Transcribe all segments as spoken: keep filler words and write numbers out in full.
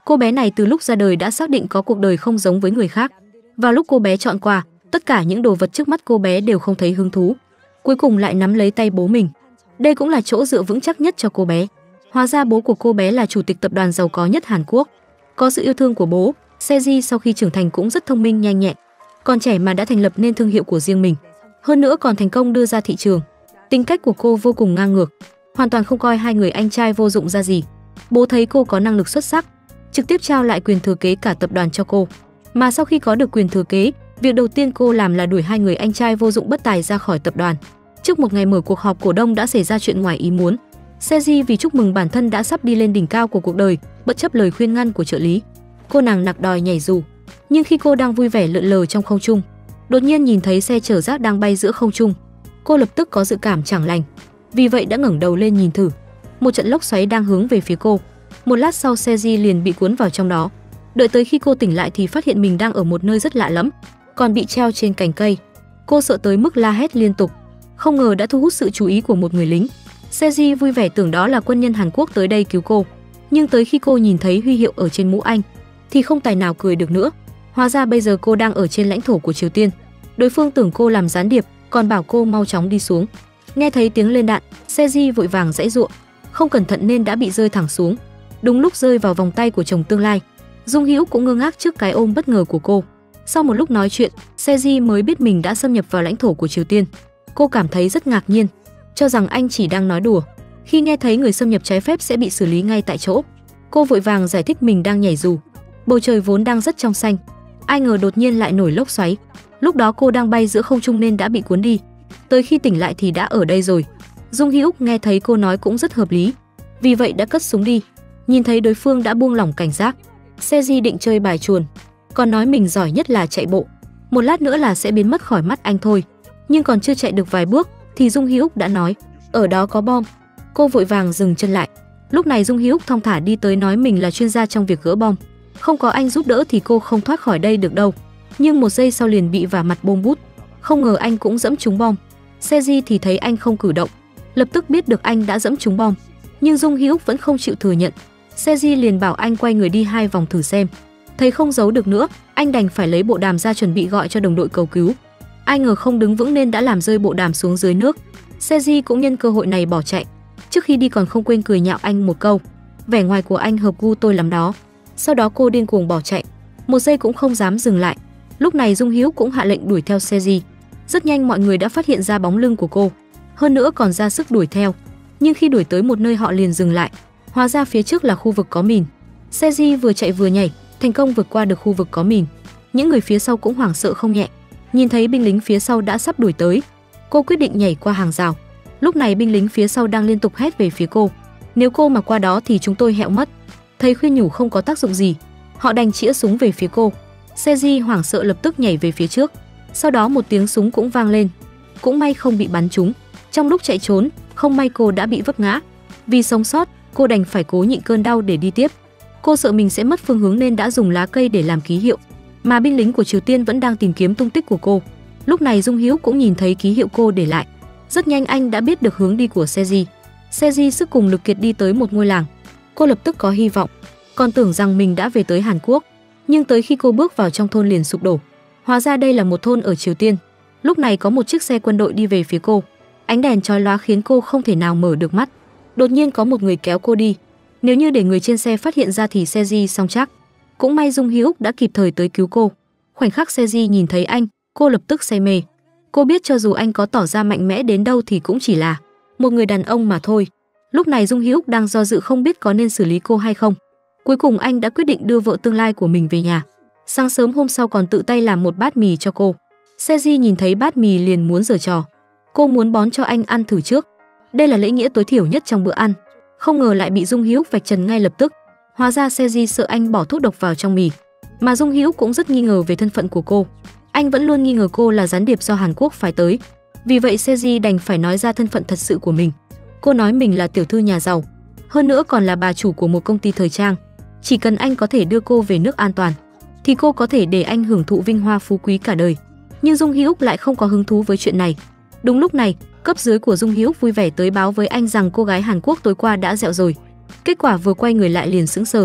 Cô bé này từ lúc ra đời đã xác định có cuộc đời không giống với người khác. Vào lúc cô bé chọn quà, tất cả những đồ vật trước mắt cô bé đều không thấy hứng thú. Cuối cùng lại nắm lấy tay bố mình. Đây cũng là chỗ dựa vững chắc nhất cho cô bé. Hóa ra bố của cô bé là chủ tịch tập đoàn giàu có nhất Hàn Quốc. Có sự yêu thương của bố, Seji sau khi trưởng thành cũng rất thông minh nhanh nhẹn. Còn trẻ mà đã thành lập nên thương hiệu của riêng mình. Hơn nữa còn thành công đưa ra thị trường. Tính cách của cô vô cùng ngang ngược, hoàn toàn không coi hai người anh trai vô dụng ra gì. Bố thấy cô có năng lực xuất sắc, trực tiếp trao lại quyền thừa kế cả tập đoàn cho cô. Mà sau khi có được quyền thừa kế, việc đầu tiên cô làm là đuổi hai người anh trai vô dụng bất tài ra khỏi tập đoàn. Trước một ngày mở cuộc họp cổ đông đã xảy ra chuyện ngoài ý muốn. Seji vì chúc mừng bản thân đã sắp đi lên đỉnh cao của cuộc đời, bất chấp lời khuyên ngăn của trợ lý. Cô nàng nặc đòi nhảy dù, nhưng khi cô đang vui vẻ lượn lờ trong không trung, đột nhiên nhìn thấy xe chở rác đang bay giữa không trung. Cô lập tức có dự cảm chẳng lành, vì vậy đã ngẩng đầu lên nhìn thử. Một trận lốc xoáy đang hướng về phía cô. Một lát sau Seji liền bị cuốn vào trong đó. Đợi tới khi cô tỉnh lại thì phát hiện mình đang ở một nơi rất lạ lẫm, còn bị treo trên cành cây. Cô sợ tới mức la hét liên tục, không ngờ đã thu hút sự chú ý của một người lính. Seji vui vẻ tưởng đó là quân nhân Hàn Quốc tới đây cứu cô, nhưng tới khi cô nhìn thấy huy hiệu ở trên mũ anh thì không tài nào cười được nữa. Hóa ra bây giờ cô đang ở trên lãnh thổ của Triều Tiên. Đối phương tưởng cô làm gián điệp, còn bảo cô mau chóng đi xuống. Nghe thấy tiếng lên đạn, Seji vội vàng giãy giụa, không cẩn thận nên đã bị rơi thẳng xuống. Đúng lúc rơi vào vòng tay của chồng tương lai, Dung Hữu cũng ngơ ngác trước cái ôm bất ngờ của cô. Sau một lúc nói chuyện, Seji mới biết mình đã xâm nhập vào lãnh thổ của Triều Tiên. Cô cảm thấy rất ngạc nhiên, cho rằng anh chỉ đang nói đùa. Khi nghe thấy người xâm nhập trái phép sẽ bị xử lý ngay tại chỗ, cô vội vàng giải thích mình đang nhảy dù. Bầu trời vốn đang rất trong xanh, ai ngờ đột nhiên lại nổi lốc xoáy. Lúc đó cô đang bay giữa không trung nên đã bị cuốn đi. Tới khi tỉnh lại thì đã ở đây rồi. Dung Hữu nghe thấy cô nói cũng rất hợp lý, vì vậy đã cất súng đi. Nhìn thấy đối phương đã buông lỏng cảnh giác, Seji định chơi bài chuồn, còn nói mình giỏi nhất là chạy bộ, một lát nữa là sẽ biến mất khỏi mắt anh thôi. Nhưng còn chưa chạy được vài bước thì Dung Hữu đã nói ở đó có bom. Cô vội vàng dừng chân lại. Lúc này Dung Hữu thong thả đi tới nói mình là chuyên gia trong việc gỡ bom, không có anh giúp đỡ thì cô không thoát khỏi đây được đâu. Nhưng một giây sau liền bị vả mặt bom bút, không ngờ anh cũng dẫm trúng bom. Seji thì thấy anh không cử động, lập tức biết được anh đã dẫm trúng bom, nhưng Dung Hữu vẫn không chịu thừa nhận. Seji liền bảo anh quay người đi hai vòng thử xem. Thấy không giấu được nữa, anh đành phải lấy bộ đàm ra chuẩn bị gọi cho đồng đội cầu cứu. Ai ngờ không đứng vững nên đã làm rơi bộ đàm xuống dưới nước. Seji cũng nhân cơ hội này bỏ chạy. Trước khi đi còn không quên cười nhạo anh một câu, vẻ ngoài của anh hợp gu tôi lắm đó. Sau đó cô điên cuồng bỏ chạy, một giây cũng không dám dừng lại. Lúc này Dung Hữu cũng hạ lệnh đuổi theo Seji. Rất nhanh mọi người đã phát hiện ra bóng lưng của cô, hơn nữa còn ra sức đuổi theo. Nhưng khi đuổi tới một nơi họ liền dừng lại. Hóa ra phía trước là khu vực có mìn. Seji vừa chạy vừa nhảy, thành công vượt qua được khu vực có mìn. Những người phía sau cũng hoảng sợ không nhẹ. Nhìn thấy binh lính phía sau đã sắp đuổi tới, cô quyết định nhảy qua hàng rào. Lúc này binh lính phía sau đang liên tục hét về phía cô, nếu cô mà qua đó thì chúng tôi hẹo mất. Thấy khuyên nhủ không có tác dụng gì, họ đành chĩa súng về phía cô. Seji hoảng sợ lập tức nhảy về phía trước. Sau đó một tiếng súng cũng vang lên, cũng may không bị bắn trúng. Trong lúc chạy trốn, không may cô đã bị vấp ngã. Vì sống sót, cô đành phải cố nhịn cơn đau để đi tiếp. Cô sợ mình sẽ mất phương hướng nên đã dùng lá cây để làm ký hiệu. Mà binh lính của Triều Tiên vẫn đang tìm kiếm tung tích của cô. Lúc này Dung Hữu cũng nhìn thấy ký hiệu cô để lại. Rất nhanh anh đã biết được hướng đi của Seji. Seji sức cùng lực kiệt đi tới một ngôi làng. Cô lập tức có hy vọng, còn tưởng rằng mình đã về tới Hàn Quốc. Nhưng tới khi cô bước vào trong thôn liền sụp đổ. Hóa ra đây là một thôn ở Triều Tiên. Lúc này có một chiếc xe quân đội đi về phía cô. Ánh đèn chói lóa khiến cô không thể nào mở được mắt. Đột nhiên có một người kéo cô đi. Nếu như để người trên xe phát hiện ra thì Seji xong chắc. Cũng may Dung Hữu đã kịp thời tới cứu cô. Khoảnh khắc Seji nhìn thấy anh, cô lập tức say mê. Cô biết cho dù anh có tỏ ra mạnh mẽ đến đâu thì cũng chỉ là một người đàn ông mà thôi. Lúc này Dung Hữu đang do dự không biết có nên xử lý cô hay không. Cuối cùng anh đã quyết định đưa vợ tương lai của mình về nhà. Sáng sớm hôm sau còn tự tay làm một bát mì cho cô. Seji nhìn thấy bát mì liền muốn giở trò. Cô muốn bón cho anh ăn thử trước. Đây là lễ nghĩa tối thiểu nhất trong bữa ăn. Không ngờ lại bị Dung Hữu vạch trần ngay lập tức. Hóa ra Seji sợ anh bỏ thuốc độc vào trong mì. Mà Dung Hữu cũng rất nghi ngờ về thân phận của cô. Anh vẫn luôn nghi ngờ cô là gián điệp do Hàn Quốc phái tới. Vì vậy Seji đành phải nói ra thân phận thật sự của mình. Cô nói mình là tiểu thư nhà giàu, hơn nữa còn là bà chủ của một công ty thời trang. Chỉ cần anh có thể đưa cô về nước an toàn thì cô có thể để anh hưởng thụ vinh hoa phú quý cả đời. Nhưng Dung Hữu lại không có hứng thú với chuyện này. Đúng lúc này, cấp dưới của Dung Hữu vui vẻ tới báo với anh rằng cô gái Hàn Quốc tối qua đã dẹo rồi. Kết quả vừa quay người lại liền sững sờ.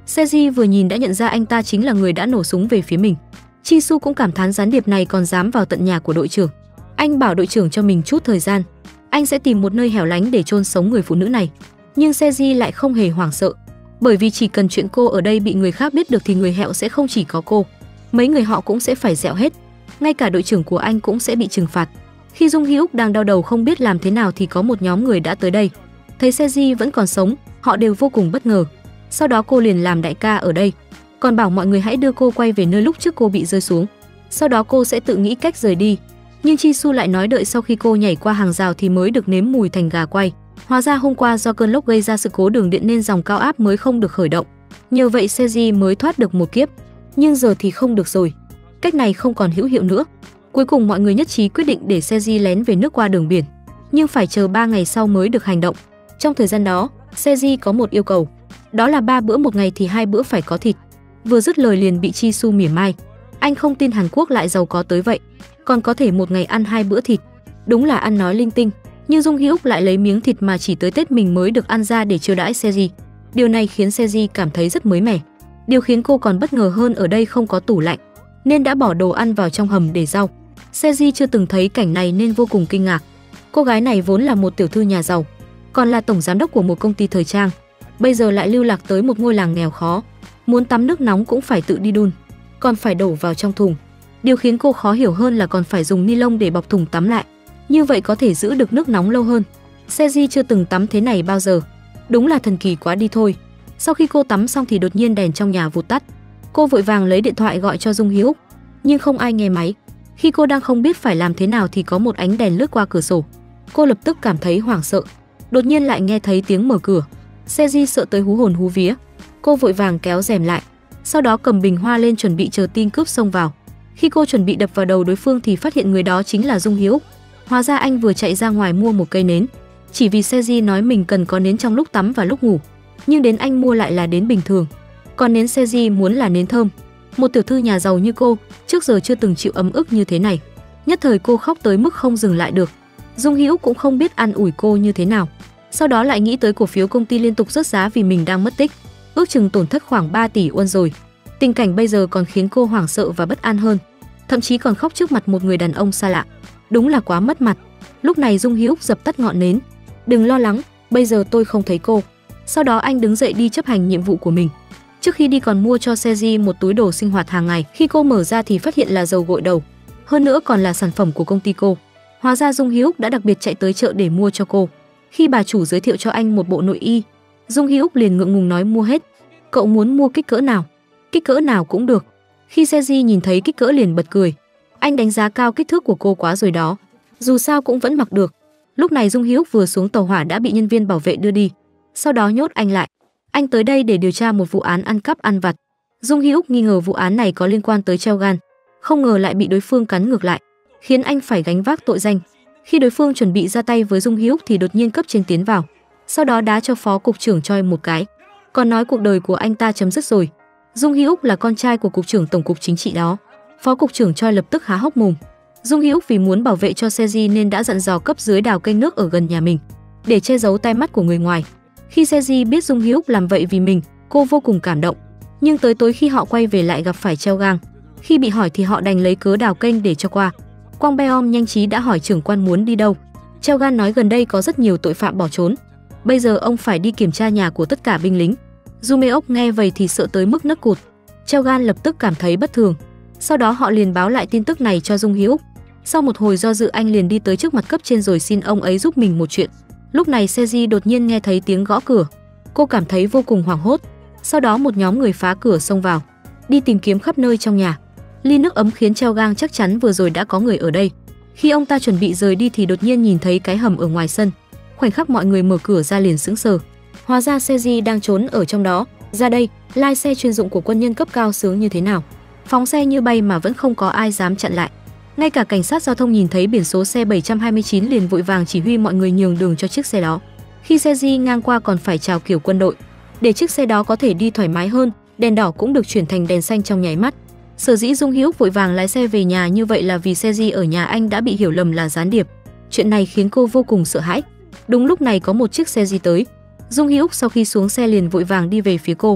Seji vừa nhìn đã nhận ra anh ta chính là người đã nổ súng về phía mình. Chi Su cũng cảm thán gián điệp này còn dám vào tận nhà của đội trưởng. Anh bảo đội trưởng cho mình chút thời gian, anh sẽ tìm một nơi hẻo lánh để chôn sống người phụ nữ này. Nhưng Seji lại không hề hoảng sợ, bởi vì chỉ cần chuyện cô ở đây bị người khác biết được thì người hẹo sẽ không chỉ có cô, mấy người họ cũng sẽ phải dẹo hết, ngay cả đội trưởng của anh cũng sẽ bị trừng phạt. Khi Dung Hyuk đang đau đầu không biết làm thế nào thì có một nhóm người đã tới đây. Thấy Seji vẫn còn sống, họ đều vô cùng bất ngờ. Sau đó cô liền làm đại ca ở đây, còn bảo mọi người hãy đưa cô quay về nơi lúc trước cô bị rơi xuống. Sau đó cô sẽ tự nghĩ cách rời đi. Nhưng Chi Su lại nói đợi sau khi cô nhảy qua hàng rào thì mới được nếm mùi thành gà quay. Hóa ra hôm qua do cơn lốc gây ra sự cố đường điện nên dòng cao áp mới không được khởi động. Nhờ vậy Seji mới thoát được một kiếp. Nhưng giờ thì không được rồi. Cách này không còn hữu hiệu nữa. Cuối cùng mọi người nhất trí quyết định để Seji lén về nước qua đường biển, nhưng phải chờ ba ngày sau mới được hành động. Trong thời gian đó, Seji có một yêu cầu, đó là ba bữa một ngày thì hai bữa phải có thịt. Vừa dứt lời liền bị Chi Su mỉa mai. Anh không tin Hàn Quốc lại giàu có tới vậy, còn có thể một ngày ăn hai bữa thịt. Đúng là ăn nói linh tinh. Nhưng Dung Hyuk lại lấy miếng thịt mà chỉ tới Tết mình mới được ăn ra để chiêu đãi Seji. Điều này khiến Seji cảm thấy rất mới mẻ. Điều khiến cô còn bất ngờ hơn ở đây không có tủ lạnh, nên đã bỏ đồ ăn vào trong hầm để rau. Seji chưa từng thấy cảnh này nên vô cùng kinh ngạc. Cô gái này vốn là một tiểu thư nhà giàu, còn là tổng giám đốc của một công ty thời trang, bây giờ lại lưu lạc tới một ngôi làng nghèo khó. Muốn tắm nước nóng cũng phải tự đi đun, còn phải đổ vào trong thùng. Điều khiến cô khó hiểu hơn là còn phải dùng ni lông để bọc thùng tắm lại, như vậy có thể giữ được nước nóng lâu hơn. Seji chưa từng tắm thế này bao giờ, đúng là thần kỳ quá đi thôi. Sau khi cô tắm xong thì đột nhiên đèn trong nhà vụt tắt. Cô vội vàng lấy điện thoại gọi cho Dung Hyuk, nhưng không ai nghe máy. Khi cô đang không biết phải làm thế nào thì có một ánh đèn lướt qua cửa sổ. Cô lập tức cảm thấy hoảng sợ. Đột nhiên lại nghe thấy tiếng mở cửa. Seji sợ tới hú hồn hú vía. Cô vội vàng kéo rèm lại, sau đó cầm bình hoa lên chuẩn bị chờ tin cướp xông vào. Khi cô chuẩn bị đập vào đầu đối phương thì phát hiện người đó chính là Dung Hyuk. Hóa ra anh vừa chạy ra ngoài mua một cây nến, chỉ vì Seji nói mình cần có nến trong lúc tắm và lúc ngủ. Nhưng đến anh mua lại là nến bình thường, còn nến Seji muốn là nến thơm. Một tiểu thư nhà giàu như cô, trước giờ chưa từng chịu ấm ức như thế này. Nhất thời cô khóc tới mức không dừng lại được. Dung Hyuk cũng không biết an ủi cô như thế nào. Sau đó lại nghĩ tới cổ phiếu công ty liên tục rớt giá vì mình đang mất tích, ước chừng tổn thất khoảng ba tỷ won rồi. Tình cảnh bây giờ còn khiến cô hoảng sợ và bất an hơn, thậm chí còn khóc trước mặt một người đàn ông xa lạ. Đúng là quá mất mặt. Lúc này Dung Hyuk dập tắt ngọn nến. Đừng lo lắng, bây giờ tôi không thấy cô. Sau đó anh đứng dậy đi chấp hành nhiệm vụ của mình. Trước khi đi còn mua cho Seji một túi đồ sinh hoạt hàng ngày. Khi cô mở ra thì phát hiện là dầu gội đầu, hơn nữa còn là sản phẩm của công ty cô. Hóa ra Dung Hyuk đã đặc biệt chạy tới chợ để mua cho cô. Khi bà chủ giới thiệu cho anh một bộ nội y, Dung Hyuk liền ngượng ngùng nói mua hết. Cậu muốn mua kích cỡ nào? Kích cỡ nào cũng được. Khi Seji nhìn thấy kích cỡ liền bật cười. Anh đánh giá cao kích thước của cô quá rồi đó, dù sao cũng vẫn mặc được. Lúc này Dung Hyuk vừa xuống tàu hỏa đã bị nhân viên bảo vệ đưa đi, sau đó nhốt anh lại. Anh tới đây để điều tra một vụ án ăn cắp ăn vặt. Dung Hyuk nghi ngờ vụ án này có liên quan tới Cheogan, không ngờ lại bị đối phương cắn ngược lại, khiến anh phải gánh vác tội danh. Khi đối phương chuẩn bị ra tay với Dung Hyuk thì đột nhiên cấp trên tiến vào, sau đó đá cho phó cục trưởng Choi một cái, còn nói cuộc đời của anh ta chấm dứt rồi. Dung Hyuk là con trai của cục trưởng tổng cục chính trị đó. Phó cục trưởng Choi lập tức há hốc mồm. Dung Hyuk vì muốn bảo vệ cho Seji nên đã dặn dò cấp dưới đào kênh nước ở gần nhà mình để che giấu tai mắt của người ngoài. Khi Seji biết Dung Hyuk làm vậy vì mình, cô vô cùng cảm động. Nhưng tới tối khi họ quay về lại gặp phải Cheogang. Khi bị hỏi thì họ đành lấy cớ đào kênh để cho qua. Quang Beom nhanh trí đã hỏi trưởng quan muốn đi đâu. Cheogang nói gần đây có rất nhiều tội phạm bỏ trốn, bây giờ ông phải đi kiểm tra nhà của tất cả binh lính. Jumeok nghe vậy thì sợ tới mức nấc cụt. Cheogang lập tức cảm thấy bất thường. Sau đó họ liền báo lại tin tức này cho Dung Hyuk. Sau một hồi do dự anh liền đi tới trước mặt cấp trên rồi xin ông ấy giúp mình một chuyện. Lúc này Seji đột nhiên nghe thấy tiếng gõ cửa. Cô cảm thấy vô cùng hoảng hốt. Sau đó một nhóm người phá cửa xông vào, đi tìm kiếm khắp nơi trong nhà. Ly nước ấm khiến Cheogang chắc chắn vừa rồi đã có người ở đây. Khi ông ta chuẩn bị rời đi thì đột nhiên nhìn thấy cái hầm ở ngoài sân. Khoảnh khắc mọi người mở cửa ra liền sững sờ. Hóa ra Seji đang trốn ở trong đó. Ra đây, lai xe chuyên dụng của quân nhân cấp cao sướng như thế nào. Phóng xe như bay mà vẫn không có ai dám chặn lại. Ngay cả cảnh sát giao thông nhìn thấy biển số xe bảy trăm hai mươi chín liền vội vàng chỉ huy mọi người nhường đường cho chiếc xe đó. Khi Seji ngang qua còn phải chào kiểu quân đội, để chiếc xe đó có thể đi thoải mái hơn. Đèn đỏ cũng được chuyển thành đèn xanh trong nháy mắt. Sở dĩ Dung Hyuk vội vàng lái xe về nhà như vậy là vì Seji ở nhà anh đã bị hiểu lầm là gián điệp. Chuyện này khiến cô vô cùng sợ hãi. Đúng lúc này có một chiếc Seji tới. Dung Hyuk sau khi xuống xe liền vội vàng đi về phía cô.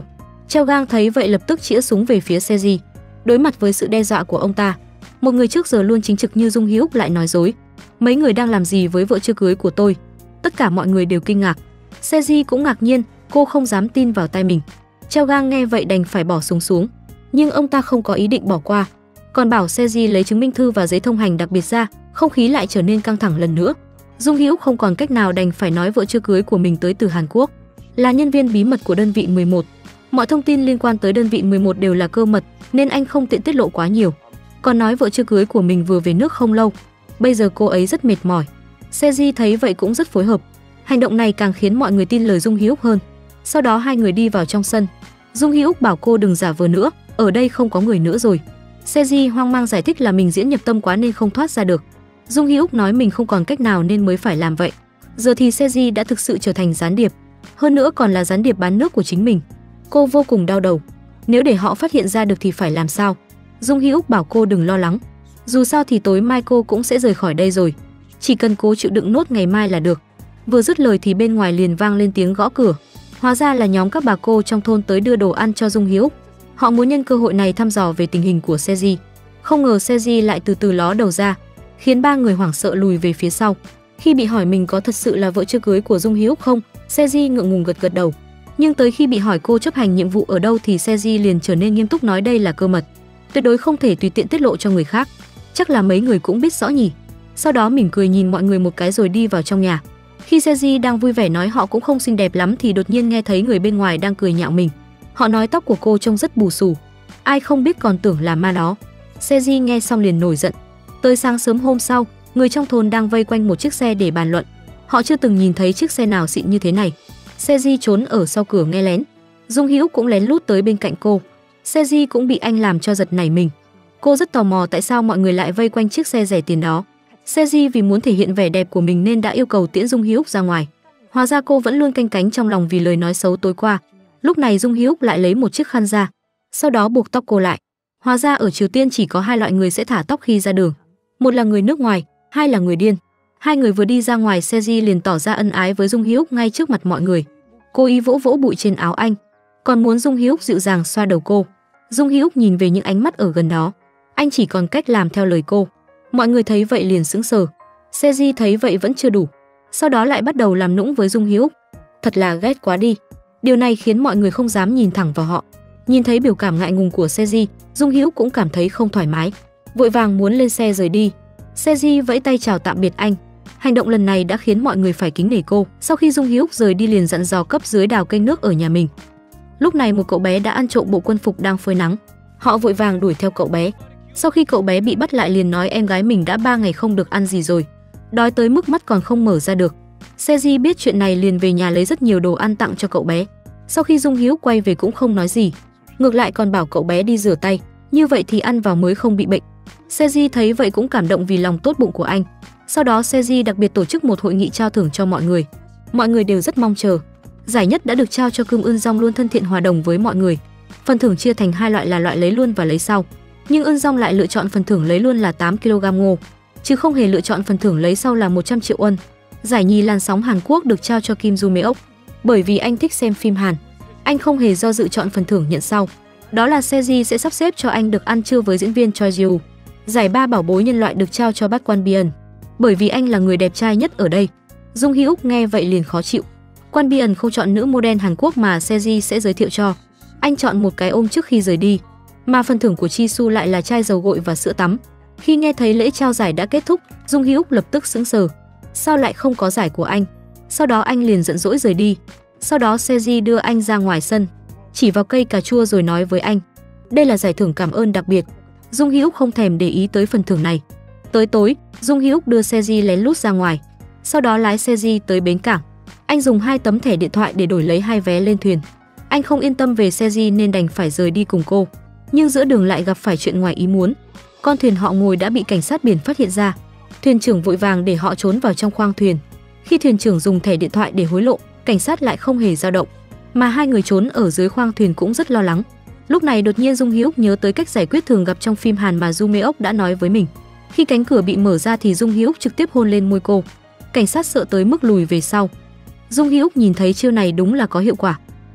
Treo Gang thấy vậy lập tức chĩa súng về phía Seji. Đối mặt với sự đe dọa của ông ta, một người trước giờ luôn chính trực như Dung Hữu lại nói dối. Mấy người đang làm gì với vợ chưa cưới của tôi? Tất cả mọi người đều kinh ngạc. Seji cũng ngạc nhiên, cô không dám tin vào tai mình. Treo Gang nghe vậy đành phải bỏ súng xuống, nhưng ông ta không có ý định bỏ qua, còn bảo Seji lấy chứng minh thư và giấy thông hành đặc biệt ra. Không khí lại trở nên căng thẳng lần nữa. Dung Hữu không còn cách nào đành phải nói vợ chưa cưới của mình tới từ Hàn Quốc, là nhân viên bí mật của đơn vị mười một. Mọi thông tin liên quan tới đơn vị mười một đều là cơ mật, nên anh không tiện tiết lộ quá nhiều. Còn nói vợ chưa cưới của mình vừa về nước không lâu, bây giờ cô ấy rất mệt mỏi. Seji thấy vậy cũng rất phối hợp. Hành động này càng khiến mọi người tin lời Dung Hữu hơn. Sau đó hai người đi vào trong sân. Dung Hữu bảo cô đừng giả vờ nữa, ở đây không có người nữa rồi. Seji hoang mang giải thích là mình diễn nhập tâm quá nên không thoát ra được. Dung Hữu nói mình không còn cách nào nên mới phải làm vậy. Giờ thì Seji đã thực sự trở thành gián điệp, hơn nữa còn là gián điệp bán nước của chính mình. Cô vô cùng đau đầu. Nếu để họ phát hiện ra được thì phải làm sao? Dung Hữu bảo cô đừng lo lắng. Dù sao thì tối mai cô cũng sẽ rời khỏi đây rồi. Chỉ cần cố chịu đựng nốt ngày mai là được. Vừa dứt lời thì bên ngoài liền vang lên tiếng gõ cửa. Hóa ra là nhóm các bà cô trong thôn tới đưa đồ ăn cho Dung Hữu. Họ muốn nhân cơ hội này thăm dò về tình hình của Seji. Không ngờ Seji lại từ từ ló đầu ra, khiến ba người hoảng sợ lùi về phía sau. Khi bị hỏi mình có thật sự là vợ chưa cưới của Dung Hữu không, Seji ngượng ngùng gật gật đầu. Nhưng tới khi bị hỏi cô chấp hành nhiệm vụ ở đâu thì Seji liền trở nên nghiêm túc nói đây là cơ mật, tuyệt đối không thể tùy tiện tiết lộ cho người khác. Chắc là mấy người cũng biết rõ nhỉ. Sau đó mỉm cười nhìn mọi người một cái rồi đi vào trong nhà. Khi Seji đang vui vẻ nói họ cũng không xinh đẹp lắm thì đột nhiên nghe thấy người bên ngoài đang cười nhạo mình. Họ nói tóc của cô trông rất bù xù, ai không biết còn tưởng là ma đó. Seji nghe xong liền nổi giận. Tới sáng sớm hôm sau, người trong thôn đang vây quanh một chiếc xe để bàn luận. Họ chưa từng nhìn thấy chiếc xe nào xịn như thế này. Seji trốn ở sau cửa nghe lén. Dung Hữu cũng lén lút tới bên cạnh cô. Seji cũng bị anh làm cho giật nảy mình. Cô rất tò mò tại sao mọi người lại vây quanh chiếc xe rẻ tiền đó. Seji vì muốn thể hiện vẻ đẹp của mình nên đã yêu cầu tiễn Dung Hữu ra ngoài. Hóa ra cô vẫn luôn canh cánh trong lòng vì lời nói xấu tối qua. Lúc này Dung Hữu lại lấy một chiếc khăn ra, sau đó buộc tóc cô lại. Hóa ra ở Triều Tiên chỉ có hai loại người sẽ thả tóc khi ra đường. Một là người nước ngoài, hai là người điên. Hai người vừa đi ra ngoài, Seji liền tỏ ra ân ái với Dung Hữu ngay trước mặt mọi người. Cô ý vỗ vỗ bụi trên áo anh, còn muốn Dung Hữu dịu dàng xoa đầu cô. Dung Hữu nhìn về những ánh mắt ở gần đó, anh chỉ còn cách làm theo lời cô. Mọi người thấy vậy liền sững sờ. Seji thấy vậy vẫn chưa đủ, sau đó lại bắt đầu làm nũng với Dung Hữu. Thật là ghét quá đi. Điều này khiến mọi người không dám nhìn thẳng vào họ. Nhìn thấy biểu cảm ngại ngùng của Seji, Dung Hữu cũng cảm thấy không thoải mái, vội vàng muốn lên xe rời đi. Seji vẫy tay chào tạm biệt anh. Hành động lần này đã khiến mọi người phải kính nể cô. Sau khi Dung Hữu rời đi liền dặn dò cấp dưới đào kênh nước ở nhà mình. Lúc này một cậu bé đã ăn trộm bộ quân phục đang phơi nắng. Họ vội vàng đuổi theo cậu bé. Sau khi cậu bé bị bắt lại liền nói em gái mình đã ba ngày không được ăn gì rồi, đói tới mức mắt còn không mở ra được. Seji biết chuyện này liền về nhà lấy rất nhiều đồ ăn tặng cho cậu bé. Sau khi Dung Hữu quay về cũng không nói gì, ngược lại còn bảo cậu bé đi rửa tay, như vậy thì ăn vào mới không bị bệnh. Seji thấy vậy cũng cảm động vì lòng tốt bụng của anh. Sau đó Seji đặc biệt tổ chức một hội nghị trao thưởng cho mọi người. Mọi người đều rất mong chờ. Giải nhất đã được trao cho Kim Eun Jong luôn thân thiện hòa đồng với mọi người. Phần thưởng chia thành hai loại là loại lấy luôn và lấy sau. Nhưng Eun Jong lại lựa chọn phần thưởng lấy luôn là tám ki lô gam ngô, chứ không hề lựa chọn phần thưởng lấy sau là một trăm triệu won. Giải nhì làn sóng Hàn Quốc được trao cho Kim Du Meok, bởi vì anh thích xem phim Hàn. Anh không hề do dự chọn phần thưởng nhận sau. Đó là Seji sẽ sắp xếp cho anh được ăn trưa với diễn viên Choi Ji-woo. Giải ba bảo bối nhân loại được trao cho Park Kwon Biên, bởi vì anh là người đẹp trai nhất ở đây. Dung Hữu nghe vậy liền khó chịu. Kwon Biên không chọn nữ model Hàn Quốc mà Seji sẽ giới thiệu cho. Anh chọn một cái ôm trước khi rời đi. Mà phần thưởng của Jisoo lại là chai dầu gội và sữa tắm. Khi nghe thấy lễ trao giải đã kết thúc, Dung Hữu lập tức sững sờ. Sao lại không có giải của anh? Sau đó anh liền giận dỗi rời đi. Sau đó Seji đưa anh ra ngoài sân, chỉ vào cây cà chua rồi nói với anh, đây là giải thưởng cảm ơn đặc biệt. Dung Hữu không thèm để ý tới phần thưởng này. Tới tối, Dung Hữu đưa Seji lén lút ra ngoài, sau đó lái Seji tới bến cảng. Anh dùng hai tấm thẻ điện thoại để đổi lấy hai vé lên thuyền. Anh không yên tâm về Seji nên đành phải rời đi cùng cô. Nhưng giữa đường lại gặp phải chuyện ngoài ý muốn. Con thuyền họ ngồi đã bị cảnh sát biển phát hiện ra. Thuyền trưởng vội vàng để họ trốn vào trong khoang thuyền. Khi thuyền trưởng dùng thẻ điện thoại để hối lộ, cảnh sát lại không hề dao động, mà hai người trốn ở dưới khoang thuyền cũng rất lo lắng. Lúc này đột nhiên Dung Hữu nhớ tới cách giải quyết thường gặp trong phim Hàn mà Du Meok đã nói với mình. Khi cánh cửa bị mở ra thì Dung Hữu trực tiếp hôn lên môi cô. Cảnh sát sợ tới mức lùi về sau. Dung Hữu nhìn thấy chiêu này đúng là có hiệu quả.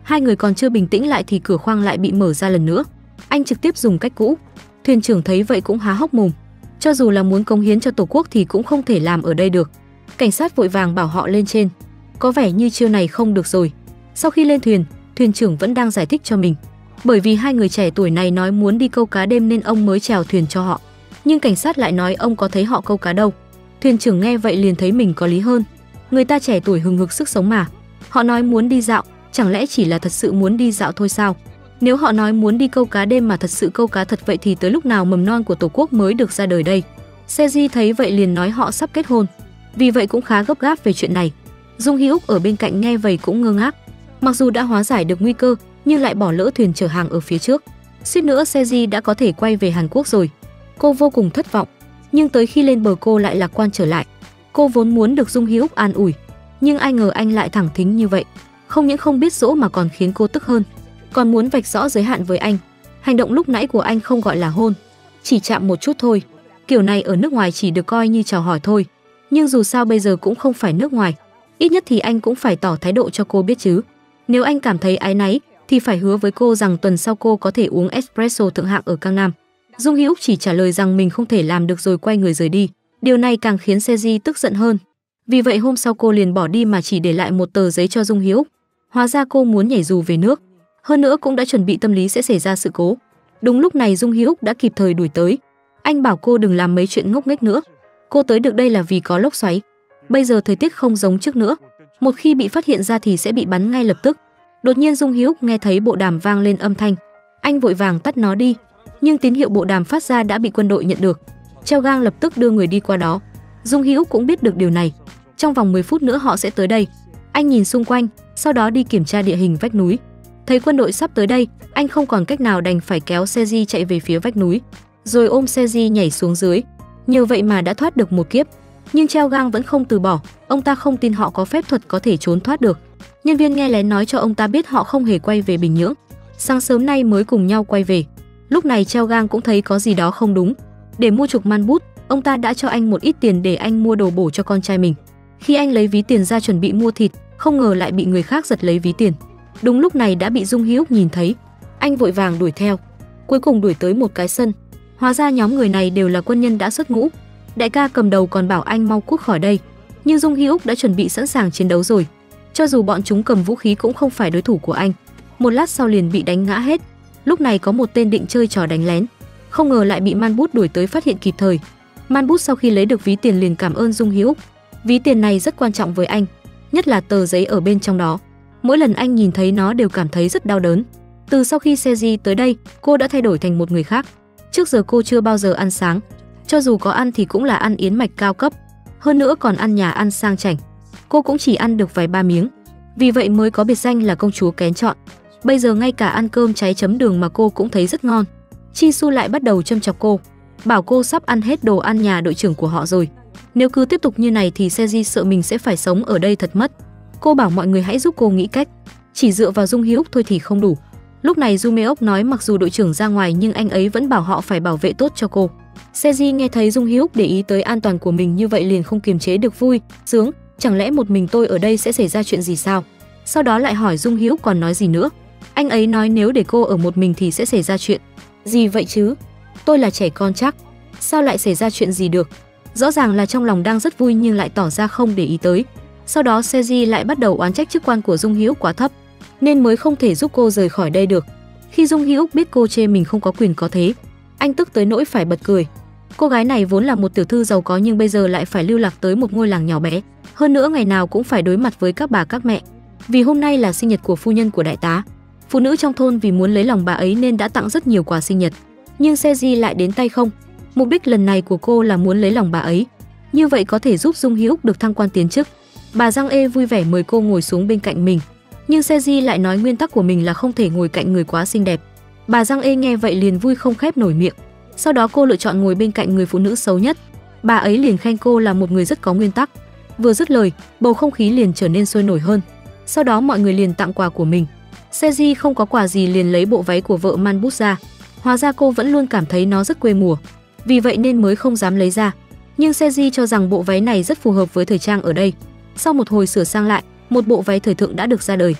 Hai người còn chưa bình tĩnh lại thì cửa khoang lại bị mở ra lần nữa. Anh trực tiếp dùng cách cũ. Thuyền trưởng thấy vậy cũng há hốc mồm. Cho dù là muốn cống hiến cho tổ quốc thì cũng không thể làm ở đây được. Cảnh sát vội vàng bảo họ lên trên. Có vẻ như chiêu này không được rồi. Sau khi lên thuyền, thuyền trưởng vẫn đang giải thích cho mình. Bởi vì hai người trẻ tuổi này nói muốn đi câu cá đêm nên ông mới chèo thuyền cho họ. Nhưng cảnh sát lại nói ông có thấy họ câu cá đâu. Thuyền trưởng nghe vậy liền thấy mình có lý hơn. Người ta trẻ tuổi hừng hực sức sống mà. Họ nói muốn đi dạo, chẳng lẽ chỉ là thật sự muốn đi dạo thôi sao? Nếu họ nói muốn đi câu cá đêm mà thật sự câu cá thật vậy thì tới lúc nào mầm non của tổ quốc mới được ra đời đây? Seji thấy vậy liền nói họ sắp kết hôn. Vì vậy cũng khá gấp gáp về chuyện này. Dung Hyuk ở bên cạnh nghe vậy cũng ngơ ngác. Mặc dù đã hóa giải được nguy cơ nhưng lại bỏ lỡ thuyền chở hàng ở phía trước. Suýt nữa Seji đã có thể quay về Hàn Quốc rồi. Cô vô cùng thất vọng. Nhưng tới khi lên bờ cô lại lạc quan trở lại. Cô vốn muốn được Dung Hyuk an ủi, nhưng ai ngờ anh lại thẳng thắn như vậy. Không những không biết dỗ mà còn khiến cô tức hơn. Còn muốn vạch rõ giới hạn với anh. Hành động lúc nãy của anh không gọi là hôn, chỉ chạm một chút thôi. Kiểu này ở nước ngoài chỉ được coi như chào hỏi thôi. Nhưng dù sao bây giờ cũng không phải nước ngoài. Ít nhất thì anh cũng phải tỏ thái độ cho cô biết chứ. Nếu anh cảm thấy áy náy thì phải hứa với cô rằng tuần sau cô có thể uống espresso thượng hạng ở Cang Nam. Dung Hyuk chỉ trả lời rằng mình không thể làm được rồi quay người rời đi. Điều này càng khiến Seji tức giận hơn. Vì vậy hôm sau cô liền bỏ đi mà chỉ để lại một tờ giấy cho Dung Hyuk. Hóa ra cô muốn nhảy dù về nước. Hơn nữa cũng đã chuẩn bị tâm lý sẽ xảy ra sự cố. Đúng lúc này Dung Hyuk đã kịp thời đuổi tới. Anh bảo cô đừng làm mấy chuyện ngốc nghếch nữa. Cô tới được đây là vì có lốc xoáy. Bây giờ thời tiết không giống trước nữa. Một khi bị phát hiện ra thì sẽ bị bắn ngay lập tức. Đột nhiên Dung Hyuk nghe thấy bộ đàm vang lên âm thanh. Anh vội vàng tắt nó đi. Nhưng tín hiệu bộ đàm phát ra đã bị quân đội nhận được. Treo gang lập tức đưa người đi qua đó. Dung Hyuk cũng biết được điều này. Trong vòng mười phút nữa họ sẽ tới đây. Anh nhìn xung quanh, sau đó đi kiểm tra địa hình vách núi. Thấy quân đội sắp tới đây, anh không còn cách nào đành phải kéo Seji chạy về phía vách núi, rồi ôm Seji nhảy xuống dưới. Nhờ vậy mà đã thoát được một kiếp. Nhưng Treo gang vẫn không từ bỏ, ông ta không tin họ có phép thuật có thể trốn thoát được. Nhân viên nghe lén nói cho ông ta biết họ không hề quay về Bình Nhưỡng. Sáng sớm nay mới cùng nhau quay về. Lúc này Treo gang cũng thấy có gì đó không đúng. Để mua chuộc Man Bút, ông ta đã cho anh một ít tiền để anh mua đồ bổ cho con trai mình. Khi anh lấy ví tiền ra chuẩn bị mua thịt, không ngờ lại bị người khác giật lấy ví tiền. Đúng lúc này đã bị Dung Hyuk nhìn thấy. Anh vội vàng đuổi theo. Cuối cùng đuổi tới một cái sân. Hóa ra nhóm người này đều là quân nhân đã xuất ngũ. Đại ca cầm đầu còn bảo anh mau cút khỏi đây. Nhưng Dung Hyuk đã chuẩn bị sẵn sàng chiến đấu rồi. Cho dù bọn chúng cầm vũ khí cũng không phải đối thủ của anh. Một lát sau liền bị đánh ngã hết. Lúc này có một tên định chơi trò đánh lén. Không ngờ lại bị Man Bút đuổi tới phát hiện kịp thời. Man Bút sau khi lấy được ví tiền liền cảm ơn Dung Hyuk. Ví tiền này rất quan trọng với anh, nhất là tờ giấy ở bên trong đó. Mỗi lần anh nhìn thấy nó đều cảm thấy rất đau đớn. Từ sau khi Seji tới đây, cô đã thay đổi thành một người khác. Trước giờ cô chưa bao giờ ăn sáng. Cho dù có ăn thì cũng là ăn yến mạch cao cấp. Hơn nữa còn ăn nhà ăn sang chảnh. Cô cũng chỉ ăn được vài ba miếng. Vì vậy mới có biệt danh là công chúa kén chọn. Bây giờ ngay cả ăn cơm cháy chấm đường mà cô cũng thấy rất ngon. Chi Su lại bắt đầu châm chọc cô, bảo cô sắp ăn hết đồ ăn nhà đội trưởng của họ rồi. Nếu cứ tiếp tục như này thì Seji sợ mình sẽ phải sống ở đây thật mất. Cô bảo mọi người hãy giúp cô nghĩ cách. Chỉ dựa vào Dung Hyuk thôi thì không đủ. Lúc này Du Meok nói mặc dù đội trưởng ra ngoài nhưng anh ấy vẫn bảo họ phải bảo vệ tốt cho cô. Seji nghe thấy Dung Hyuk để ý tới an toàn của mình như vậy liền không kiềm chế được vui, sướng. Chẳng lẽ một mình tôi ở đây sẽ xảy ra chuyện gì sao? Sau đó lại hỏi Dung Hyuk còn nói gì nữa. Anh ấy nói nếu để cô ở một mình thì sẽ xảy ra chuyện gì vậy chứ? Tôi là trẻ con chắc. Sao lại xảy ra chuyện gì được? Rõ ràng là trong lòng đang rất vui nhưng lại tỏ ra không để ý tới. Sau đó Seji lại bắt đầu oán trách chức quan của Dung Hyuk quá thấp, nên mới không thể giúp cô rời khỏi đây được. Khi Dung Hyuk biết cô chê mình không có quyền có thế, anh tức tới nỗi phải bật cười. Cô gái này vốn là một tiểu thư giàu có nhưng bây giờ lại phải lưu lạc tới một ngôi làng nhỏ bé. Hơn nữa ngày nào cũng phải đối mặt với các bà các mẹ. Vì hôm nay là sinh nhật của phu nhân của đại tá. Phụ nữ trong thôn vì muốn lấy lòng bà ấy nên đã tặng rất nhiều quà sinh nhật. Nhưng Seji lại đến tay không. Mục đích lần này của cô là muốn lấy lòng bà ấy. Như vậy có thể giúp Dung Hyuk được thăng quan tiến chức. Bà Giang Ê vui vẻ mời cô ngồi xuống bên cạnh mình. Nhưng Seji lại nói nguyên tắc của mình là không thể ngồi cạnh người quá xinh đẹp. Bà Giang Ê nghe vậy liền vui không khép nổi miệng. Sau đó cô lựa chọn ngồi bên cạnh người phụ nữ xấu nhất. Bà ấy liền khen cô là một người rất có nguyên tắc. Vừa dứt lời, bầu không khí liền trở nên sôi nổi hơn. Sau đó mọi người liền tặng quà của mình. Seji không có quà gì liền lấy bộ váy của vợ Man Bút ra. Hóa ra cô vẫn luôn cảm thấy nó rất quê mùa, vì vậy nên mới không dám lấy ra. Nhưng Seji cho rằng bộ váy này rất phù hợp với thời trang ở đây. Sau một hồi sửa sang lại, một bộ váy thời thượng đã được ra đời.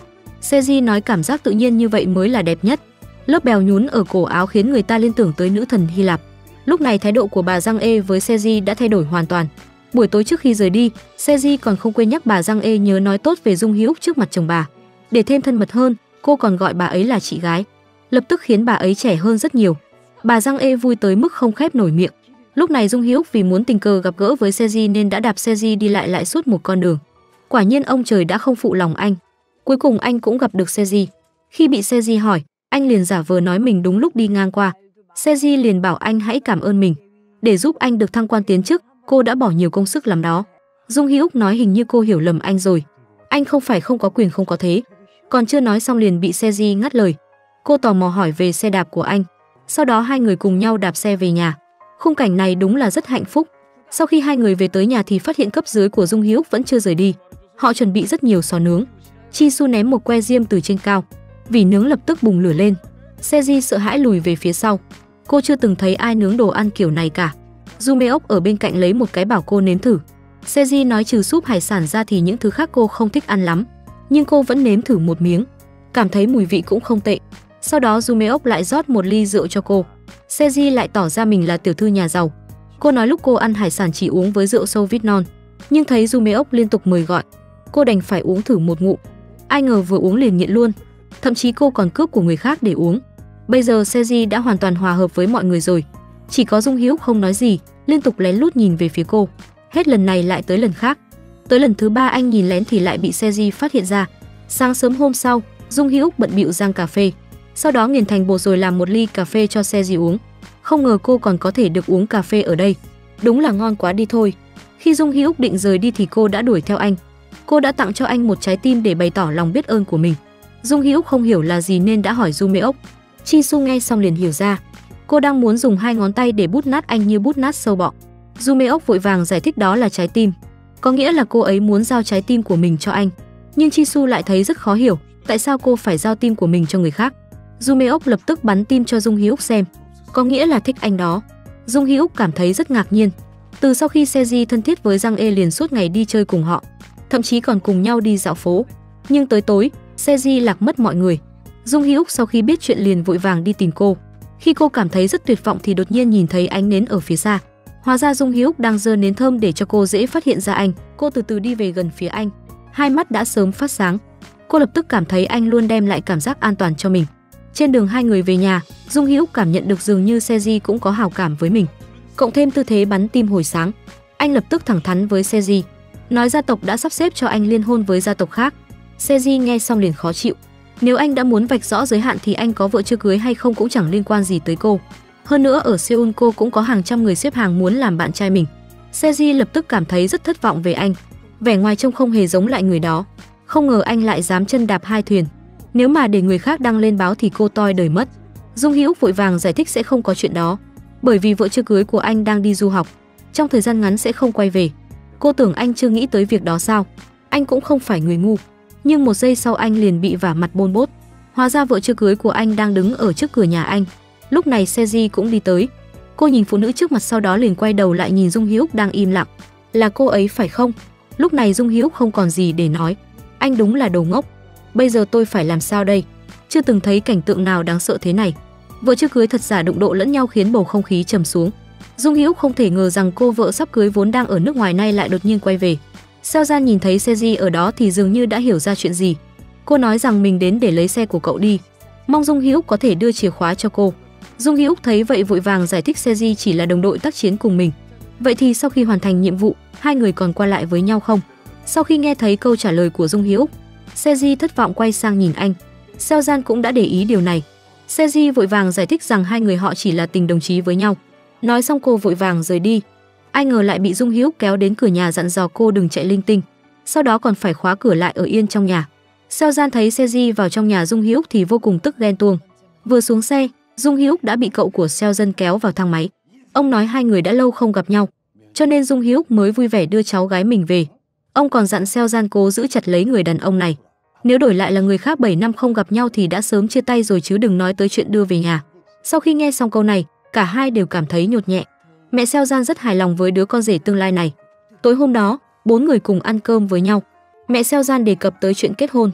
Seji nói cảm giác tự nhiên như vậy mới là đẹp nhất. Lớp bèo nhún ở cổ áo khiến người ta liên tưởng tới nữ thần Hy Lạp. Lúc này thái độ của bà Giang E với Seji đã thay đổi hoàn toàn. Buổi tối trước khi rời đi, Seji còn không quên nhắc bà Giang E nhớ nói tốt về Dung Hữu trước mặt chồng bà. Để thêm thân mật hơn, cô còn gọi bà ấy là chị gái, lập tức khiến bà ấy trẻ hơn rất nhiều. Bà Giang E vui tới mức không khép nổi miệng. Lúc này Dung Hữu vì muốn tình cờ gặp gỡ với Seji nên đã đạp Seji đi lại lại suốt một con đường. Quả nhiên ông trời đã không phụ lòng anh. Cuối cùng anh cũng gặp được Seji. Khi bị Seji hỏi, anh liền giả vờ nói mình đúng lúc đi ngang qua. Seji liền bảo anh hãy cảm ơn mình. Để giúp anh được thăng quan tiến chức, cô đã bỏ nhiều công sức lắm đó. Dung Hữu nói hình như cô hiểu lầm anh rồi. Anh không phải không có quyền không có thế. Còn chưa nói xong liền bị Seji ngắt lời. Cô tò mò hỏi về xe đạp của anh. Sau đó hai người cùng nhau đạp xe về nhà. Khung cảnh này đúng là rất hạnh phúc. Sau khi hai người về tới nhà thì phát hiện cấp dưới của Dung Hữu vẫn chưa rời đi. Họ chuẩn bị rất nhiều sò nướng. Chi Su ném một que diêm từ trên cao. Vỉ nướng lập tức bùng lửa lên. Seji sợ hãi lùi về phía sau. Cô chưa từng thấy ai nướng đồ ăn kiểu này cả. Jumeok ở bên cạnh lấy một cái bảo cô nếm thử. Seji nói trừ súp hải sản ra thì những thứ khác cô không thích ăn lắm, nhưng cô vẫn nếm thử một miếng, cảm thấy mùi vị cũng không tệ. Sau đó Jumeok lại rót một ly rượu cho cô. Seji lại tỏ ra mình là tiểu thư nhà giàu. Cô nói lúc cô ăn hải sản chỉ uống với rượu sâu vít non, nhưng thấy Jumeok liên tục mời gọi, cô đành phải uống thử một ngụm. Ai ngờ vừa uống liền nghiện luôn, thậm chí cô còn cướp của người khác để uống. Bây giờ Seji đã hoàn toàn hòa hợp với mọi người rồi. Chỉ có Dung Hữu không nói gì, liên tục lén lút nhìn về phía cô. Hết lần này lại tới lần khác. Tới lần thứ ba anh nhìn lén thì lại bị Seji phát hiện ra. Sáng sớm hôm sau, Dung Hữu bận bịu rang cà phê, sau đó nghiền thành bột rồi làm một ly cà phê cho Seji uống. Không ngờ cô còn có thể được uống cà phê ở đây, đúng là ngon quá đi thôi. Khi Dung Hữu định rời đi thì cô đã đuổi theo anh. Cô đã tặng cho anh một trái tim để bày tỏ lòng biết ơn của mình. Dung Hữu không hiểu là gì nên đã hỏi Jumeok. Chi Su nghe xong liền hiểu ra. Cô đang muốn dùng hai ngón tay để bút nát anh như bút nát sâu bọ. Jumeok vội vàng giải thích đó là trái tim, có nghĩa là cô ấy muốn giao trái tim của mình cho anh. Nhưng Chi Su lại thấy rất khó hiểu, tại sao cô phải giao tim của mình cho người khác. Jumeok lập tức bắn tim cho Dung Hữu xem, có nghĩa là thích anh đó. Dung Hữu cảm thấy rất ngạc nhiên. Từ sau khi Seji thân thiết với Giang E liền suốt ngày đi chơi cùng họ, thậm chí còn cùng nhau đi dạo phố. Nhưng tới tối, Seji lạc mất mọi người. Dung Hữu sau khi biết chuyện liền vội vàng đi tìm cô. Khi cô cảm thấy rất tuyệt vọng thì đột nhiên nhìn thấy ánh nến ở phía xa. Hóa ra Dung Hữu đang giơ nến thơm để cho cô dễ phát hiện ra anh. Cô từ từ đi về gần phía anh, hai mắt đã sớm phát sáng. Cô lập tức cảm thấy anh luôn đem lại cảm giác an toàn cho mình. Trên đường hai người về nhà, Dung Hữu cảm nhận được dường như Seji cũng có hảo cảm với mình. Cộng thêm tư thế bắn tim hồi sáng, anh lập tức thẳng thắn với Seji, nói gia tộc đã sắp xếp cho anh liên hôn với gia tộc khác. Seji nghe xong liền khó chịu. Nếu anh đã muốn vạch rõ giới hạn thì anh có vợ chưa cưới hay không cũng chẳng liên quan gì tới cô. Hơn nữa ở Seoul cô cũng có hàng trăm người xếp hàng muốn làm bạn trai mình. Seji lập tức cảm thấy rất thất vọng về anh. Vẻ ngoài trông không hề giống lại người đó. Không ngờ anh lại dám chân đạp hai thuyền. Nếu mà để người khác đăng lên báo thì cô toi đời mất. Dung Hữu vội vàng giải thích sẽ không có chuyện đó, bởi vì vợ chưa cưới của anh đang đi du học, trong thời gian ngắn sẽ không quay về. Cô tưởng anh chưa nghĩ tới việc đó sao? Anh cũng không phải người ngu. Nhưng một giây sau anh liền bị vả mặt bôn bốt. Hóa ra vợ chưa cưới của anh đang đứng ở trước cửa nhà anh. Lúc này Seji cũng đi tới. Cô nhìn phụ nữ trước mặt sau đó liền quay đầu lại nhìn Dung Hữu đang im lặng. Là cô ấy phải không? Lúc này Dung Hữu không còn gì để nói. Anh đúng là đồ ngốc. Bây giờ tôi phải làm sao đây? Chưa từng thấy cảnh tượng nào đáng sợ thế này. Vợ chưa cưới thật giả đụng độ lẫn nhau khiến bầu không khí trầm xuống. Dung Hữu không thể ngờ rằng cô vợ sắp cưới vốn đang ở nước ngoài nay lại đột nhiên quay về. Seo Gian nhìn thấy Seji ở đó thì dường như đã hiểu ra chuyện gì. Cô nói rằng mình đến để lấy xe của cậu đi, mong Dung Hữu có thể đưa chìa khóa cho cô. Dung Hữu thấy vậy vội vàng giải thích Seji chỉ là đồng đội tác chiến cùng mình. Vậy thì sau khi hoàn thành nhiệm vụ, hai người còn qua lại với nhau không? Sau khi nghe thấy câu trả lời của Dung Hữu, Seji thất vọng quay sang nhìn anh. Seo Gian cũng đã để ý điều này. Seji vội vàng giải thích rằng hai người họ chỉ là tình đồng chí với nhau. Nói xong cô vội vàng rời đi. Ai ngờ lại bị Dung Hữu kéo đến cửa nhà dặn dò cô đừng chạy linh tinh, sau đó còn phải khóa cửa lại ở yên trong nhà. Seo Gian thấy Seji vào trong nhà Dung Hữu thì vô cùng tức ghen tuông. Vừa xuống xe, Dung Hữu đã bị cậu của Seo Dân kéo vào thang máy. Ông nói hai người đã lâu không gặp nhau, cho nên Dung Hữu mới vui vẻ đưa cháu gái mình về. Ông còn dặn Seo Gian cố giữ chặt lấy người đàn ông này. Nếu đổi lại là người khác bảy năm không gặp nhau thì đã sớm chia tay rồi chứ đừng nói tới chuyện đưa về nhà. Sau khi nghe xong câu này, cả hai đều cảm thấy nhột nhẹ. Mẹ Seo Gian rất hài lòng với đứa con rể tương lai này. Tối hôm đó, bốn người cùng ăn cơm với nhau. Mẹ Seo Gian đề cập tới chuyện kết hôn.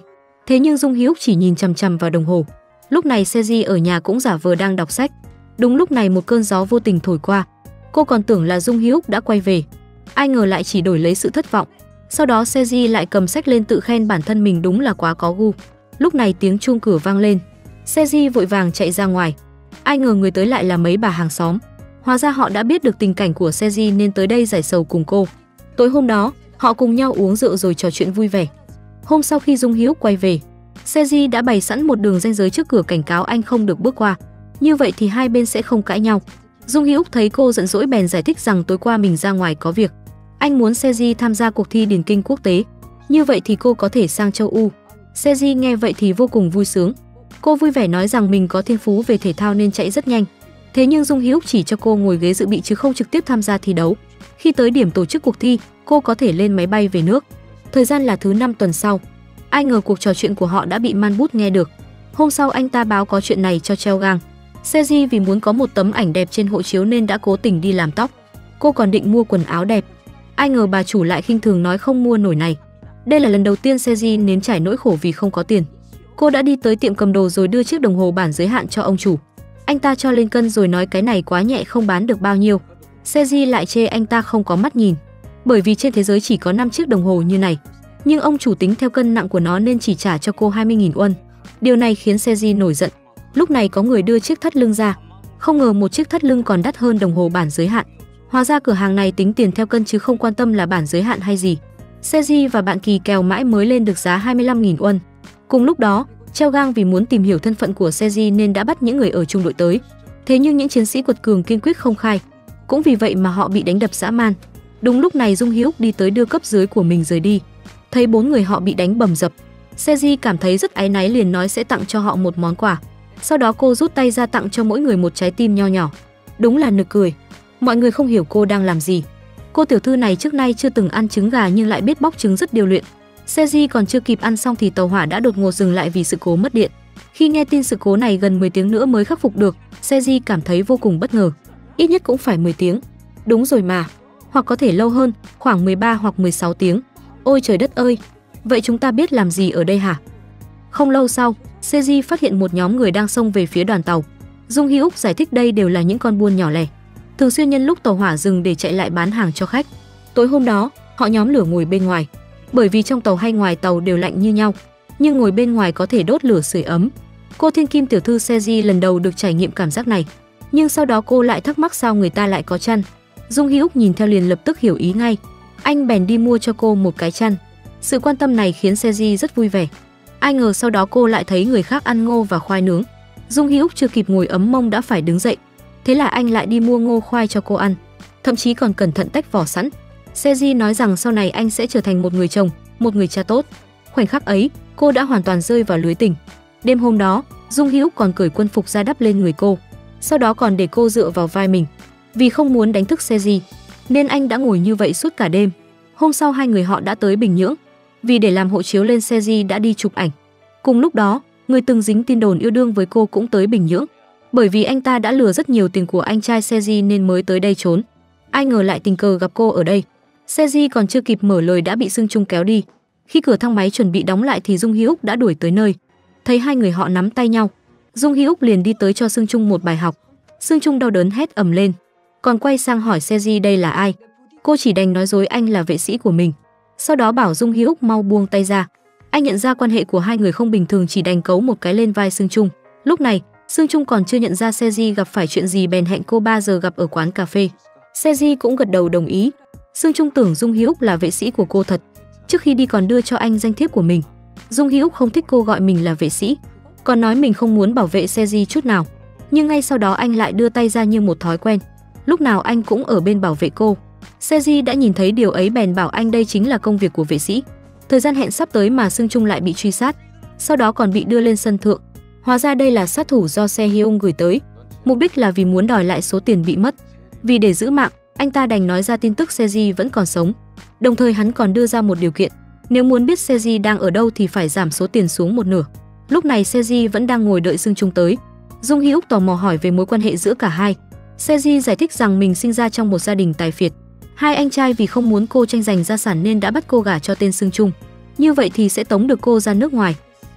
Thế nhưng Dung Hữu chỉ nhìn chằm chằm vào đồng hồ. Lúc này Seji ở nhà cũng giả vờ đang đọc sách. Đúng lúc này một cơn gió vô tình thổi qua. Cô còn tưởng là Dung Hữu đã quay về, ai ngờ lại chỉ đổi lấy sự thất vọng. Sau đó Seji lại cầm sách lên tự khen bản thân mình đúng là quá có gu. Lúc này tiếng chuông cửa vang lên. Seji vội vàng chạy ra ngoài. Ai ngờ người tới lại là mấy bà hàng xóm. Hóa ra họ đã biết được tình cảnh của Seji nên tới đây giải sầu cùng cô. Tối hôm đó, họ cùng nhau uống rượu rồi trò chuyện vui vẻ. Hôm sau khi Dung Hữu quay về, Seji đã bày sẵn một đường ranh giới trước cửa cảnh cáo anh không được bước qua. Như vậy thì hai bên sẽ không cãi nhau. Dung Hữu thấy cô giận dỗi bèn giải thích rằng tối qua mình ra ngoài có việc. Anh muốn Seji tham gia cuộc thi điền kinh quốc tế. Như vậy thì cô có thể sang châu Âu. Seji nghe vậy thì vô cùng vui sướng. Cô vui vẻ nói rằng mình có thiên phú về thể thao nên chạy rất nhanh. Thế nhưng Dung Hữu chỉ cho cô ngồi ghế dự bị chứ không trực tiếp tham gia thi đấu. Khi tới điểm tổ chức cuộc thi, cô có thể lên máy bay về nước. Thời gian là thứ năm tuần sau. Ai ngờ cuộc trò chuyện của họ đã bị Man Bút nghe được. Hôm sau anh ta báo có chuyện này cho Treo Gang. Seji vì muốn có một tấm ảnh đẹp trên hộ chiếu nên đã cố tình đi làm tóc. Cô còn định mua quần áo đẹp. Ai ngờ bà chủ lại khinh thường nói không mua nổi này. Đây là lần đầu tiên Seji nếm trải nỗi khổ vì không có tiền. Cô đã đi tới tiệm cầm đồ rồi đưa chiếc đồng hồ bản giới hạn cho ông chủ. Anh ta cho lên cân rồi nói cái này quá nhẹ không bán được bao nhiêu. Seji lại chê anh ta không có mắt nhìn, bởi vì trên thế giới chỉ có năm chiếc đồng hồ như này. Nhưng ông chủ tính theo cân nặng của nó nên chỉ trả cho cô hai mươi nghìn won. Điều này khiến Seji nổi giận. Lúc này có người đưa chiếc thắt lưng ra. Không ngờ một chiếc thắt lưng còn đắt hơn đồng hồ bản giới hạn. Hóa ra cửa hàng này tính tiền theo cân chứ không quan tâm là bản giới hạn hay gì. Seji và bạn Kỳ kèo mãi mới lên được giá hai mươi lăm nghìn won. Cùng lúc đó, Treo Gang vì muốn tìm hiểu thân phận của Seji nên đã bắt những người ở chung đội tới. Thế nhưng những chiến sĩ quật cường kiên quyết không khai. Cũng vì vậy mà họ bị đánh đập dã man. Đúng lúc này Dung Hữu đi tới đưa cấp dưới của mình rời đi. Thấy bốn người họ bị đánh bầm dập, Seji cảm thấy rất áy náy liền nói sẽ tặng cho họ một món quà. Sau đó cô rút tay ra tặng cho mỗi người một trái tim nho nhỏ. Đúng là nực cười. Mọi người không hiểu cô đang làm gì. Cô tiểu thư này trước nay chưa từng ăn trứng gà nhưng lại biết bóc trứng rất điêu luyện. Seji còn chưa kịp ăn xong thì tàu hỏa đã đột ngột dừng lại vì sự cố mất điện. Khi nghe tin sự cố này gần mười tiếng nữa mới khắc phục được, Seji cảm thấy vô cùng bất ngờ. Ít nhất cũng phải mười tiếng. Đúng rồi mà. Hoặc có thể lâu hơn, khoảng mười ba hoặc mười sáu tiếng. Ôi trời đất ơi, vậy chúng ta biết làm gì ở đây hả? Không lâu sau, Seji phát hiện một nhóm người đang xông về phía đoàn tàu. Dung Hữu giải thích đây đều là những con buôn nhỏ lẻ, thường xuyên nhân lúc tàu hỏa dừng để chạy lại bán hàng cho khách. Tối hôm đó, họ nhóm lửa ngồi bên ngoài. Bởi vì trong tàu hay ngoài tàu đều lạnh như nhau, nhưng ngồi bên ngoài có thể đốt lửa sưởi ấm. Cô thiên kim tiểu thư Seji lần đầu được trải nghiệm cảm giác này, nhưng sau đó cô lại thắc mắc sao người ta lại có chăn. Dung Hữu nhìn theo liền lập tức hiểu ý ngay. Anh bèn đi mua cho cô một cái chăn. Sự quan tâm này khiến Seji rất vui vẻ. Ai ngờ sau đó cô lại thấy người khác ăn ngô và khoai nướng. Dung Hữu chưa kịp ngồi ấm mông đã phải đứng dậy. Thế là anh lại đi mua ngô khoai cho cô ăn, thậm chí còn cẩn thận tách vỏ sẵn. Seji nói rằng sau này anh sẽ trở thành một người chồng, một người cha tốt. Khoảnh khắc ấy, cô đã hoàn toàn rơi vào lưới tình. Đêm hôm đó, Dung Hữu còn cởi quân phục ra đắp lên người cô, sau đó còn để cô dựa vào vai mình. Vì không muốn đánh thức Seji, nên anh đã ngồi như vậy suốt cả đêm. Hôm sau hai người họ đã tới Bình Nhưỡng. Vì để làm hộ chiếu lên, Seji đã đi chụp ảnh. Cùng lúc đó, người từng dính tin đồn yêu đương với cô cũng tới Bình Nhưỡng. Bởi vì anh ta đã lừa rất nhiều tiền của anh trai Seji nên mới tới đây trốn. Ai ngờ lại tình cờ gặp cô ở đây. Seji còn chưa kịp mở lời đã bị Sương Trung kéo đi. Khi cửa thang máy chuẩn bị đóng lại thì Dung Hữu đã đuổi tới nơi. Thấy hai người họ nắm tay nhau, Dung Hữu liền đi tới cho Sương Trung một bài học. Sương Trung đau đớn hét ầm lên, còn quay sang hỏi Seji đây là ai. Cô chỉ đành nói dối anh là vệ sĩ của mình. Sau đó bảo Dung Hữu mau buông tay ra. Anh nhận ra quan hệ của hai người không bình thường, chỉ đành cấu một cái lên vai Sương Trung. Lúc này, Sương Trung còn chưa nhận ra Seji gặp phải chuyện gì bèn hẹn cô ba giờ gặp ở quán cà phê. Seji cũng gật đầu đồng ý. Sương Trung tưởng Dung Hữu là vệ sĩ của cô thật. Trước khi đi còn đưa cho anh danh thiếp của mình. Dung Hữu không thích cô gọi mình là vệ sĩ, còn nói mình không muốn bảo vệ Seji chút nào. Nhưng ngay sau đó anh lại đưa tay ra như một thói quen. Lúc nào anh cũng ở bên bảo vệ cô. Seji đã nhìn thấy điều ấy bèn bảo anh đây chính là công việc của vệ sĩ. Thời gian hẹn sắp tới mà Sương Trung lại bị truy sát, sau đó còn bị đưa lên sân thượng. Hóa ra đây là sát thủ do Se Hyung gửi tới, mục đích là vì muốn đòi lại số tiền bị mất. Vì để giữ mạng, anh ta đành nói ra tin tức Seji vẫn còn sống. Đồng thời hắn còn đưa ra một điều kiện, nếu muốn biết Seji đang ở đâu thì phải giảm số tiền xuống một nửa. Lúc này Seji vẫn đang ngồi đợi Sương Trung tới. Dung Hữu tò mò hỏi về mối quan hệ giữa cả hai. Seji giải thích rằng mình sinh ra trong một gia đình tài phiệt. Hai anh trai vì không muốn cô tranh giành gia sản nên đã bắt cô gả cho tên Sương Trung. Như vậy thì sẽ tống được cô ra nước ngoài.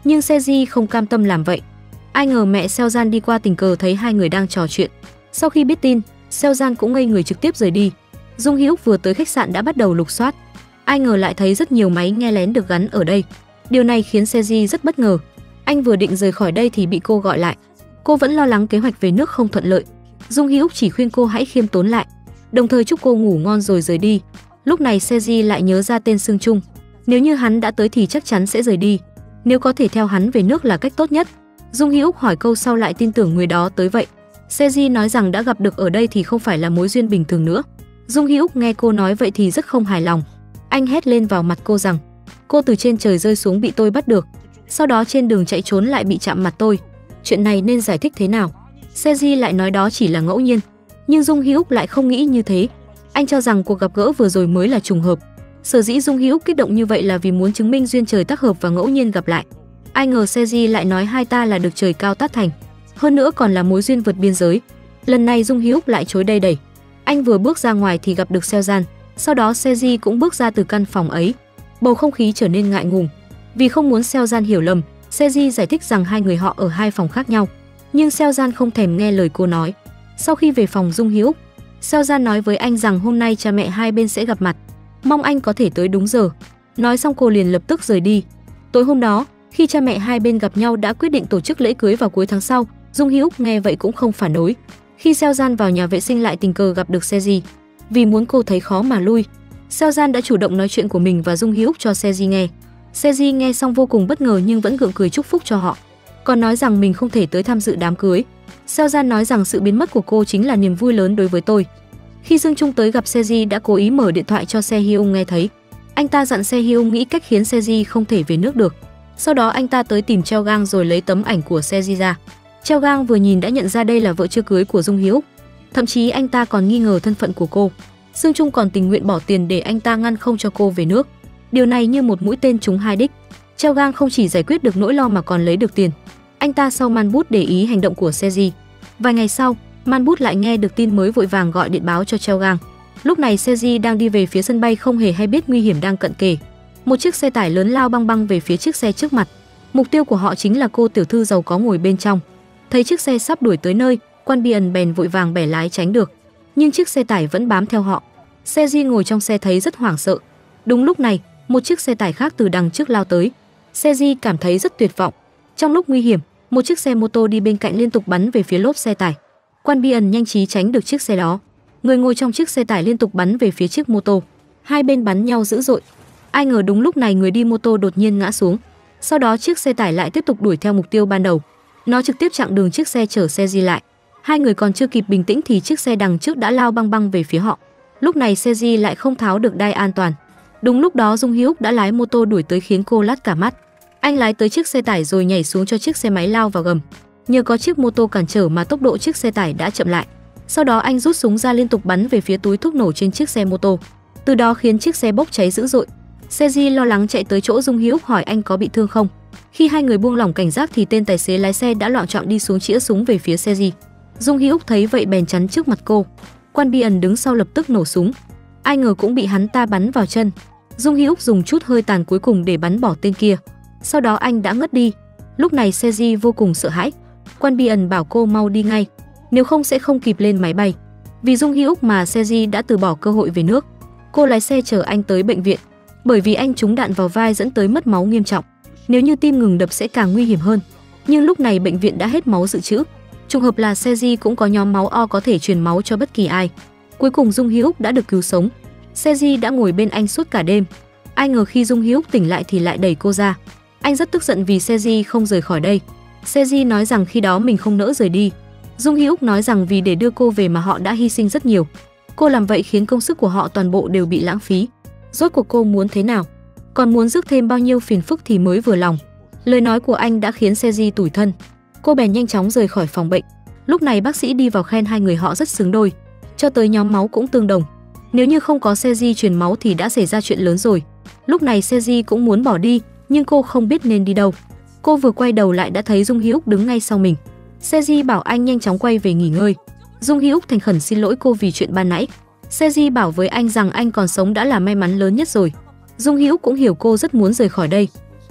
Nhưng Seji không cam tâm làm vậy. Ai ngờ mẹ Seojan đi qua tình cờ thấy hai người đang trò chuyện. Sau khi biết tin, Seojan cũng ngây người trực tiếp rời đi. Dung Hyuk vừa tới khách sạn đã bắt đầu lục soát. Ai ngờ lại thấy rất nhiều máy nghe lén được gắn ở đây. Điều này khiến Seji rất bất ngờ. Anh vừa định rời khỏi đây thì bị cô gọi lại. Cô vẫn lo lắng kế hoạch về nước không thuận lợi. Dung Hyuk chỉ khuyên cô hãy khiêm tốn lại, đồng thời chúc cô ngủ ngon rồi rời đi. Lúc này Seji lại nhớ ra tên Sương Trung. Nếu như hắn đã tới thì chắc chắn sẽ rời đi. Nếu có thể theo hắn về nước là cách tốt nhất. Dung Hyuk hỏi câu sau lại tin tưởng người đó tới vậy. Seji nói rằng đã gặp được ở đây thì không phải là mối duyên bình thường nữa. Dung Hyuk nghe cô nói vậy thì rất không hài lòng. Anh hét lên vào mặt cô rằng cô từ trên trời rơi xuống bị tôi bắt được, sau đó trên đường chạy trốn lại bị chạm mặt tôi. Chuyện này nên giải thích thế nào? Seji lại nói đó chỉ là ngẫu nhiên, nhưng Dung Hyuk lại không nghĩ như thế. Anh cho rằng cuộc gặp gỡ vừa rồi mới là trùng hợp. Sở dĩ Dung Hyuk kích động như vậy là vì muốn chứng minh duyên trời tác hợp và ngẫu nhiên gặp lại. Ai ngờ Seji lại nói hai ta là được trời cao tác thành, hơn nữa còn là mối duyên vượt biên giới. Lần này Dung Hyuk lại chối đầy đẩy. Anh vừa bước ra ngoài thì gặp được Seojan. Sau đó Seji cũng bước ra từ căn phòng ấy. Bầu không khí trở nên ngại ngùng. Vì không muốn Seojan hiểu lầm, Seji giải thích rằng hai người họ ở hai phòng khác nhau. Nhưng Seojan không thèm nghe lời cô nói. Sau khi về phòng Dung Hyuk, Seojan nói với anh rằng hôm nay cha mẹ hai bên sẽ gặp mặt, mong anh có thể tới đúng giờ. Nói xong cô liền lập tức rời đi. Tối hôm đó, khi cha mẹ hai bên gặp nhau đã quyết định tổ chức lễ cưới vào cuối tháng sau. Dung Hyuk nghe vậy cũng không phản đối. Khi Seojan vào nhà vệ sinh lại tình cờ gặp được Seji. Vì muốn cô thấy khó mà lui, Seojan đã chủ động nói chuyện của mình và Dung Hyuk cho Seji nghe. Seji nghe xong vô cùng bất ngờ nhưng vẫn gượng cười chúc phúc cho họ, còn nói rằng mình không thể tới tham dự đám cưới. Seojan nói rằng sự biến mất của cô chính là niềm vui lớn đối với tôi. Khi Dương Trung tới gặp Seji đã cố ý mở điện thoại cho Se Hyung nghe thấy. Anh ta dặn Se Hyung nghĩ cách khiến Seji không thể về nước được. Sau đó anh ta tới tìm Cheo Gang rồi lấy tấm ảnh của Seji ra. Cheo Gang vừa nhìn đã nhận ra đây là vợ chưa cưới của Dung Hyuk. Thậm chí anh ta còn nghi ngờ thân phận của cô. Dương Trung còn tình nguyện bỏ tiền để anh ta ngăn không cho cô về nước. Điều này như một mũi tên trúng hai đích. Cheo Gang không chỉ giải quyết được nỗi lo mà còn lấy được tiền. Anh ta sau Man Bút để ý hành động của Seji. Vài ngày sau, Man Bút lại nghe được tin mới vội vàng gọi điện báo cho Cheo Gang. Lúc này Seji đang đi về phía sân bay không hề hay biết nguy hiểm đang cận kề. Một chiếc xe tải lớn lao băng băng về phía chiếc xe trước mặt. Mục tiêu của họ chính là cô tiểu thư giàu có ngồi bên trong. Thấy chiếc xe sắp đuổi tới nơi, Quan Bian bèn vội vàng bẻ lái tránh được. Nhưng chiếc xe tải vẫn bám theo họ. Seji ngồi trong xe thấy rất hoảng sợ. Đúng lúc này, một chiếc xe tải khác từ đằng trước lao tới. Seji cảm thấy rất tuyệt vọng. Trong lúc nguy hiểm, một chiếc xe mô tô đi bên cạnh liên tục bắn về phía lốp xe tải. Quan Bian nhanh trí tránh được chiếc xe đó. Người ngồi trong chiếc xe tải liên tục bắn về phía chiếc mô tô. Hai bên bắn nhau dữ dội. Ai ngờ đúng lúc này người đi mô tô đột nhiên ngã xuống. Sau đó chiếc xe tải lại tiếp tục đuổi theo mục tiêu ban đầu. Nó trực tiếp chặn đường chiếc xe chở Seji lại. Hai người còn chưa kịp bình tĩnh thì chiếc xe đằng trước đã lao băng băng về phía họ. Lúc này Seji lại không tháo được đai an toàn. Đúng lúc đó Dung Hyuk đã lái mô tô đuổi tới khiến cô lắt cả mắt. Anh lái tới chiếc xe tải rồi nhảy xuống cho chiếc xe máy lao vào gầm. Nhờ có chiếc mô tô cản trở mà tốc độ chiếc xe tải đã chậm lại. Sau đó anh rút súng ra liên tục bắn về phía túi thuốc nổ trên chiếc xe mô tô. Từ đó khiến chiếc xe bốc cháy dữ dội. Seji lo lắng chạy tới chỗ Dung Hyuk hỏi anh có bị thương không. Khi hai người buông lỏng cảnh giác thì tên tài xế lái xe đã loạng choạng đi xuống chĩa súng về phía Seji. Dung Hyuk thấy vậy bèn chắn trước mặt cô. Quan Bian đứng sau lập tức nổ súng. Ai ngờ cũng bị hắn ta bắn vào chân. Dung Hyuk dùng chút hơi tàn cuối cùng để bắn bỏ tên kia. Sau đó anh đã ngất đi. Lúc này Seji vô cùng sợ hãi. Quan Bian bảo cô mau đi ngay, nếu không sẽ không kịp lên máy bay. Vì Dung Hyuk mà Seji đã từ bỏ cơ hội về nước. Cô lái xe chở anh tới bệnh viện. Bởi vì anh trúng đạn vào vai dẫn tới mất máu nghiêm trọng. Nếu như tim ngừng đập sẽ càng nguy hiểm hơn. Nhưng lúc này bệnh viện đã hết máu dự trữ. Trùng hợp là Seji cũng có nhóm máu O có thể truyền máu cho bất kỳ ai. Cuối cùng Dung Hyuk đã được cứu sống. Seji đã ngồi bên anh suốt cả đêm. Ai ngờ khi Dung Hyuk tỉnh lại thì lại đẩy cô ra. Anh rất tức giận vì Seji không rời khỏi đây. Seji nói rằng khi đó mình không nỡ rời đi. Dung Hyuk nói rằng vì để đưa cô về mà họ đã hy sinh rất nhiều. Cô làm vậy khiến công sức của họ toàn bộ đều bị lãng phí. Rốt cuộc cô muốn thế nào? Còn muốn rước thêm bao nhiêu phiền phức thì mới vừa lòng. Lời nói của anh đã khiến Seji tủi thân. Cô bèn nhanh chóng rời khỏi phòng bệnh. Lúc này bác sĩ đi vào khen hai người họ rất xứng đôi. Cho tới nhóm máu cũng tương đồng. Nếu như không có Seji truyền máu thì đã xảy ra chuyện lớn rồi. Lúc này Seji cũng muốn bỏ đi, nhưng cô không biết nên đi đâu. Cô vừa quay đầu lại đã thấy Dung Hyuk đứng ngay sau mình. Seji bảo anh nhanh chóng quay về nghỉ ngơi. Dung Hyuk thành khẩn xin lỗi cô vì chuyện ban nãy. Seji bảo với anh rằng anh còn sống đã là may mắn lớn nhất rồi. Dung Hyuk cũng hiểu cô rất muốn rời khỏi đây.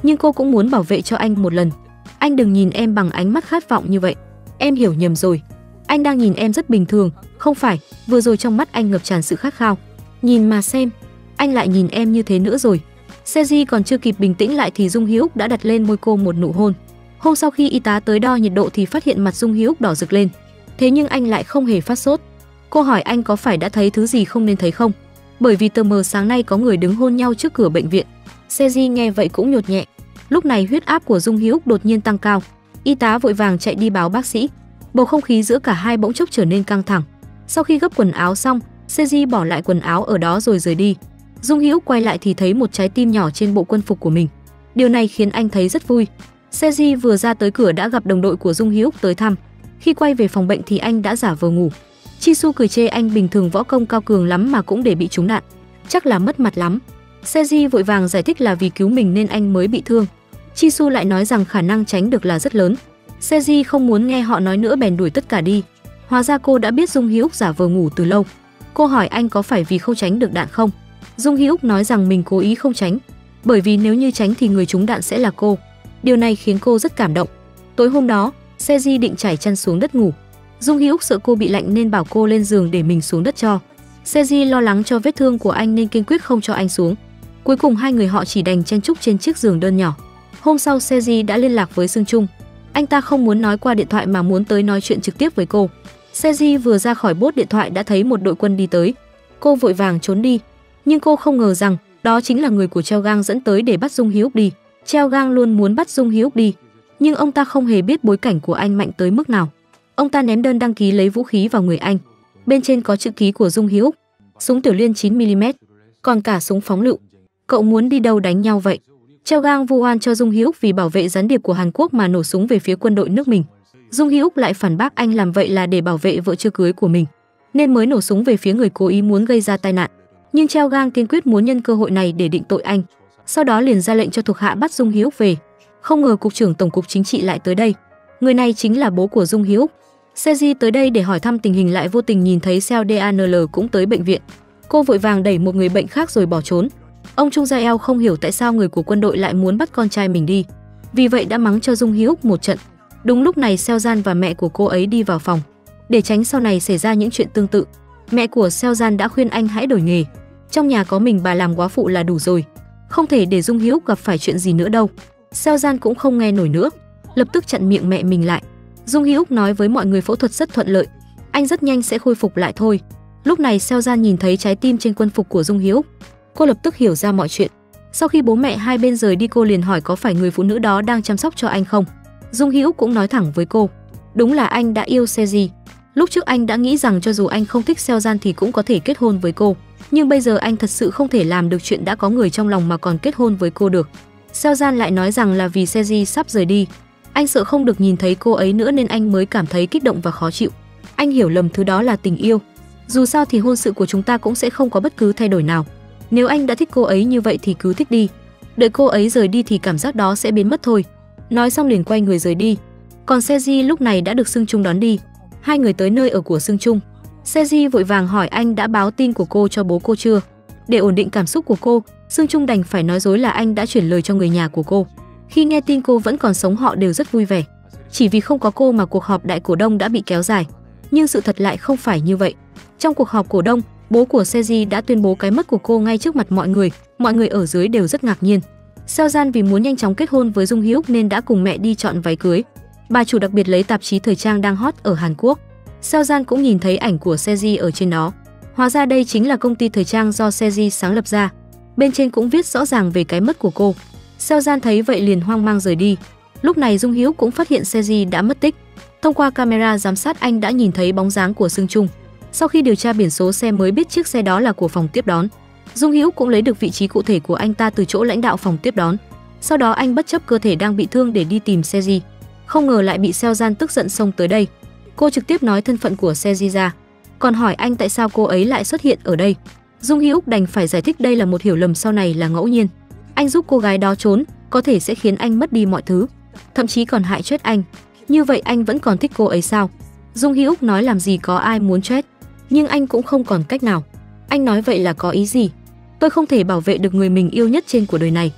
nhưng cô cũng muốn bảo vệ cho anh một lần. Anh đừng nhìn em bằng ánh mắt khát vọng như vậy. Em hiểu nhầm rồi. Anh đang nhìn em rất bình thường, không phải, vừa rồi trong mắt anh ngập tràn sự khát khao. Nhìn mà xem, anh lại nhìn em như thế nữa rồi. Seji còn chưa kịp bình tĩnh lại thì Dung Hyuk đã đặt lên môi cô một nụ hôn. Hôm sau khi y tá tới đo nhiệt độ thì phát hiện mặt Dung Hyuk đỏ rực lên. Thế nhưng anh lại không hề phát sốt. Cô hỏi anh có phải đã thấy thứ gì không nên thấy không? Bởi vì tờ mờ sáng nay có người đứng hôn nhau trước cửa bệnh viện. Seji nghe vậy cũng nhột nhẹ. Lúc này huyết áp của Dung Hyuk đột nhiên tăng cao. Y tá vội vàng chạy đi báo bác sĩ. Bầu không khí giữa cả hai bỗng chốc trở nên căng thẳng. Sau khi gấp quần áo xong, Seji bỏ lại quần áo ở đó rồi rời đi. Dung Hyuk quay lại thì thấy một trái tim nhỏ trên bộ quân phục của mình. Điều này khiến anh thấy rất vui. Seji vừa ra tới cửa đã gặp đồng đội của Dung Hyuk tới thăm. Khi quay về phòng bệnh thì anh đã giả vờ ngủ. Chisu cười chê anh bình thường võ công cao cường lắm mà cũng để bị trúng đạn, chắc là mất mặt lắm. Seji vội vàng giải thích là vì cứu mình nên anh mới bị thương. Chisu lại nói rằng khả năng tránh được là rất lớn. Seji không muốn nghe họ nói nữa bèn đuổi tất cả đi. Hóa ra cô đã biết Dung Hyuk giả vờ ngủ từ lâu. Cô hỏi anh có phải vì không tránh được đạn không? Dung Hyuk nói rằng mình cố ý không tránh, bởi vì nếu như tránh thì người trúng đạn sẽ là cô. Điều này khiến cô rất cảm động. Tối hôm đó, Seji định trải chăn xuống đất ngủ. Dung Hyuk sợ cô bị lạnh nên bảo cô lên giường để mình xuống đất cho. Seji lo lắng cho vết thương của anh nên kiên quyết không cho anh xuống. Cuối cùng hai người họ chỉ đành chen chúc trên chiếc giường đơn nhỏ. Hôm sau Seji đã liên lạc với Sương Trung. Anh ta không muốn nói qua điện thoại mà muốn tới nói chuyện trực tiếp với cô. Seji vừa ra khỏi bốt điện thoại đã thấy một đội quân đi tới. Cô vội vàng trốn đi, nhưng cô không ngờ rằng đó chính là người của Treo Gang dẫn tới để bắt Dung Hyuk đi. Treo Gang luôn muốn bắt Dung Hyuk đi, nhưng ông ta không hề biết bối cảnh của anh mạnh tới mức nào. Ông ta ném đơn đăng ký lấy vũ khí vào người anh. Bên trên có chữ ký của Dung Hyuk, súng tiểu liên chín mi li mét, còn cả súng phóng lựu. Cậu muốn đi đâu đánh nhau vậy? Treo Gang vu oan cho Dung Hyuk vì bảo vệ gián điệp của Hàn Quốc mà nổ súng về phía quân đội nước mình. Dung Hyuk lại phản bác anh làm vậy là để bảo vệ vợ chưa cưới của mình, nên mới nổ súng về phía người cố ý muốn gây ra tai nạn. Nhưng Treo Gang kiên quyết muốn nhân cơ hội này để định tội anh. Sau đó liền ra lệnh cho thuộc hạ bắt Dung Hyuk về. Không ngờ cục trưởng tổng cục chính trị lại tới đây. Người này chính là bố của Dung Hyuk. Seji tới đây để hỏi thăm tình hình lại vô tình nhìn thấy Seo Dan cũng tới bệnh viện. Cô vội vàng đẩy một người bệnh khác rồi bỏ trốn. Ông Chung Jae-el không hiểu tại sao người của quân đội lại muốn bắt con trai mình đi, vì vậy đã mắng cho Dung Hyuk một trận. Đúng lúc này Seojan và mẹ của cô ấy đi vào phòng. Để tránh sau này xảy ra những chuyện tương tự, mẹ của Seojan đã khuyên anh hãy đổi nghề. Trong nhà có mình bà làm góa phụ là đủ rồi, không thể để Dung Hyuk gặp phải chuyện gì nữa đâu. Seojan cũng không nghe nổi nữa, lập tức chặn miệng mẹ mình lại. Dung Hyuk nói với mọi người phẫu thuật rất thuận lợi, anh rất nhanh sẽ khôi phục lại thôi. Lúc này Seojan nhìn thấy trái tim trên quân phục của Dung Hyuk, cô lập tức hiểu ra mọi chuyện. Sau khi bố mẹ hai bên rời đi, cô liền hỏi có phải người phụ nữ đó đang chăm sóc cho anh không. Dung Hyuk cũng nói thẳng với cô, đúng là anh đã yêu Seji. Lúc trước anh đã nghĩ rằng cho dù anh không thích Seojan thì cũng có thể kết hôn với cô, nhưng bây giờ anh thật sự không thể làm được chuyện đã có người trong lòng mà còn kết hôn với cô được. Seojan lại nói rằng là vì Seji sắp rời đi, anh sợ không được nhìn thấy cô ấy nữa nên anh mới cảm thấy kích động và khó chịu. Anh hiểu lầm thứ đó là tình yêu. Dù sao thì hôn sự của chúng ta cũng sẽ không có bất cứ thay đổi nào. Nếu anh đã thích cô ấy như vậy thì cứ thích đi, đợi cô ấy rời đi thì cảm giác đó sẽ biến mất thôi. Nói xong liền quay người rời đi. Còn Seji lúc này đã được Sương Trung đón đi. Hai người tới nơi ở của Sương Trung. Seji vội vàng hỏi anh đã báo tin của cô cho bố cô chưa. Để ổn định cảm xúc của cô, Sương Trung đành phải nói dối là anh đã chuyển lời cho người nhà của cô. Khi nghe tin cô vẫn còn sống họ đều rất vui vẻ. Chỉ vì không có cô mà cuộc họp đại cổ đông đã bị kéo dài. Nhưng sự thật lại không phải như vậy. Trong cuộc họp cổ đông, bố của Seji đã tuyên bố cái mất của cô ngay trước mặt mọi người. Mọi người ở dưới đều rất ngạc nhiên. Seojan vì muốn nhanh chóng kết hôn với Dung Hyuk nên đã cùng mẹ đi chọn váy cưới. Bà chủ đặc biệt lấy tạp chí thời trang đang hot ở Hàn Quốc. Seojan cũng nhìn thấy ảnh của Seji ở trên đó. Hóa ra đây chính là công ty thời trang do Seji sáng lập ra. Bên trên cũng viết rõ ràng về cái mất của cô. Seojan thấy vậy liền hoang mang rời đi. Lúc này Dung Hyuk cũng phát hiện Seji đã mất tích. Thông qua camera giám sát anh đã nhìn thấy bóng dáng của Sương Trung. Sau khi điều tra biển số xe mới biết chiếc xe đó là của phòng tiếp đón. Dung Hyuk cũng lấy được vị trí cụ thể của anh ta từ chỗ lãnh đạo phòng tiếp đón. Sau đó anh bất chấp cơ thể đang bị thương để đi tìm Seji. Không ngờ lại bị Seojan tức giận xông tới đây. Cô trực tiếp nói thân phận của Seji ra, còn hỏi anh tại sao cô ấy lại xuất hiện ở đây. Dung Hyuk đành phải giải thích đây là một hiểu lầm sau này là ngẫu nhiên. Anh giúp cô gái đó trốn, có thể sẽ khiến anh mất đi mọi thứ, thậm chí còn hại chết anh. Như vậy anh vẫn còn thích cô ấy sao? Dung Hyuk nói làm gì có ai muốn chết, nhưng anh cũng không còn cách nào. Anh nói vậy là có ý gì? Tôi không thể bảo vệ được người mình yêu nhất trên cuộc đời này.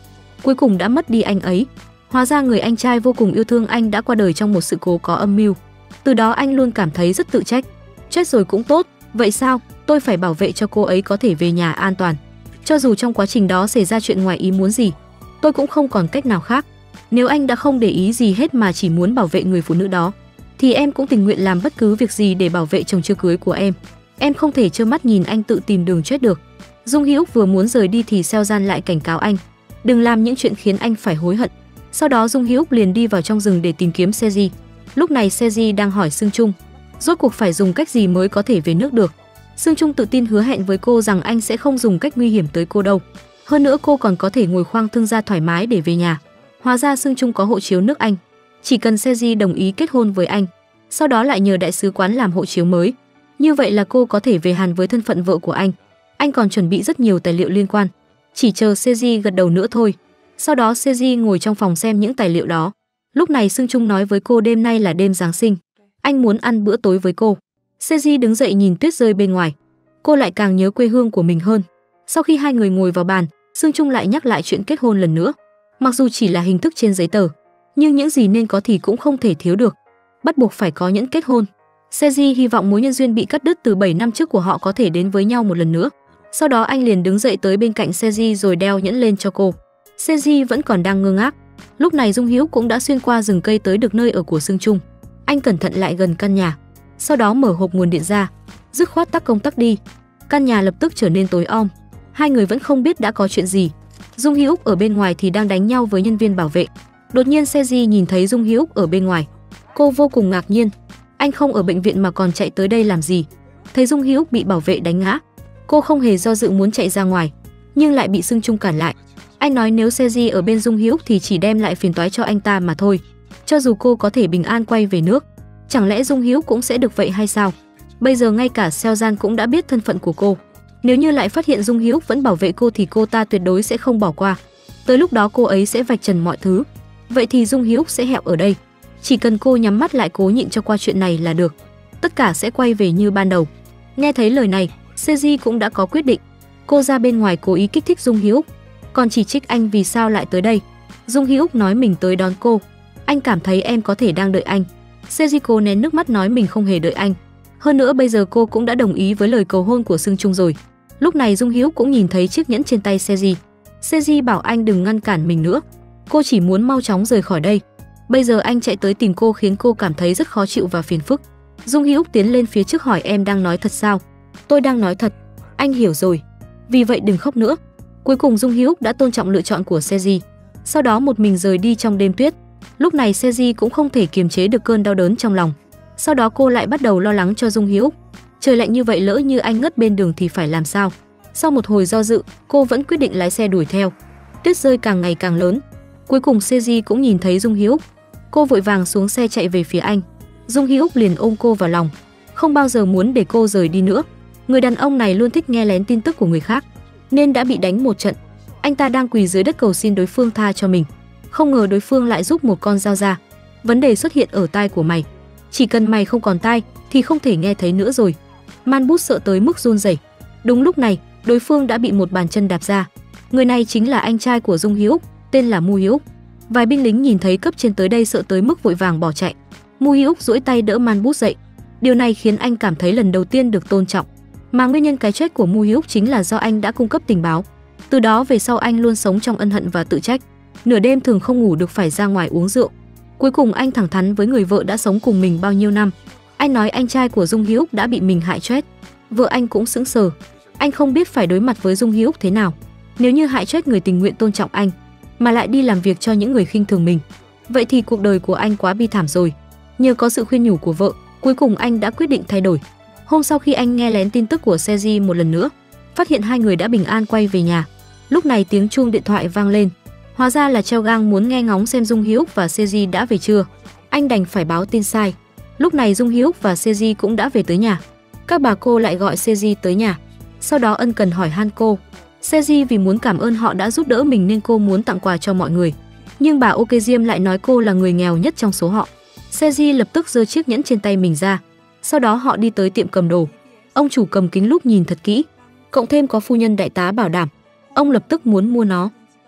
cuối cùng đã mất đi anh ấy. Hóa ra người anh trai vô cùng yêu thương anh đã qua đời trong một sự cố có âm mưu. Từ đó anh luôn cảm thấy rất tự trách. Chết rồi cũng tốt, vậy sao? Tôi phải bảo vệ cho cô ấy có thể về nhà an toàn. Cho dù trong quá trình đó xảy ra chuyện ngoài ý muốn gì, tôi cũng không còn cách nào khác. Nếu anh đã không để ý gì hết mà chỉ muốn bảo vệ người phụ nữ đó, thì em cũng tình nguyện làm bất cứ việc gì để bảo vệ chồng chưa cưới của em. Em không thể trơ mắt nhìn anh tự tìm đường chết được. Dung Hữu vừa muốn rời đi thì Seo Gian lại cảnh cáo anh, đừng làm những chuyện khiến anh phải hối hận. Sau đó Dung Hữu liền đi vào trong rừng để tìm kiếm Seji. Lúc này Seji đang hỏi Sương Trung, rốt cuộc phải dùng cách gì mới có thể về nước được. Sương Trung tự tin hứa hẹn với cô rằng anh sẽ không dùng cách nguy hiểm tới cô đâu. Hơn nữa cô còn có thể ngồi khoang thương gia thoải mái để về nhà. Hóa ra Sương Trung có hộ chiếu nước Anh, chỉ cần Seji đồng ý kết hôn với anh, sau đó lại nhờ đại sứ quán làm hộ chiếu mới. Như vậy là cô có thể về Hàn với thân phận vợ của anh. Anh còn chuẩn bị rất nhiều tài liệu liên quan, chỉ chờ Seji gật đầu nữa thôi. Sau đó Seji ngồi trong phòng xem những tài liệu đó. Lúc này Sương Trung nói với cô đêm nay là đêm Giáng sinh, anh muốn ăn bữa tối với cô. Seji đứng dậy nhìn tuyết rơi bên ngoài, cô lại càng nhớ quê hương của mình hơn. Sau khi hai người ngồi vào bàn, Sương Trung lại nhắc lại chuyện kết hôn lần nữa. Mặc dù chỉ là hình thức trên giấy tờ, nhưng những gì nên có thì cũng không thể thiếu được. Bắt buộc phải có nhẫn kết hôn. Seji hy vọng mối nhân duyên bị cắt đứt từ bảy năm trước của họ có thể đến với nhau một lần nữa. Sau đó anh liền đứng dậy tới bên cạnh Seji rồi đeo nhẫn lên cho cô. Seji vẫn còn đang ngơ ngác. Lúc này Dung Hữu cũng đã xuyên qua rừng cây tới được nơi ở của Sương Trung. Anh cẩn thận lại gần căn nhà, sau đó mở hộp nguồn điện ra, dứt khoát tắt công tắc đi. Căn nhà lập tức trở nên tối om. Hai người vẫn không biết đã có chuyện gì. Dung Hữu ở bên ngoài thì đang đánh nhau với nhân viên bảo vệ. Đột nhiên Seji nhìn thấy Dung Hữu ở bên ngoài, cô vô cùng ngạc nhiên. Anh không ở bệnh viện mà còn chạy tới đây làm gì? Thấy Dung Hữu bị bảo vệ đánh ngã, cô không hề do dự muốn chạy ra ngoài, nhưng lại bị Sương Trung cản lại. Anh nói nếu Seji ở bên Dung Hữu thì chỉ đem lại phiền toái cho anh ta mà thôi. Cho dù cô có thể bình an quay về nước, chẳng lẽ Dung Hữu cũng sẽ được vậy hay sao? Bây giờ ngay cả Seo Gian cũng đã biết thân phận của cô. Nếu như lại phát hiện Dung Hữu vẫn bảo vệ cô thì cô ta tuyệt đối sẽ không bỏ qua. Tới lúc đó cô ấy sẽ vạch trần mọi thứ. Vậy thì Dung Hữu sẽ hẹo ở đây. Chỉ cần cô nhắm mắt lại cố nhịn cho qua chuyện này là được. Tất cả sẽ quay về như ban đầu. Nghe thấy lời này, Seji cũng đã có quyết định. Cô ra bên ngoài cố ý kích thích Dung Hữu, còn chỉ trích anh vì sao lại tới đây. Dung Hữu nói mình tới đón cô. Anh cảm thấy em có thể đang đợi anh. Seji cố nén nước mắt nói mình không hề đợi anh. Hơn nữa bây giờ cô cũng đã đồng ý với lời cầu hôn của Sương Trung rồi. Lúc này Dung Hữu cũng nhìn thấy chiếc nhẫn trên tay Seji. Seji bảo anh đừng ngăn cản mình nữa. Cô chỉ muốn mau chóng rời khỏi đây. Bây giờ anh chạy tới tìm cô khiến cô cảm thấy rất khó chịu và phiền phức. Dung Hữu tiến lên phía trước hỏi em đang nói thật sao? Tôi đang nói thật. Anh hiểu rồi. Vì vậy đừng khóc nữa. Cuối cùng Dung Hữu đã tôn trọng lựa chọn của Seji. Sau đó một mình rời đi trong đêm tuyết. Lúc này Seji cũng không thể kiềm chế được cơn đau đớn trong lòng. Sau đó cô lại bắt đầu lo lắng cho Dung Hữu. Trời lạnh như vậy lỡ như anh ngất bên đường thì phải làm sao? Sau một hồi do dự, cô vẫn quyết định lái xe đuổi theo. Tuyết rơi càng ngày càng lớn. Cuối cùng Seji cũng nhìn thấy Dung Hữu. Cô vội vàng xuống xe chạy về phía anh. Dung Hữu liền ôm cô vào lòng, không bao giờ muốn để cô rời đi nữa. Người đàn ông này luôn thích nghe lén tin tức của người khác, nên đã bị đánh một trận. Anh ta đang quỳ dưới đất cầu xin đối phương tha cho mình. Không ngờ đối phương lại giúp một con dao ra. Vấn đề xuất hiện ở tai của mày. Chỉ cần mày không còn tai thì không thể nghe thấy nữa rồi. Man Bút sợ tới mức run rẩy. Đúng lúc này, đối phương đã bị một bàn chân đạp ra. Người này chính là anh trai của Dung Hữu, tên là Mu Hữu. Vài binh lính nhìn thấy cấp trên tới đây sợ tới mức vội vàng bỏ chạy. Mu Hữu duỗi tay đỡ Man Bút dậy. Điều này khiến anh cảm thấy lần đầu tiên được tôn trọng. Mà nguyên nhân cái chết của Mu Hữu chính là do anh đã cung cấp tình báo. Từ đó về sau anh luôn sống trong ân hận và tự trách. Nửa đêm thường không ngủ được phải ra ngoài uống rượu. Cuối cùng anh thẳng thắn với người vợ đã sống cùng mình bao nhiêu năm. Anh nói anh trai của Dung Hữu đã bị mình hại chết. Vợ anh cũng sững sờ. Anh không biết phải đối mặt với Dung Hữu thế nào. Nếu như hại chết người tình nguyện tôn trọng anh, mà lại đi làm việc cho những người khinh thường mình, vậy thì cuộc đời của anh quá bi thảm rồi. Nhờ có sự khuyên nhủ của vợ, cuối cùng anh đã quyết định thay đổi. Hôm sau khi anh nghe lén tin tức của Seji một lần nữa, phát hiện hai người đã bình an quay về nhà. Lúc này tiếng chuông điện thoại vang lên. Hóa ra là Treo Gang muốn nghe ngóng xem Dung Hữu và Seji đã về chưa. Anh đành phải báo tin sai. Lúc này Dung Hữu và Seji cũng đã về tới nhà. Các bà cô lại gọi Seji tới nhà, sau đó ân cần hỏi han cô. Seji vì muốn cảm ơn họ đã giúp đỡ mình nên cô muốn tặng quà cho mọi người. Nhưng bà Ok Diêm lại nói cô là người nghèo nhất trong số họ. Seji lập tức giơ chiếc nhẫn trên tay mình ra. Sau đó họ đi tới tiệm cầm đồ. Ông chủ cầm kính lúp nhìn thật kỹ, cộng thêm có phu nhân đại tá bảo đảm, ông lập tức muốn mua nó.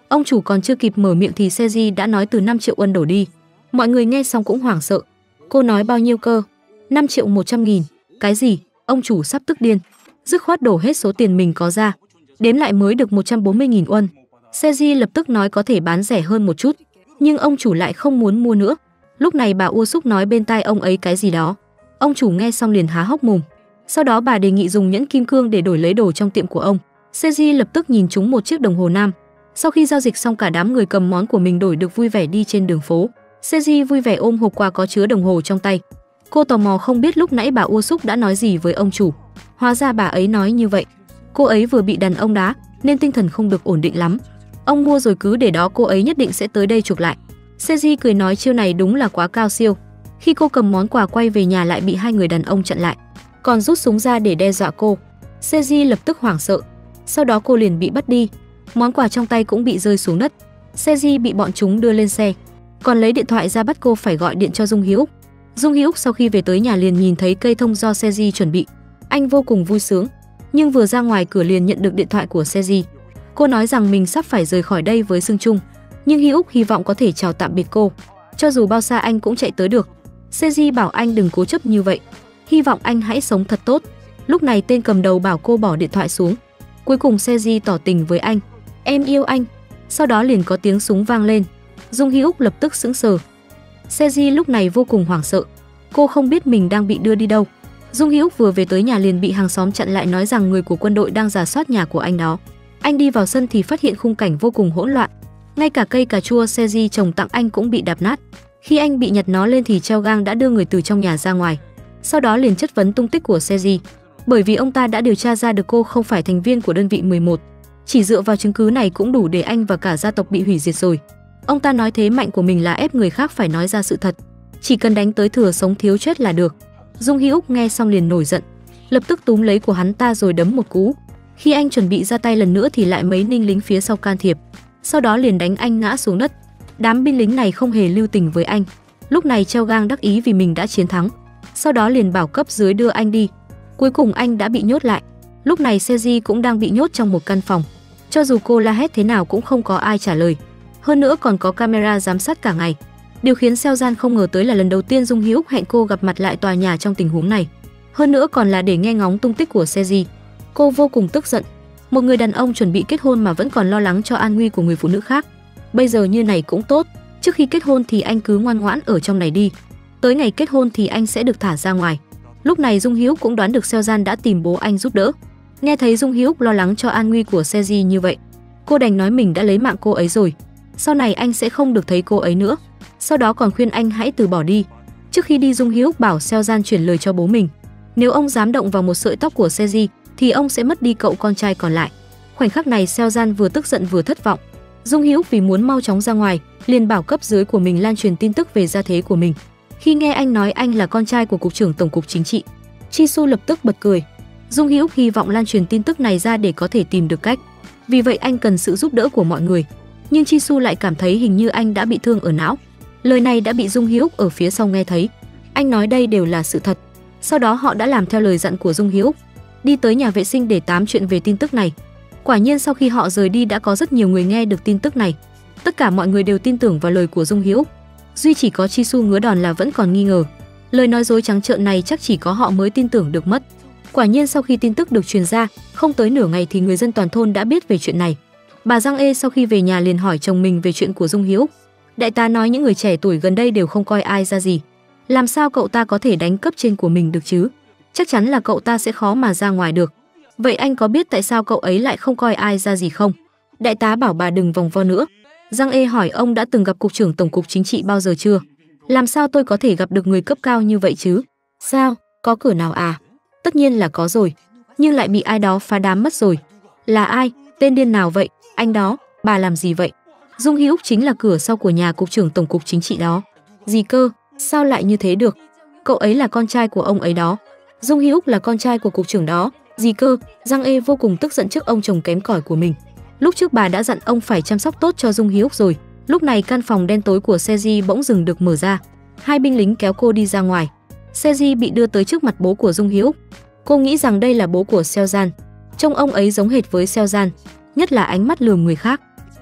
Ông chủ còn chưa kịp mở miệng thì Seji đã nói từ năm triệu won đổ đi. Mọi người nghe xong cũng hoảng sợ. Cô nói bao nhiêu cơ? năm triệu một trăm nghìn. Cái gì? Ông chủ sắp tức điên. Dứt khoát đổ hết số tiền mình có ra. Đếm lại mới được một trăm bốn mươi nghìn won. Seji lập tức nói có thể bán rẻ hơn một chút, nhưng ông chủ lại không muốn mua nữa. Lúc này bà Ua Súc nói bên tai ông ấy cái gì đó. Ông chủ nghe xong liền há hốc mồm. Sau đó bà đề nghị dùng nhẫn kim cương để đổi lấy đồ trong tiệm của ông. Seji lập tức nhìn trúng một chiếc đồng hồ nam. Sau khi giao dịch xong, cả đám người cầm món của mình đổi được vui vẻ đi trên đường phố. Seji vui vẻ ôm hộp quà có chứa đồng hồ trong tay. Cô tò mò không biết lúc nãy bà Ua Súc đã nói gì với ông chủ. Hóa ra bà ấy nói như vậy. Cô ấy vừa bị đàn ông đá nên tinh thần không được ổn định lắm. Ông mua rồi cứ để đó, cô ấy nhất định sẽ tới đây chuộc lại. Seji cười nói chiêu này đúng là quá cao siêu. Khi cô cầm món quà quay về nhà lại bị hai người đàn ông chặn lại, còn rút súng ra để đe dọa cô. Seji lập tức hoảng sợ. Sau đó cô liền bị bắt đi. Món quà trong tay cũng bị rơi xuống đất. Seji bị bọn chúng đưa lên xe, còn lấy điện thoại ra bắt cô phải gọi điện cho Dung Hi Úc. Dung Hi Úc sau khi về tới nhà liền nhìn thấy cây thông do Seji chuẩn bị. Anh vô cùng vui sướng, nhưng vừa ra ngoài cửa liền nhận được điện thoại của Seji. Cô nói rằng mình sắp phải rời khỏi đây với Sương Trung, nhưng Hi Úc hy vọng có thể chào tạm biệt cô, cho dù bao xa anh cũng chạy tới được. Seji bảo anh đừng cố chấp như vậy, hy vọng anh hãy sống thật tốt. Lúc này tên cầm đầu bảo cô bỏ điện thoại xuống. Cuối cùng Seji tỏ tình với anh. Em yêu anh. Sau đó liền có tiếng súng vang lên. Dung Hi Úc lập tức sững sờ. Seji lúc này vô cùng hoảng sợ. Cô không biết mình đang bị đưa đi đâu. Dung Hi Úc vừa về tới nhà liền bị hàng xóm chặn lại, nói rằng người của quân đội đang rà soát nhà của anh đó. Anh đi vào sân thì phát hiện khung cảnh vô cùng hỗn loạn. Ngay cả cây cà chua Seji trồng tặng anh cũng bị đạp nát. Khi anh bị nhặt nó lên thì Treo Gang đã đưa người từ trong nhà ra ngoài. Sau đó liền chất vấn tung tích của Seji, bởi vì ông ta đã điều tra ra được cô không phải thành viên của đơn vị mười một. Chỉ dựa vào chứng cứ này cũng đủ để anh và cả gia tộc bị hủy diệt rồi. Ông ta nói thế mạnh của mình là ép người khác phải nói ra sự thật, chỉ cần đánh tới thừa sống thiếu chết là được. Dung Hi Úc nghe xong liền nổi giận, lập tức túm lấy của hắn ta rồi đấm một cú. Khi anh chuẩn bị ra tay lần nữa thì lại mấy ninh lính phía sau can thiệp, sau đó liền đánh anh ngã xuống đất. Đám binh lính này không hề lưu tình với anh. Lúc này Treo Gang đắc ý vì mình đã chiến thắng, sau đó liền bảo cấp dưới đưa anh đi. Cuối cùng anh đã bị nhốt lại. Lúc này Seji cũng đang bị nhốt trong một căn phòng. Cho dù cô la hét thế nào cũng không có ai trả lời. Hơn nữa còn có camera giám sát cả ngày. Điều khiến Seo Gian không ngờ tới là lần đầu tiên Dung Hi Úc hẹn cô gặp mặt lại tòa nhà trong tình huống này. Hơn nữa còn là để nghe ngóng tung tích của Seji. Cô vô cùng tức giận. Một người đàn ông chuẩn bị kết hôn mà vẫn còn lo lắng cho an nguy của người phụ nữ khác. Bây giờ như này cũng tốt, trước khi kết hôn thì anh cứ ngoan ngoãn ở trong này đi. Tới ngày kết hôn thì anh sẽ được thả ra ngoài. Lúc này Dung Hi Úc cũng đoán được Seo Gian đã tìm bố anh giúp đỡ. Nghe thấy Dung Hi Úc lo lắng cho an nguy của Seji như vậy, cô đành nói mình đã lấy mạng cô ấy rồi, sau này anh sẽ không được thấy cô ấy nữa. Sau đó còn khuyên anh hãy từ bỏ đi. Trước khi đi, Dung Hi Úc bảo Seo Gian chuyển lời cho bố mình, nếu ông dám động vào một sợi tóc của Seji thì ông sẽ mất đi cậu con trai còn lại. Khoảnh khắc này Seo Gian vừa tức giận vừa thất vọng. Dung Hi Úc vì muốn mau chóng ra ngoài, liền bảo cấp dưới của mình lan truyền tin tức về gia thế của mình. Khi nghe anh nói anh là con trai của cục trưởng tổng cục chính trị, Chi-su lập tức bật cười. Dung Hi Úc hy vọng lan truyền tin tức này ra để có thể tìm được cách. Vì vậy anh cần sự giúp đỡ của mọi người. Nhưng Chi-su lại cảm thấy hình như anh đã bị thương ở não. Lời này đã bị Dung Hi Úc ở phía sau nghe thấy. Anh nói đây đều là sự thật. Sau đó họ đã làm theo lời dặn của Dung Hi Úc, đi tới nhà vệ sinh để tám chuyện về tin tức này. Quả nhiên sau khi họ rời đi đã có rất nhiều người nghe được tin tức này. Tất cả mọi người đều tin tưởng vào lời của Dung Hi Úc. Duy chỉ có Chi-su ngứa đòn là vẫn còn nghi ngờ. Lời nói dối trắng trợn này chắc chỉ có họ mới tin tưởng được mất. Quả nhiên sau khi tin tức được truyền ra, không tới nửa ngày thì người dân toàn thôn đã biết về chuyện này. Bà Giang Ê sau khi về nhà liền hỏi chồng mình về chuyện của Dung Hi Úc. Đại tá nói những người trẻ tuổi gần đây đều không coi ai ra gì. Làm sao cậu ta có thể đánh cấp trên của mình được chứ? Chắc chắn là cậu ta sẽ khó mà ra ngoài được. Vậy anh có biết tại sao cậu ấy lại không coi ai ra gì không? Đại tá bảo bà đừng vòng vo nữa. Giang Ê hỏi ông đã từng gặp cục trưởng tổng cục chính trị bao giờ chưa? Làm sao tôi có thể gặp được người cấp cao như vậy chứ? Sao? Có cửa nào à? Tất nhiên là có rồi, nhưng lại bị ai đó phá đám mất rồi. Là ai? Tên điên nào vậy? Anh đó, bà làm gì vậy? Dung Hi Úc chính là cửa sau của nhà cục trưởng tổng cục chính trị đó. Gì cơ? Sao lại như thế được? Cậu ấy là con trai của ông ấy đó. Dung Hi Úc là con trai của cục trưởng đó. Gì cơ? Giang Ê vô cùng tức giận trước ông chồng kém cỏi của mình. Lúc trước bà đã dặn ông phải chăm sóc tốt cho Dung Hi Úc rồi. Lúc này căn phòng đen tối của Seji bỗng dừng được mở ra. Hai binh lính kéo cô đi ra ngoài. Seji bị đưa tới trước mặt bố của Dung Hi Úc. Cô nghĩ rằng đây là bố của Seo Gian. Trông ông ấy giống hệt với Seo Gian, nhất là ánh mắt lườm người khác.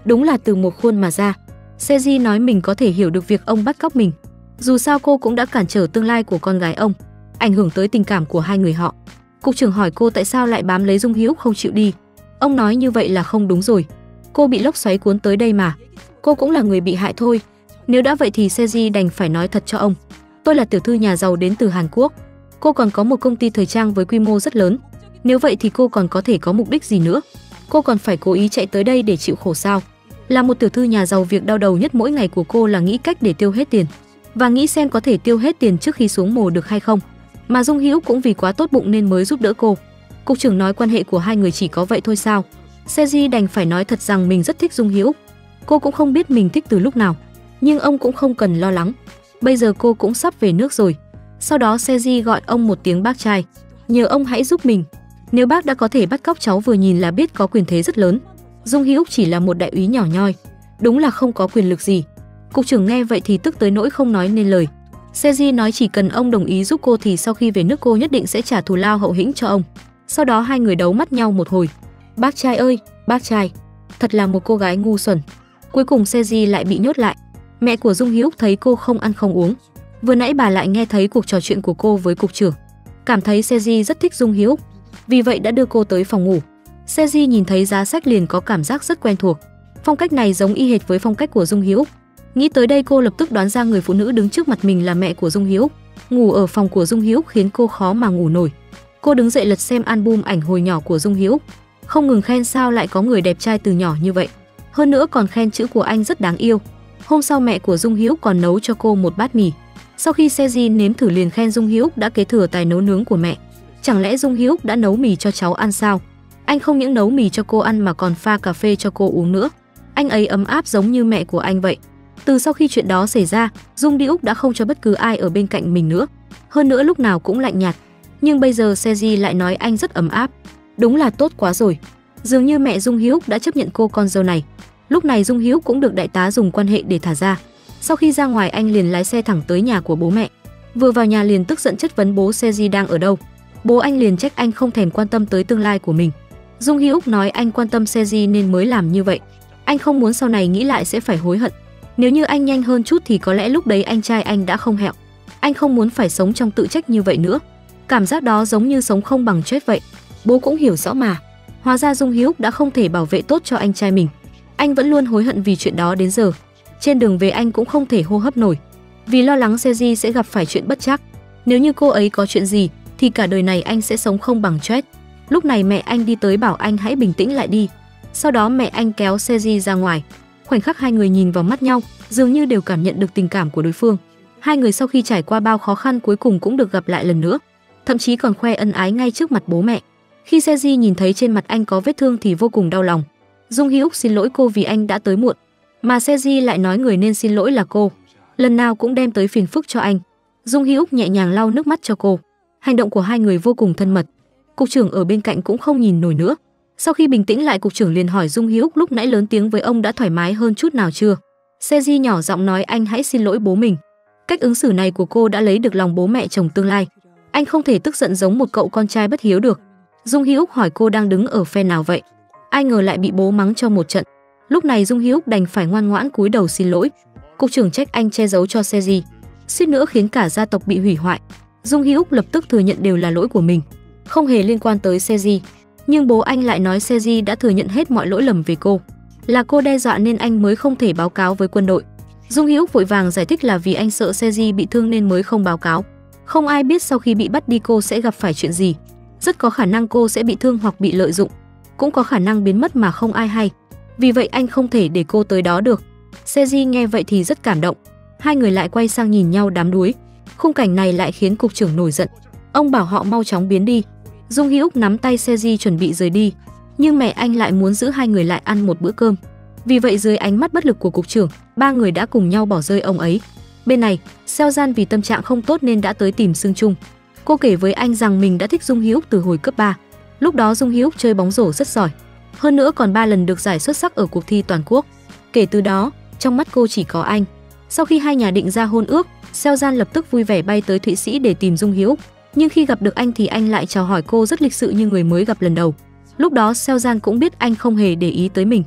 đúng là từ một khuôn mà ra. Seji nói mình có thể hiểu được việc ông bắt cóc mình. Dù sao cô cũng đã cản trở tương lai của con gái ông, ảnh hưởng tới tình cảm của hai người họ. Cục trưởng hỏi cô tại sao lại bám lấy Dung Hữu không chịu đi. Ông nói như vậy là không đúng rồi. Cô bị lốc xoáy cuốn tới đây mà. Cô cũng là người bị hại thôi. Nếu đã vậy thì Seji đành phải nói thật cho ông. Tôi là tiểu thư nhà giàu đến từ Hàn Quốc. Cô còn có một công ty thời trang với quy mô rất lớn. Nếu vậy thì cô còn có thể có mục đích gì nữa? Cô còn phải cố ý chạy tới đây để chịu khổ sao? Là một tiểu thư nhà giàu, việc đau đầu nhất mỗi ngày của cô là nghĩ cách để tiêu hết tiền, và nghĩ xem có thể tiêu hết tiền trước khi xuống mồ được hay không. Mà Dung Hữu cũng vì quá tốt bụng nên mới giúp đỡ cô. Cục trưởng nói quan hệ của hai người chỉ có vậy thôi sao? Seji đành phải nói thật rằng mình rất thích Dung Hữu. Cô cũng không biết mình thích từ lúc nào, nhưng ông cũng không cần lo lắng. Bây giờ cô cũng sắp về nước rồi. Sau đó Seji gọi ông một tiếng bác trai, nhờ ông hãy giúp mình. Nếu bác đã có thể bắt cóc cháu, vừa nhìn là biết có quyền thế rất lớn. Dung Hữu chỉ là một đại úy nhỏ nhoi, đúng là không có quyền lực gì. Cục trưởng nghe vậy thì tức tới nỗi không nói nên lời. Seji nói chỉ cần ông đồng ý giúp cô thì sau khi về nước cô nhất định sẽ trả thù lao hậu hĩnh cho ông. Sau đó hai người đấu mắt nhau một hồi. Bác trai ơi, bác trai, thật là một cô gái ngu xuẩn. Cuối cùng Seji lại bị nhốt lại. Mẹ của Dung Hữu thấy cô không ăn không uống. Vừa nãy bà lại nghe thấy cuộc trò chuyện của cô với cục trưởng, cảm thấy Seji rất thích Dung Hữu, vì vậy đã đưa cô tới phòng ngủ. Seji nhìn thấy giá sách liền có cảm giác rất quen thuộc. Phong cách này giống y hệt với phong cách của Dung Hữu. Nghĩ tới đây cô lập tức đoán ra người phụ nữ đứng trước mặt mình là mẹ của Dung Hữu. Ngủ ở phòng của Dung Hữu khiến cô khó mà ngủ nổi. Cô đứng dậy lật xem album ảnh hồi nhỏ của Dung Hữu, không ngừng khen sao lại có người đẹp trai từ nhỏ như vậy. Hơn nữa còn khen chữ của anh rất đáng yêu. Hôm sau mẹ của Dung Hữu còn nấu cho cô một bát mì. Sau khi Seji nếm thử liền khen Dung Hữu đã kế thừa tài nấu nướng của mẹ. Chẳng lẽ Dung Hữu đã nấu mì cho cháu ăn sao? Anh không những nấu mì cho cô ăn mà còn pha cà phê cho cô uống nữa. Anh ấy ấm áp giống như mẹ của anh vậy. Từ sau khi chuyện đó xảy ra, Dung Hữu đã không cho bất cứ ai ở bên cạnh mình nữa. Hơn nữa lúc nào cũng lạnh nhạt. Nhưng bây giờ Seji lại nói anh rất ấm áp. Đúng là tốt quá rồi. Dường như mẹ Dung Hữu đã chấp nhận cô con dâu này. Lúc này Dung Hữu cũng được đại tá dùng quan hệ để thả ra. Sau khi ra ngoài anh liền lái xe thẳng tới nhà của bố mẹ. Vừa vào nhà liền tức giận chất vấn bố Seji đang ở đâu. Bố anh liền trách anh không thèm quan tâm tới tương lai của mình. Dung Hữu nói anh quan tâm Seji nên mới làm như vậy. Anh không muốn sau này nghĩ lại sẽ phải hối hận. Nếu như anh nhanh hơn chút thì có lẽ lúc đấy anh trai anh đã không hẹo. Anh không muốn phải sống trong tự trách như vậy nữa. Cảm giác đó giống như sống không bằng chết vậy. Bố cũng hiểu rõ mà. Hóa ra Dung Hữu đã không thể bảo vệ tốt cho anh trai mình. Anh vẫn luôn hối hận vì chuyện đó đến giờ. Trên đường về anh cũng không thể hô hấp nổi, vì lo lắng Seji sẽ gặp phải chuyện bất trắc. Nếu như cô ấy có chuyện gì thì cả đời này anh sẽ sống không bằng chết. Lúc này mẹ anh đi tới bảo anh hãy bình tĩnh lại đi. Sau đó mẹ anh kéo Seji ra ngoài. Khoảnh khắc hai người nhìn vào mắt nhau, dường như đều cảm nhận được tình cảm của đối phương. Hai người sau khi trải qua bao khó khăn cuối cùng cũng được gặp lại lần nữa, thậm chí còn khoe ân ái ngay trước mặt bố mẹ. Khi Seji nhìn thấy trên mặt anh có vết thương thì vô cùng đau lòng. Dung Hữu xin lỗi cô vì anh đã tới muộn, mà Seji lại nói người nên xin lỗi là cô, lần nào cũng đem tới phiền phức cho anh. Dung Hữu nhẹ nhàng lau nước mắt cho cô. Hành động của hai người vô cùng thân mật. Cục trưởng ở bên cạnh cũng không nhìn nổi nữa. Sau khi bình tĩnh lại, cục trưởng liền hỏi Dung Hữu lúc nãy lớn tiếng với ông đã thoải mái hơn chút nào chưa. Seji nhỏ giọng nói anh hãy xin lỗi bố mình. Cách ứng xử này của cô đã lấy được lòng bố mẹ chồng tương lai. Anh không thể tức giận giống một cậu con trai bất hiếu được. Dung Hữu hỏi cô đang đứng ở phe nào vậy. Ai ngờ lại bị bố mắng cho một trận. Lúc này Dung Hữu đành phải ngoan ngoãn cúi đầu xin lỗi. Cục trưởng trách anh che giấu cho Seji, suýt nữa khiến cả gia tộc bị hủy hoại. Dung Hữu lập tức thừa nhận đều là lỗi của mình, không hề liên quan tới Seji. Nhưng bố anh lại nói Seji đã thừa nhận hết mọi lỗi lầm về cô, là cô đe dọa nên anh mới không thể báo cáo với quân đội. Dung Hữu vội vàng giải thích là vì anh sợ Seji bị thương nên mới không báo cáo. Không ai biết sau khi bị bắt đi cô sẽ gặp phải chuyện gì. Rất có khả năng cô sẽ bị thương hoặc bị lợi dụng, cũng có khả năng biến mất mà không ai hay. Vì vậy anh không thể để cô tới đó được. Seji nghe vậy thì rất cảm động. Hai người lại quay sang nhìn nhau đám đuối. Khung cảnh này lại khiến cục trưởng nổi giận. Ông bảo họ mau chóng biến đi. Dung Hữu nắm tay Seji chuẩn bị rời đi, nhưng mẹ anh lại muốn giữ hai người lại ăn một bữa cơm. Vì vậy dưới ánh mắt bất lực của cục trưởng, ba người đã cùng nhau bỏ rơi ông ấy. Bên này, Seojan vì tâm trạng không tốt nên đã tới tìm Sương Trung. Cô kể với anh rằng mình đã thích Dung Hữu từ hồi cấp ba. Lúc đó Dung Hữu chơi bóng rổ rất giỏi, hơn nữa còn ba lần được giải xuất sắc ở cuộc thi toàn quốc. Kể từ đó, trong mắt cô chỉ có anh. Sau khi hai nhà định ra hôn ước, Seojan lập tức vui vẻ bay tới Thụy Sĩ để tìm Dung Hữu. Nhưng khi gặp được anh thì anh lại chào hỏi cô rất lịch sự như người mới gặp lần đầu. Lúc đó Seojan cũng biết anh không hề để ý tới mình.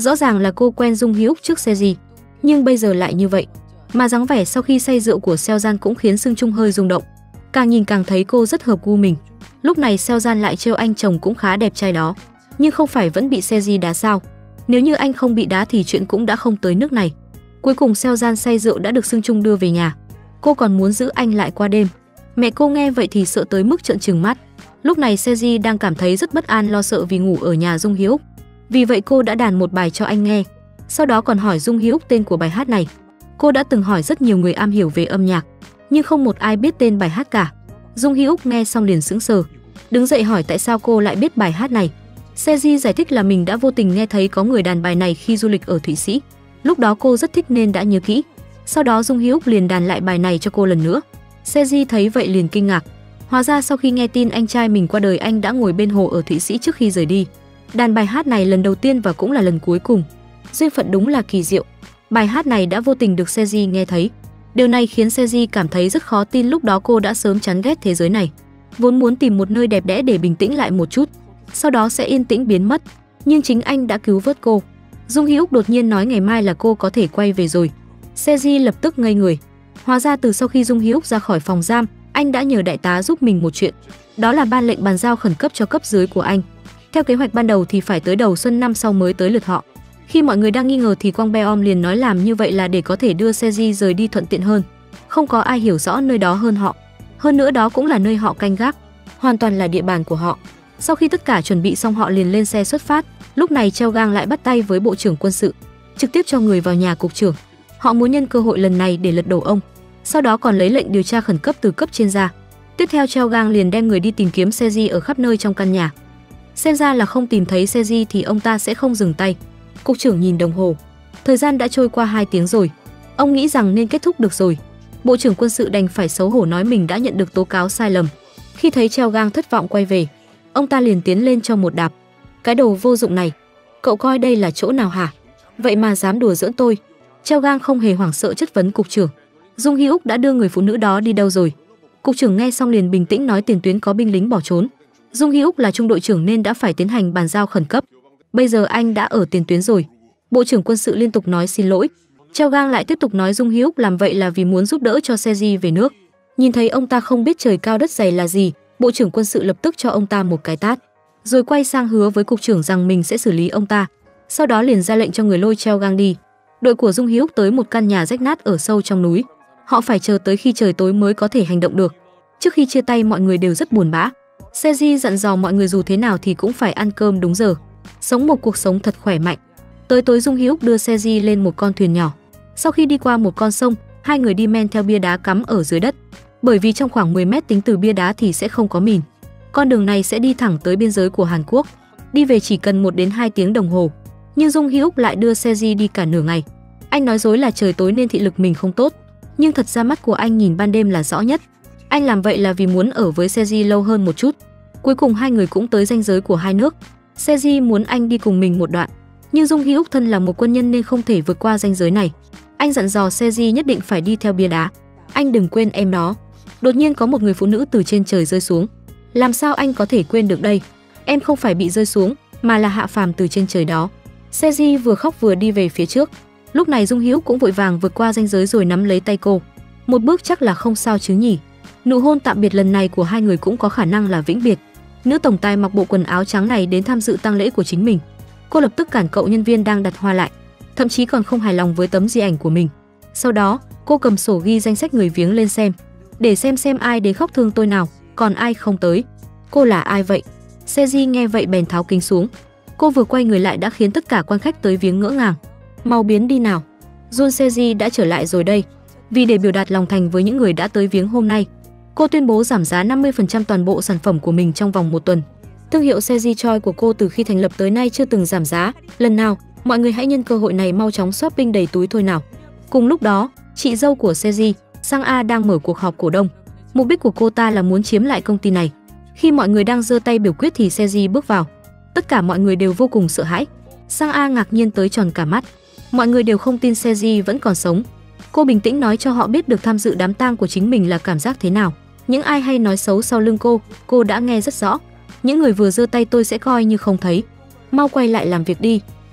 Rõ ràng là cô quen Dung Hyuk trước Seji, nhưng bây giờ lại như vậy. Mà dáng vẻ sau khi say rượu của Seojan cũng khiến Sương Trung hơi rung động. Càng nhìn càng thấy cô rất hợp gu mình. Lúc này Seojan lại trêu anh chồng cũng khá đẹp trai đó, nhưng không phải vẫn bị Seji đá sao? Nếu như anh không bị đá thì chuyện cũng đã không tới nước này. Cuối cùng Seojan say rượu đã được Sương Trung đưa về nhà. Cô còn muốn giữ anh lại qua đêm. Mẹ cô nghe vậy thì sợ tới mức trợn trừng mắt. Lúc này Seji đang cảm thấy rất bất an, lo sợ vì ngủ ở nhà Dung Hyuk. Vì vậy cô đã đàn một bài cho anh nghe. Sau đó còn hỏi Dung Hyuk tên của bài hát này. Cô đã từng hỏi rất nhiều người am hiểu về âm nhạc, nhưng không một ai biết tên bài hát cả. Dung Hyuk nghe xong liền sững sờ, đứng dậy hỏi tại sao cô lại biết bài hát này. Seji giải thích là mình đã vô tình nghe thấy có người đàn bài này khi du lịch ở Thụy Sĩ. Lúc đó cô rất thích nên đã nhớ kỹ. Sau đó Dung Hyuk liền đàn lại bài này cho cô lần nữa. Seji thấy vậy liền kinh ngạc. Hóa ra sau khi nghe tin anh trai mình qua đời, anh đã ngồi bên hồ ở Thụy Sĩ trước khi rời đi, đàn bài hát này lần đầu tiên và cũng là lần cuối cùng. Duyên phận đúng là kỳ diệu. Bài hát này đã vô tình được Seji nghe thấy. Điều này khiến Seji cảm thấy rất khó tin, lúc đó cô đã sớm chán ghét thế giới này, vốn muốn tìm một nơi đẹp đẽ để bình tĩnh lại một chút, sau đó sẽ yên tĩnh biến mất. Nhưng chính anh đã cứu vớt cô. Dung Hyuk đột nhiên nói ngày mai là cô có thể quay về rồi. Seji lập tức ngây người. Hóa ra từ sau khi Dung Hyuk ra khỏi phòng giam, anh đã nhờ đại tá giúp mình một chuyện, đó là ban lệnh bàn giao khẩn cấp cho cấp dưới của anh. Theo kế hoạch ban đầu thì phải tới đầu xuân năm sau mới tới lượt họ. Khi mọi người đang nghi ngờ thì Kwang Beom liền nói làm như vậy là để có thể đưa Seji rời đi thuận tiện hơn. Không có ai hiểu rõ nơi đó hơn họ. Hơn nữa đó cũng là nơi họ canh gác, hoàn toàn là địa bàn của họ. Sau khi tất cả chuẩn bị xong, họ liền lên xe xuất phát. Lúc này Treo Gang lại bắt tay với bộ trưởng quân sự, trực tiếp cho người vào nhà cục trưởng. Họ muốn nhân cơ hội lần này để lật đổ ông, sau đó còn lấy lệnh điều tra khẩn cấp từ cấp trên ra. Tiếp theo Treo Gang liền đem người đi tìm kiếm Seji ở khắp nơi trong căn nhà. Xem ra là không tìm thấy Seji thì ông ta sẽ không dừng tay. Cục trưởng nhìn đồng hồ, thời gian đã trôi qua hai tiếng rồi. Ông nghĩ rằng nên kết thúc được rồi. Bộ trưởng quân sự đành phải xấu hổ nói mình đã nhận được tố cáo sai lầm. Khi thấy Treo Gang thất vọng quay về, ông ta liền tiến lên cho một đạp. Cái đồ vô dụng này, cậu coi đây là chỗ nào hả? Vậy mà dám đùa giỡn tôi. Treo Gang không hề hoảng sợ chất vấn cục trưởng. Dung Hyuk đã đưa người phụ nữ đó đi đâu rồi? Cục trưởng nghe xong liền bình tĩnh nói tiền tuyến có binh lính bỏ trốn. Dung Hyuk là trung đội trưởng nên đã phải tiến hành bàn giao khẩn cấp. Bây giờ anh đã ở tiền tuyến rồi. Bộ trưởng quân sự liên tục nói xin lỗi. Treo Gang lại tiếp tục nói Dung Hyuk làm vậy là vì muốn giúp đỡ cho Seji về nước. Nhìn thấy ông ta không biết trời cao đất dày là gì, bộ trưởng quân sự lập tức cho ông ta một cái tát, rồi quay sang hứa với cục trưởng rằng mình sẽ xử lý ông ta. Sau đó liền ra lệnh cho người lôi Treo Gang đi. Đội của Dung Hyuk tới một căn nhà rách nát ở sâu trong núi. Họ phải chờ tới khi trời tối mới có thể hành động được. Trước khi chia tay mọi người đều rất buồn bã. Seji dặn dò mọi người dù thế nào thì cũng phải ăn cơm đúng giờ, sống một cuộc sống thật khỏe mạnh. Tới tối Dung Hyuk đưa Seji lên một con thuyền nhỏ. Sau khi đi qua một con sông, hai người đi men theo bia đá cắm ở dưới đất. Bởi vì trong khoảng mười mét tính từ bia đá thì sẽ không có mìn. Con đường này sẽ đi thẳng tới biên giới của Hàn Quốc. Đi về chỉ cần một đến hai tiếng đồng hồ. Nhưng Dung Hyuk lại đưa Seji đi cả nửa ngày. Anh nói dối là trời tối nên thị lực mình không tốt, nhưng thật ra mắt của anh nhìn ban đêm là rõ nhất. Anh làm vậy là vì muốn ở với Seji lâu hơn một chút. Cuối cùng hai người cũng tới ranh giới của hai nước. Seji muốn anh đi cùng mình một đoạn, nhưng Dung Hyuk thân là một quân nhân nên không thể vượt qua ranh giới này. Anh dặn dò Seji nhất định phải đi theo bia đá. Anh đừng quên em đó. Đột nhiên có một người phụ nữ từ trên trời rơi xuống. Làm sao anh có thể quên được đây? Em không phải bị rơi xuống, mà là hạ phàm từ trên trời đó. Seji vừa khóc vừa đi về phía trước. Lúc này Dung Hyuk cũng vội vàng vượt qua ranh giới rồi nắm lấy tay cô. Một bước chắc là không sao chứ nhỉ? Nụ hôn tạm biệt lần này của hai người cũng có khả năng là vĩnh biệt. Nữ tổng tài mặc bộ quần áo trắng này đến tham dự tang lễ của chính mình. Cô lập tức cản cậu nhân viên đang đặt hoa lại, thậm chí còn không hài lòng với tấm di ảnh của mình. Sau đó, cô cầm sổ ghi danh sách người viếng lên xem, để xem xem ai đến khóc thương tôi nào, còn ai không tới. Cô là ai vậy? Seji nghe vậy bèn tháo kính xuống. Cô vừa quay người lại đã khiến tất cả quan khách tới viếng ngỡ ngàng. Mau biến đi nào. Jun Seji đã trở lại rồi đây. Vì để biểu đạt lòng thành với những người đã tới viếng hôm nay, cô tuyên bố giảm giá năm mươi phần trăm toàn bộ sản phẩm của mình trong vòng một tuần. Thương hiệu Seji Choi của cô từ khi thành lập tới nay chưa từng giảm giá lần nào. Mọi người hãy nhân cơ hội này mau chóng shopping đầy túi thôi nào. Cùng lúc đó, chị dâu của Seji, Sang A đang mở cuộc họp cổ đông. Mục đích của cô ta là muốn chiếm lại công ty này. Khi mọi người đang giơ tay biểu quyết thì Seji bước vào. Tất cả mọi người đều vô cùng sợ hãi. Sang A ngạc nhiên tới tròn cả mắt. Mọi người đều không tin Seji vẫn còn sống. Cô bình tĩnh nói cho họ biết được tham dự đám tang của chính mình là cảm giác thế nào. Những ai hay nói xấu sau lưng cô, cô đã nghe rất rõ. Những người vừa giơ tay tôi sẽ coi như không thấy. Mau quay lại làm việc đi.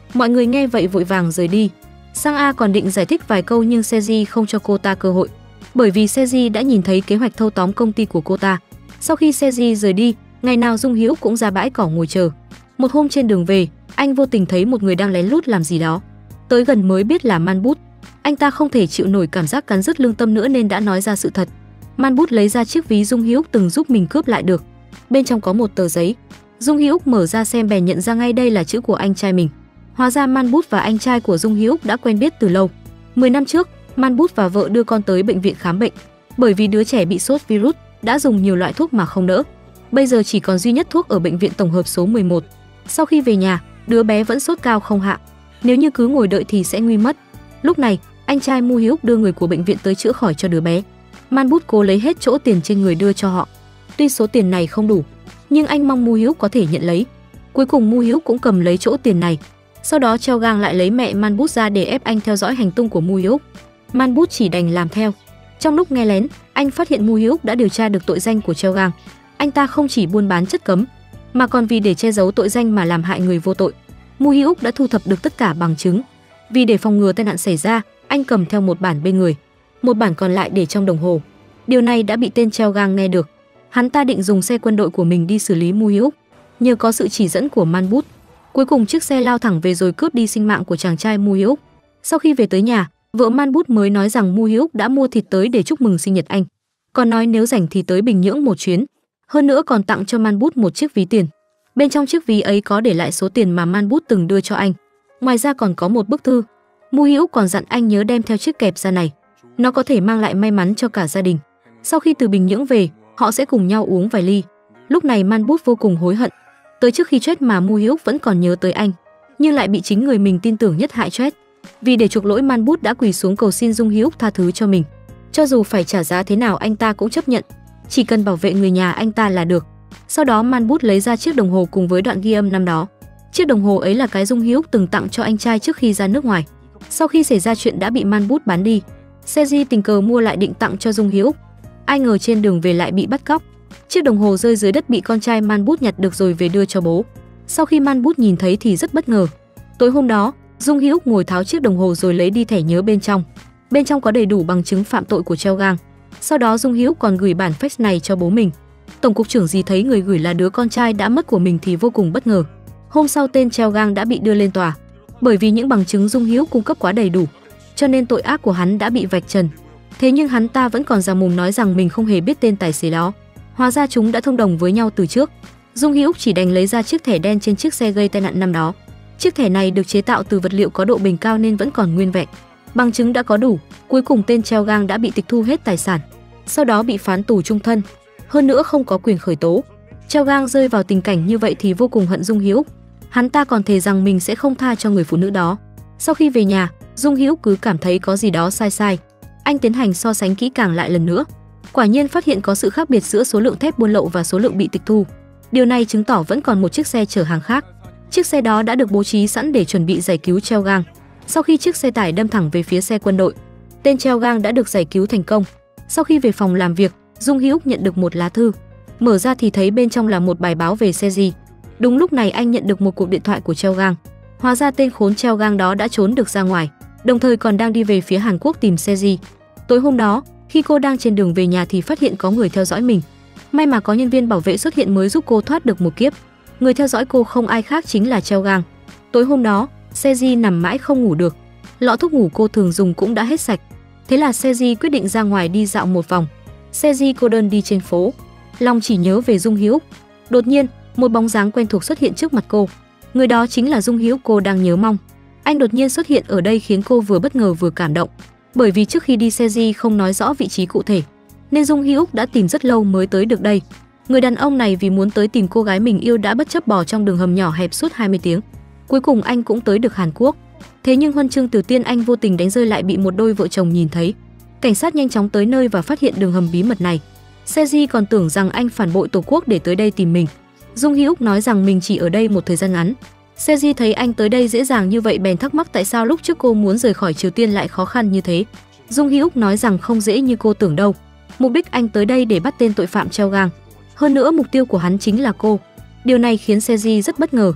Mọi người nghe vậy vội vàng rời đi. Sang A còn định giải thích vài câu nhưng Seji không cho cô ta cơ hội, bởi vì Seji đã nhìn thấy kế hoạch thâu tóm công ty của cô ta. Sau khi Seji rời đi, ngày nào Dung Hữu cũng ra bãi cỏ ngồi chờ. Một hôm trên đường về, anh vô tình thấy một người đang lén lút làm gì đó. Tới gần mới biết là Man Bút. Anh ta không thể chịu nổi cảm giác cắn rứt lương tâm nữa nên đã nói ra sự thật. Man Bút lấy ra chiếc ví Dung Hữu từng giúp mình cướp lại được. Bên trong có một tờ giấy. Dung Hữu mở ra xem bèn nhận ra ngay đây là chữ của anh trai mình. Hóa ra Man Bút và anh trai của Dung Hữu đã quen biết từ lâu. mười năm trước, Man Bút và vợ đưa con tới bệnh viện khám bệnh. Bởi vì đứa trẻ bị sốt virus, đã dùng nhiều loại thuốc mà không đỡ. Bây giờ chỉ còn duy nhất thuốc ở bệnh viện tổng hợp số mười một. Sau khi về nhà, đứa bé vẫn sốt cao không hạ. Nếu như cứ ngồi đợi thì sẽ nguy mất. Lúc này, anh trai Mu Hữu đưa người của bệnh viện tới chữa khỏi cho đứa bé. Man Bút cố lấy hết chỗ tiền trên người đưa cho họ. Tuy số tiền này không đủ, nhưng anh mong Mu Hữu có thể nhận lấy. Cuối cùng Mu Hữu cũng cầm lấy chỗ tiền này. Sau đó Treo Gang lại lấy mẹ Man Bút ra để ép anh theo dõi hành tung của Mu Hữu. Man Bút chỉ đành làm theo. Trong lúc nghe lén, anh phát hiện Mu Hữu đã điều tra được tội danh của Treo Gang. Anh ta không chỉ buôn bán chất cấm, mà còn vì để che giấu tội danh mà làm hại người vô tội. Mu Hữu đã thu thập được tất cả bằng chứng. Vì để phòng ngừa tai nạn xảy ra, anh cầm theo một bản bên người, một bản còn lại để trong đồng hồ. Điều này đã bị tên Treo Gang nghe được. Hắn ta định dùng xe quân đội của mình đi xử lý Mu Hữu. Nhờ có sự chỉ dẫn của Man Bút, cuối cùng chiếc xe lao thẳng về rồi cướp đi sinh mạng của chàng trai Mu Hữu. Sau khi về tới nhà, vợ Man Bút mới nói rằng Mu Hữu đã mua thịt tới để chúc mừng sinh nhật anh. Còn nói nếu rảnh thì tới Bình Nhưỡng một chuyến. Hơn nữa còn tặng cho Man Bút một chiếc ví tiền. Bên trong chiếc ví ấy có để lại số tiền mà Man Bút từng đưa cho anh. Ngoài ra còn có một bức thư. Mu Hữu còn dặn anh nhớ đem theo chiếc kẹp da này. Nó có thể mang lại may mắn cho cả gia đình. Sau khi từ Bình Nhưỡng về, họ sẽ cùng nhau uống vài ly. Lúc này Man Bút vô cùng hối hận. Tới trước khi chết mà Mu Hữu vẫn còn nhớ tới anh, nhưng lại bị chính người mình tin tưởng nhất hại chết. Vì để chuộc lỗi, Man Bút đã quỳ xuống cầu xin Dung Hữu tha thứ cho mình. Cho dù phải trả giá thế nào anh ta cũng chấp nhận, chỉ cần bảo vệ người nhà anh ta là được. Sau đó Man Bút lấy ra chiếc đồng hồ cùng với đoạn ghi âm năm đó. Chiếc đồng hồ ấy là cái Dung Hữu từng tặng cho anh trai trước khi ra nước ngoài. Sau khi xảy ra chuyện đã bị Man Bút bán đi. Seji tình cờ mua lại định tặng cho Dung Hữu. Ai ngờ trên đường về lại bị bắt cóc. Chiếc đồng hồ rơi dưới đất bị con trai Man Bút nhặt được rồi về đưa cho bố. Sau khi Man Bút nhìn thấy thì rất bất ngờ. Tối hôm đó, Dung Hữu ngồi tháo chiếc đồng hồ rồi lấy đi thẻ nhớ bên trong. Bên trong có đầy đủ bằng chứng phạm tội của Treo Gang. Sau đó Dung Hữu còn gửi bản fax này cho bố mình. Tổng cục trưởng Dì thấy người gửi là đứa con trai đã mất của mình thì vô cùng bất ngờ. Hôm sau tên Treo Gang đã bị đưa lên tòa. Bởi vì những bằng chứng Dung Hữu cung cấp quá đầy đủ, cho nên tội ác của hắn đã bị vạch trần. Thế nhưng hắn ta vẫn còn già mồm nói rằng mình không hề biết tên tài xế đó. Hóa ra chúng đã thông đồng với nhau từ trước. Dung Hữu chỉ đành lấy ra chiếc thẻ đen trên chiếc xe gây tai nạn năm đó. Chiếc thẻ này được chế tạo từ vật liệu có độ bền cao nên vẫn còn nguyên vẹn. Bằng chứng đã có đủ, cuối cùng tên Treo Gang đã bị tịch thu hết tài sản, sau đó bị phán tù chung thân. Hơn nữa không có quyền khởi tố. Treo Gang rơi vào tình cảnh như vậy thì vô cùng hận Dung Hữu. Hắn ta còn thề rằng mình sẽ không tha cho người phụ nữ đó. Sau khi về nhà, Dung Hữu cứ cảm thấy có gì đó sai sai. Anh tiến hành so sánh kỹ càng lại lần nữa. Quả nhiên phát hiện có sự khác biệt giữa số lượng thép buôn lậu và số lượng bị tịch thu. Điều này chứng tỏ vẫn còn một chiếc xe chở hàng khác. Chiếc xe đó đã được bố trí sẵn để chuẩn bị giải cứu Treo Gang. Sau khi chiếc xe tải đâm thẳng về phía xe quân đội, tên Treo Gang đã được giải cứu thành công. Sau khi về phòng làm việc, Dung Hữu nhận được một lá thư. Mở ra thì thấy bên trong là một bài báo về Seji. Đúng lúc này anh nhận được một cuộc điện thoại của Treo Gang. Hóa ra tên khốn Treo Gang đó đã trốn được ra ngoài, đồng thời còn đang đi về phía Hàn Quốc tìm Seji. Tối hôm đó, khi cô đang trên đường về nhà thì phát hiện có người theo dõi mình. May mà có nhân viên bảo vệ xuất hiện mới giúp cô thoát được một kiếp. Người theo dõi cô không ai khác chính là Treo Gang. Tối hôm đó, Seji nằm mãi không ngủ được. Lọ thuốc ngủ cô thường dùng cũng đã hết sạch. Thế là Seji quyết định ra ngoài đi dạo một vòng. Seji cô đơn đi trên phố, lòng chỉ nhớ về Dung Hữu. Đột nhiên, một bóng dáng quen thuộc xuất hiện trước mặt cô. Người đó chính là Dung Hữu cô đang nhớ mong. Anh đột nhiên xuất hiện ở đây khiến cô vừa bất ngờ vừa cảm động. Bởi vì trước khi đi Seji không nói rõ vị trí cụ thể, nên Dung Hữu đã tìm rất lâu mới tới được đây. Người đàn ông này vì muốn tới tìm cô gái mình yêu đã bất chấp bò trong đường hầm nhỏ hẹp suốt hai mươi tiếng. Cuối cùng anh cũng tới được Hàn Quốc. Thế nhưng huân chương Tiểu Tiên anh vô tình đánh rơi lại bị một đôi vợ chồng nhìn thấy. Cảnh sát nhanh chóng tới nơi và phát hiện đường hầm bí mật này. Seji còn tưởng rằng anh phản bội tổ quốc để tới đây tìm mình. Dung Hữu nói rằng mình chỉ ở đây một thời gian ngắn. Seji thấy anh tới đây dễ dàng như vậy bèn thắc mắc tại sao lúc trước cô muốn rời khỏi Triều Tiên lại khó khăn như thế. Dung Hữu nói rằng không dễ như cô tưởng đâu. Mục đích anh tới đây để bắt tên tội phạm Treo Gang. Hơn nữa mục tiêu của hắn chính là cô. Điều này khiến Seji rất bất ngờ.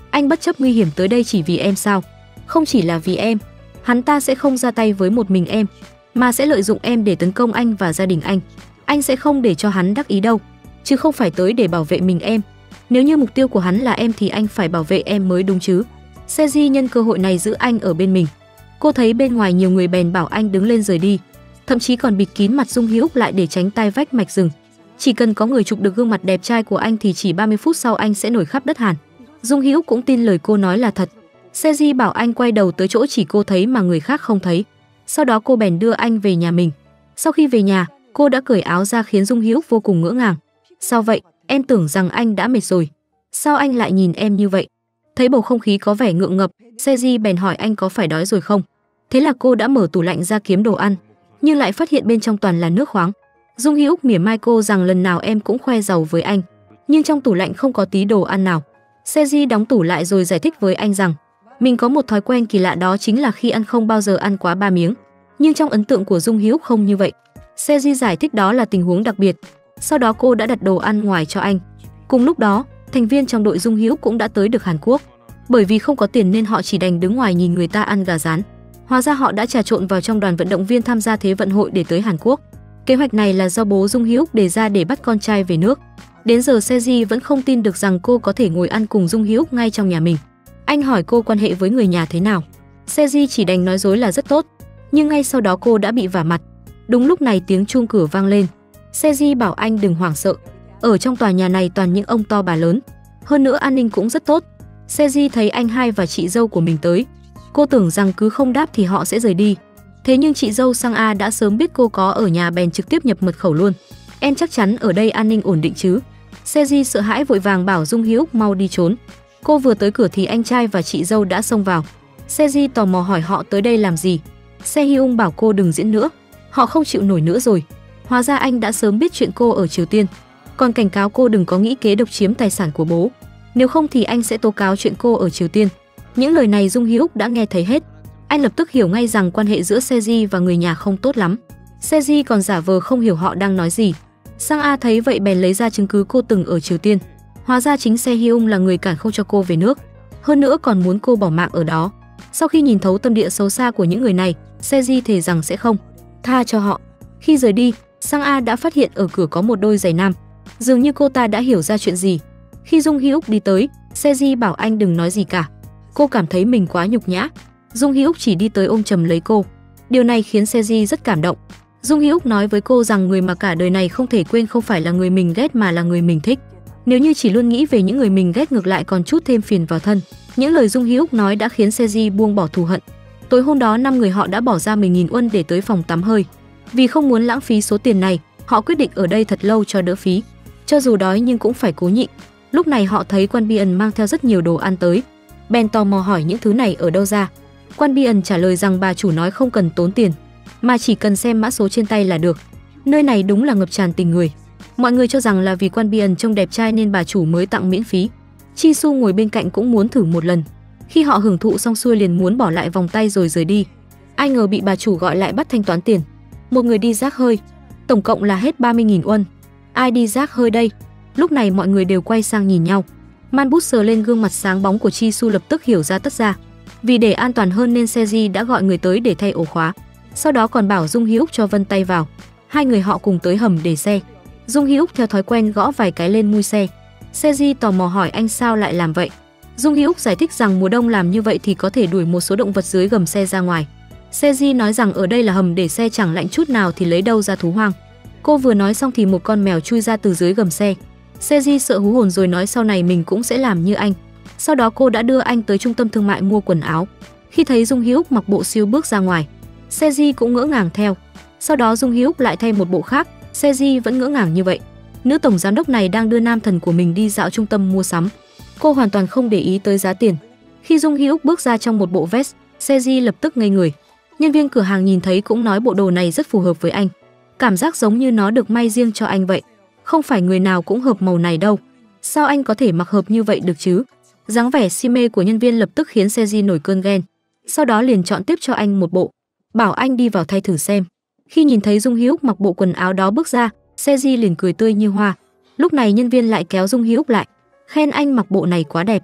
Anh bất chấp nguy hiểm tới đây chỉ vì em sao? Không chỉ là vì em, hắn ta sẽ không ra tay với một mình em, mà sẽ lợi dụng em để tấn công anh và gia đình anh. Anh sẽ không để cho hắn đắc ý đâu, chứ không phải tới để bảo vệ mình em. Nếu như mục tiêu của hắn là em thì anh phải bảo vệ em mới đúng chứ. Seji nhân cơ hội này giữ anh ở bên mình. Cô thấy bên ngoài nhiều người bèn bảo anh đứng lên rời đi, thậm chí còn bịt kín mặt Dung Hữu lại để tránh tai vách mạch rừng. Chỉ cần có người chụp được gương mặt đẹp trai của anh thì chỉ ba mươi phút sau anh sẽ nổi khắp đất Hàn. Dung Hữu cũng tin lời cô nói là thật. Seji bảo anh quay đầu tới chỗ chỉ cô thấy mà người khác không thấy. Sau đó cô bèn đưa anh về nhà mình. Sau khi về nhà, cô đã cởi áo ra khiến Dung Hữu vô cùng ngỡ ngàng. Sao vậy? Em tưởng rằng anh đã mệt rồi. Sao anh lại nhìn em như vậy? Thấy bầu không khí có vẻ ngượng ngập, Seji bèn hỏi anh có phải đói rồi không? Thế là cô đã mở tủ lạnh ra kiếm đồ ăn, nhưng lại phát hiện bên trong toàn là nước khoáng. Dung Hữu mỉa mai cô rằng lần nào em cũng khoe giàu với anh, nhưng trong tủ lạnh không có tí đồ ăn nào. Seji đóng tủ lại rồi giải thích với anh rằng mình có một thói quen kỳ lạ, đó chính là khi ăn không bao giờ ăn quá ba miếng. Nhưng trong ấn tượng của Dung Hữu không như vậy. Seji giải thích đó là tình huống đặc biệt. Sau đó cô đã đặt đồ ăn ngoài cho anh. Cùng lúc đó, thành viên trong đội Dung Hữu cũng đã tới được Hàn Quốc. Bởi vì không có tiền nên họ chỉ đành đứng ngoài nhìn người ta ăn gà rán. Hóa ra họ đã trà trộn vào trong đoàn vận động viên tham gia Thế vận hội để tới Hàn Quốc. Kế hoạch này là do bố Dung Hữu đề ra để bắt con trai về nước. Đến giờ Seji vẫn không tin được rằng cô có thể ngồi ăn cùng Dung Hữu ngay trong nhà mình. Anh hỏi cô quan hệ với người nhà thế nào. Seji chỉ đành nói dối là rất tốt, nhưng ngay sau đó cô đã bị vả mặt. Đúng lúc này tiếng chuông cửa vang lên. Seji bảo anh đừng hoảng sợ. Ở trong tòa nhà này toàn những ông to bà lớn, hơn nữa an ninh cũng rất tốt. Seji thấy anh hai và chị dâu của mình tới. Cô tưởng rằng cứ không đáp thì họ sẽ rời đi. Thế nhưng chị dâu Sang A đã sớm biết cô có ở nhà bèn trực tiếp nhập mật khẩu luôn. Em chắc chắn ở đây an ninh ổn định chứ? Seji sợ hãi vội vàng bảo Dung Hữu mau đi trốn. Cô vừa tới cửa thì anh trai và chị dâu đã xông vào. Seji tò mò hỏi họ tới đây làm gì. Se-hyung bảo cô đừng diễn nữa, họ không chịu nổi nữa rồi. Hóa ra anh đã sớm biết chuyện cô ở Triều Tiên, còn cảnh cáo cô đừng có nghĩ kế độc chiếm tài sản của bố, nếu không thì anh sẽ tố cáo chuyện cô ở Triều Tiên. Những lời này Dung Hữu đã nghe thấy hết. Anh lập tức hiểu ngay rằng quan hệ giữa Seji và người nhà không tốt lắm. Seji còn giả vờ không hiểu họ đang nói gì. Sang A thấy vậy bèn lấy ra chứng cứ cô từng ở Triều Tiên. Hóa ra chính Se-hyung là người cản không cho cô về nước, hơn nữa còn muốn cô bỏ mạng ở đó. Sau khi nhìn thấu tâm địa xấu xa của những người này, Seji thề rằng sẽ không tha cho họ. Khi rời đi, Sang A đã phát hiện ở cửa có một đôi giày nam. Dường như cô ta đã hiểu ra chuyện gì. Khi Dung Hữu đi tới, Seji bảo anh đừng nói gì cả. Cô cảm thấy mình quá nhục nhã. Dung Hữu chỉ đi tới ôm chầm lấy cô. Điều này khiến Seji rất cảm động. Dung Hữu nói với cô rằng người mà cả đời này không thể quên không phải là người mình ghét mà là người mình thích. Nếu như chỉ luôn nghĩ về những người mình ghét ngược lại còn chút thêm phiền vào thân. Những lời Dung Hữu nói đã khiến Seji buông bỏ thù hận. Tối hôm đó năm người họ đã bỏ ra mười nghìn won để tới phòng tắm hơi. Vì không muốn lãng phí số tiền này, họ quyết định ở đây thật lâu cho đỡ phí. Cho dù đói nhưng cũng phải cố nhịn. Lúc này họ thấy Quan Bi-ân mang theo rất nhiều đồ ăn tới, bèn tò mò hỏi những thứ này ở đâu ra. Quan Bi-ân trả lời rằng bà chủ nói không cần tốn tiền, mà chỉ cần xem mã số trên tay là được. Nơi này đúng là ngập tràn tình người. Mọi người cho rằng là vì Quan Bi-ân trông đẹp trai nên bà chủ mới tặng miễn phí. Chi Su ngồi bên cạnh cũng muốn thử một lần. Khi họ hưởng thụ xong xuôi liền muốn bỏ lại vòng tay rồi rời đi. Ai ngờ bị bà chủ gọi lại bắt thanh toán tiền. Một người đi rác hơi, tổng cộng là hết ba mươi nghìn won. Ai đi rác hơi đây? Lúc này mọi người đều quay sang nhìn nhau. Man bút sờ lên gương mặt sáng bóng của Chi Su lập tức hiểu ra tất ra. Vì để an toàn hơn nên Seji đã gọi người tới để thay ổ khóa. Sau đó còn bảo Dung Hữu cho vân tay vào. Hai người họ cùng tới hầm để xe. Dung Hữu theo thói quen gõ vài cái lên mui xe. Seji tò mò hỏi anh sao lại làm vậy. Dung Hữu giải thích rằng mùa đông làm như vậy thì có thể đuổi một số động vật dưới gầm xe ra ngoài. Seji nói rằng ở đây là hầm để xe chẳng lạnh chút nào thì lấy đâu ra thú hoang. Cô vừa nói xong thì một con mèo chui ra từ dưới gầm xe. Seji sợ hú hồn rồi nói sau này mình cũng sẽ làm như anh. Sau đó cô đã đưa anh tới trung tâm thương mại mua quần áo. Khi thấy Dung Hữu mặc bộ siêu bước ra ngoài, Seji cũng ngỡ ngàng theo. Sau đó Dung Hữu lại thay một bộ khác, Seji vẫn ngỡ ngàng như vậy. Nữ tổng giám đốc này đang đưa nam thần của mình đi dạo trung tâm mua sắm. Cô hoàn toàn không để ý tới giá tiền. Khi Dung Hữu bước ra trong một bộ vest, Seji lập tức ngây người. Nhân viên cửa hàng nhìn thấy cũng nói bộ đồ này rất phù hợp với anh. Cảm giác giống như nó được may riêng cho anh vậy. Không phải người nào cũng hợp màu này đâu. Sao anh có thể mặc hợp như vậy được chứ? Dáng vẻ si mê của nhân viên lập tức khiến Seji nổi cơn ghen. Sau đó liền chọn tiếp cho anh một bộ, bảo anh đi vào thay thử xem. Khi nhìn thấy Dung Hữu mặc bộ quần áo đó bước ra, Seji liền cười tươi như hoa. Lúc này nhân viên lại kéo Dung Hữu lại, khen anh mặc bộ này quá đẹp.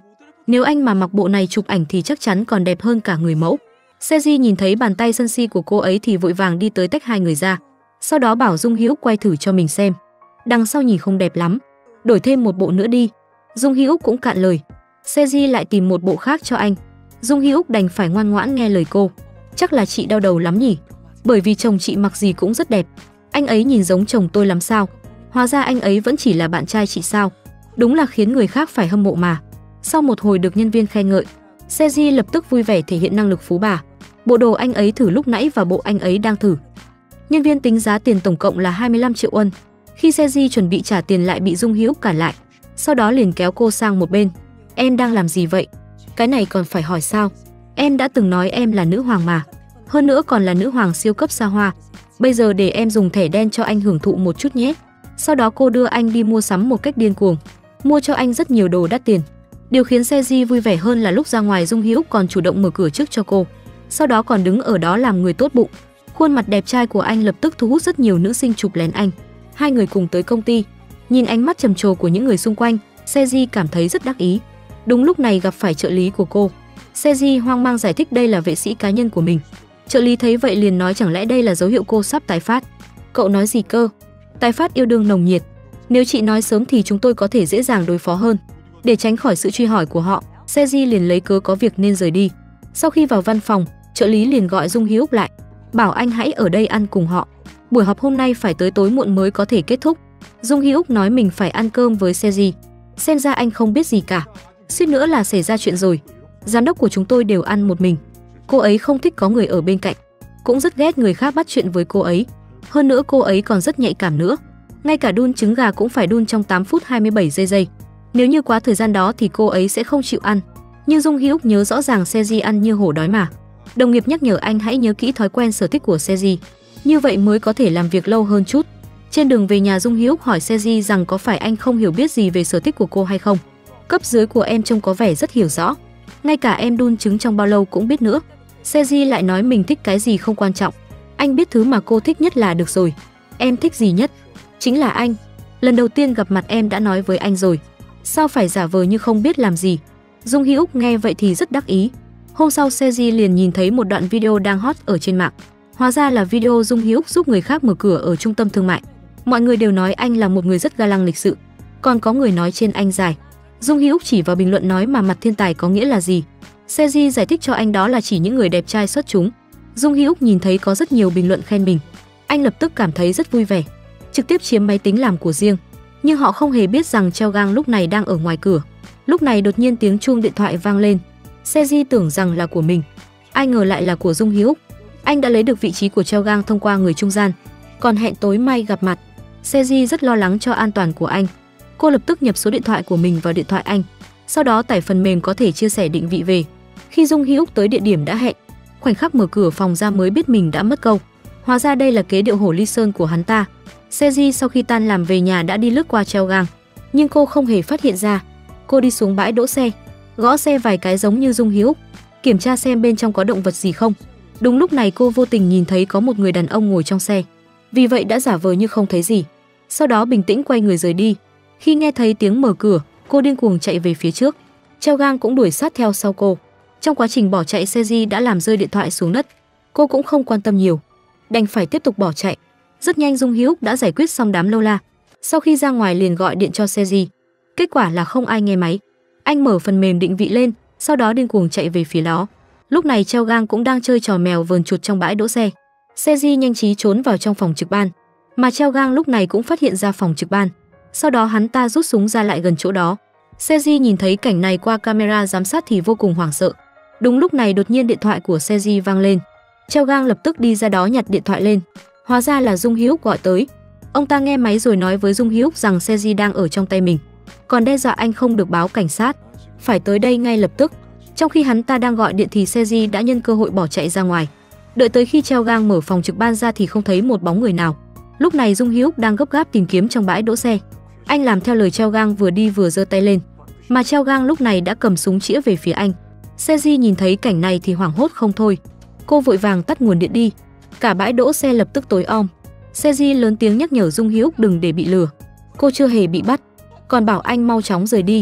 Nếu anh mà mặc bộ này chụp ảnh thì chắc chắn còn đẹp hơn cả người mẫu. Seji nhìn thấy bàn tay sân si của cô ấy thì vội vàng đi tới tách hai người ra. Sau đó bảo Dung Hữu quay thử cho mình xem. Đằng sau nhìn không đẹp lắm, đổi thêm một bộ nữa đi. Dung Hữu cũng cạn lời. Seji lại tìm một bộ khác cho anh. Dung Hữu đành phải ngoan ngoãn nghe lời cô. Chắc là chị đau đầu lắm nhỉ? Bởi vì chồng chị mặc gì cũng rất đẹp. Anh ấy nhìn giống chồng tôi lắm sao? Hóa ra anh ấy vẫn chỉ là bạn trai chị sao? Đúng là khiến người khác phải hâm mộ mà. Sau một hồi được nhân viên khen ngợi, Seji lập tức vui vẻ thể hiện năng lực phú bà. Bộ đồ anh ấy thử lúc nãy và bộ anh ấy đang thử. Nhân viên tính giá tiền tổng cộng là hai mươi lăm triệu won. Khi Seji chuẩn bị trả tiền lại bị Dung Hữu cản lại. Sau đó liền kéo cô sang một bên. Em đang làm gì vậy? Cái này còn phải hỏi sao? Em đã từng nói em là nữ hoàng mà. Hơn nữa còn là nữ hoàng siêu cấp xa hoa. Bây giờ để em dùng thẻ đen cho anh hưởng thụ một chút nhé. Sau đó cô đưa anh đi mua sắm một cách điên cuồng. Mua cho anh rất nhiều đồ đắt tiền. Điều khiến Seji vui vẻ hơn là lúc ra ngoài Dung Hữu còn chủ động mở cửa trước cho cô. Sau đó còn đứng ở đó làm người tốt bụng. Khuôn mặt đẹp trai của anh lập tức thu hút rất nhiều nữ sinh chụp lén anh. Hai người cùng tới công ty. Nhìn ánh mắt trầm trồ của những người xung quanh, Seji cảm thấy rất đắc ý. Đúng lúc này gặp phải trợ lý của cô. Seji hoang mang giải thích đây là vệ sĩ cá nhân của mình. Trợ lý thấy vậy liền nói chẳng lẽ đây là dấu hiệu cô sắp tái phát. Cậu nói gì cơ? Tái phát yêu đương nồng nhiệt. Nếu chị nói sớm thì chúng tôi có thể dễ dàng đối phó hơn. Để tránh khỏi sự truy hỏi của họ, Seji liền lấy cớ có việc nên rời đi. Sau khi vào văn phòng, trợ lý liền gọi Dung Hữu lại, bảo anh hãy ở đây ăn cùng họ. Buổi họp hôm nay phải tới tối muộn mới có thể kết thúc. Dung Hữu nói mình phải ăn cơm với Seji. Xem ra anh không biết gì cả. Suýt nữa là xảy ra chuyện rồi. Giám đốc của chúng tôi đều ăn một mình. Cô ấy không thích có người ở bên cạnh, cũng rất ghét người khác bắt chuyện với cô ấy. Hơn nữa cô ấy còn rất nhạy cảm nữa. Ngay cả đun trứng gà cũng phải đun trong tám phút hai mươi bảy giây giây. Nếu như quá thời gian đó thì cô ấy sẽ không chịu ăn. Nhưng Dung Hữu nhớ rõ ràng Seji ăn như hổ đói mà. Đồng nghiệp nhắc nhở anh hãy nhớ kỹ thói quen sở thích của Seji, như vậy mới có thể làm việc lâu hơn chút. Trên đường về nhà, Dung Hữu hỏi Seji rằng có phải anh không hiểu biết gì về sở thích của cô hay không. Cấp dưới của em trông có vẻ rất hiểu rõ, ngay cả em đun trứng trong bao lâu cũng biết nữa. Seji lại nói mình thích cái gì không quan trọng, anh biết thứ mà cô thích nhất là được rồi. Em thích gì nhất? Chính là anh. Lần đầu tiên gặp mặt em đã nói với anh rồi, sao phải giả vờ như không biết làm gì. Dung Hữu nghe vậy thì rất đắc ý. Hôm sau Seji liền nhìn thấy một đoạn video đang hot ở trên mạng. Hóa ra là video Dung Hữu giúp người khác mở cửa ở trung tâm thương mại. Mọi người đều nói anh là một người rất ga lăng lịch sự, còn có người nói trên anh dài. Dung Hữu chỉ vào bình luận nói mà mặt thiên tài có nghĩa là gì. Seji giải thích cho anh đó là chỉ những người đẹp trai xuất chúng. Dung Hữu nhìn thấy có rất nhiều bình luận khen mình, anh lập tức cảm thấy rất vui vẻ, trực tiếp chiếm máy tính làm của riêng. Nhưng họ không hề biết rằng Treo Gang lúc này đang ở ngoài cửa. Lúc này đột nhiên tiếng chuông điện thoại vang lên. Seji tưởng rằng là của mình, ai ngờ lại là của Dung Hữu. Anh đã lấy được vị trí của Treo Gang thông qua người trung gian, còn hẹn tối mai gặp mặt. Seji rất lo lắng cho an toàn của anh. Cô lập tức nhập số điện thoại của mình vào điện thoại anh, sau đó tải phần mềm có thể chia sẻ định vị về. Khi Dung Hữu tới địa điểm đã hẹn, khoảnh khắc mở cửa phòng ra mới biết mình đã mất câu. Hóa ra đây là kế điệu hổ ly sơn của hắn ta. Seji sau khi tan làm về nhà đã đi lướt qua Treo Gang, nhưng cô không hề phát hiện ra. Cô đi xuống bãi đỗ xe, gõ xe vài cái giống như Dung Hữu, kiểm tra xem bên trong có động vật gì không. Đúng lúc này cô vô tình nhìn thấy có một người đàn ông ngồi trong xe, vì vậy đã giả vờ như không thấy gì, sau đó bình tĩnh quay người rời đi. Khi nghe thấy tiếng mở cửa, cô điên cuồng chạy về phía trước. Treo Gang cũng đuổi sát theo sau cô. Trong quá trình bỏ chạy, Seji đã làm rơi điện thoại xuống đất. Cô cũng không quan tâm nhiều, đành phải tiếp tục bỏ chạy. Rất nhanh Dung Hữu đã giải quyết xong đám lâu la. Sau khi ra ngoài liền gọi điện cho Seji. Kết quả là không ai nghe máy. Anh mở phần mềm định vị lên, sau đó điên cuồng chạy về phía đó. Lúc này Treo Gang cũng đang chơi trò mèo vờn chuột trong bãi đỗ xe. Seji nhanh trí trốn vào trong phòng trực ban, mà Treo Gang lúc này cũng phát hiện ra phòng trực ban. Sau đó hắn ta rút súng ra lại gần chỗ đó. Seji nhìn thấy cảnh này qua camera giám sát thì vô cùng hoảng sợ. Đúng lúc này đột nhiên điện thoại của Seji vang lên. Treo Gang lập tức đi ra đó nhặt điện thoại lên. Hóa ra là Dung Hữu gọi tới. Ông ta nghe máy rồi nói với Dung Hữu rằng Seji đang ở trong tay mình, còn đe dọa anh không được báo cảnh sát, phải tới đây ngay lập tức. Trong khi hắn ta đang gọi điện thì Seji đã nhân cơ hội bỏ chạy ra ngoài. Đợi tới khi Treo Gang mở phòng trực ban ra thì không thấy một bóng người nào. Lúc này Dung Hữu đang gấp gáp tìm kiếm trong bãi đỗ xe. Anh làm theo lời Treo Gang, vừa đi vừa giơ tay lên, mà Treo Gang lúc này đã cầm súng chĩa về phía anh. Seji nhìn thấy cảnh này thì hoảng hốt không thôi. Cô vội vàng tắt nguồn điện đi. Cả bãi đỗ xe lập tức tối om. Seji lớn tiếng nhắc nhở Dung Hữu đừng để bị lừa. Cô chưa hề bị bắt, còn bảo anh mau chóng rời đi.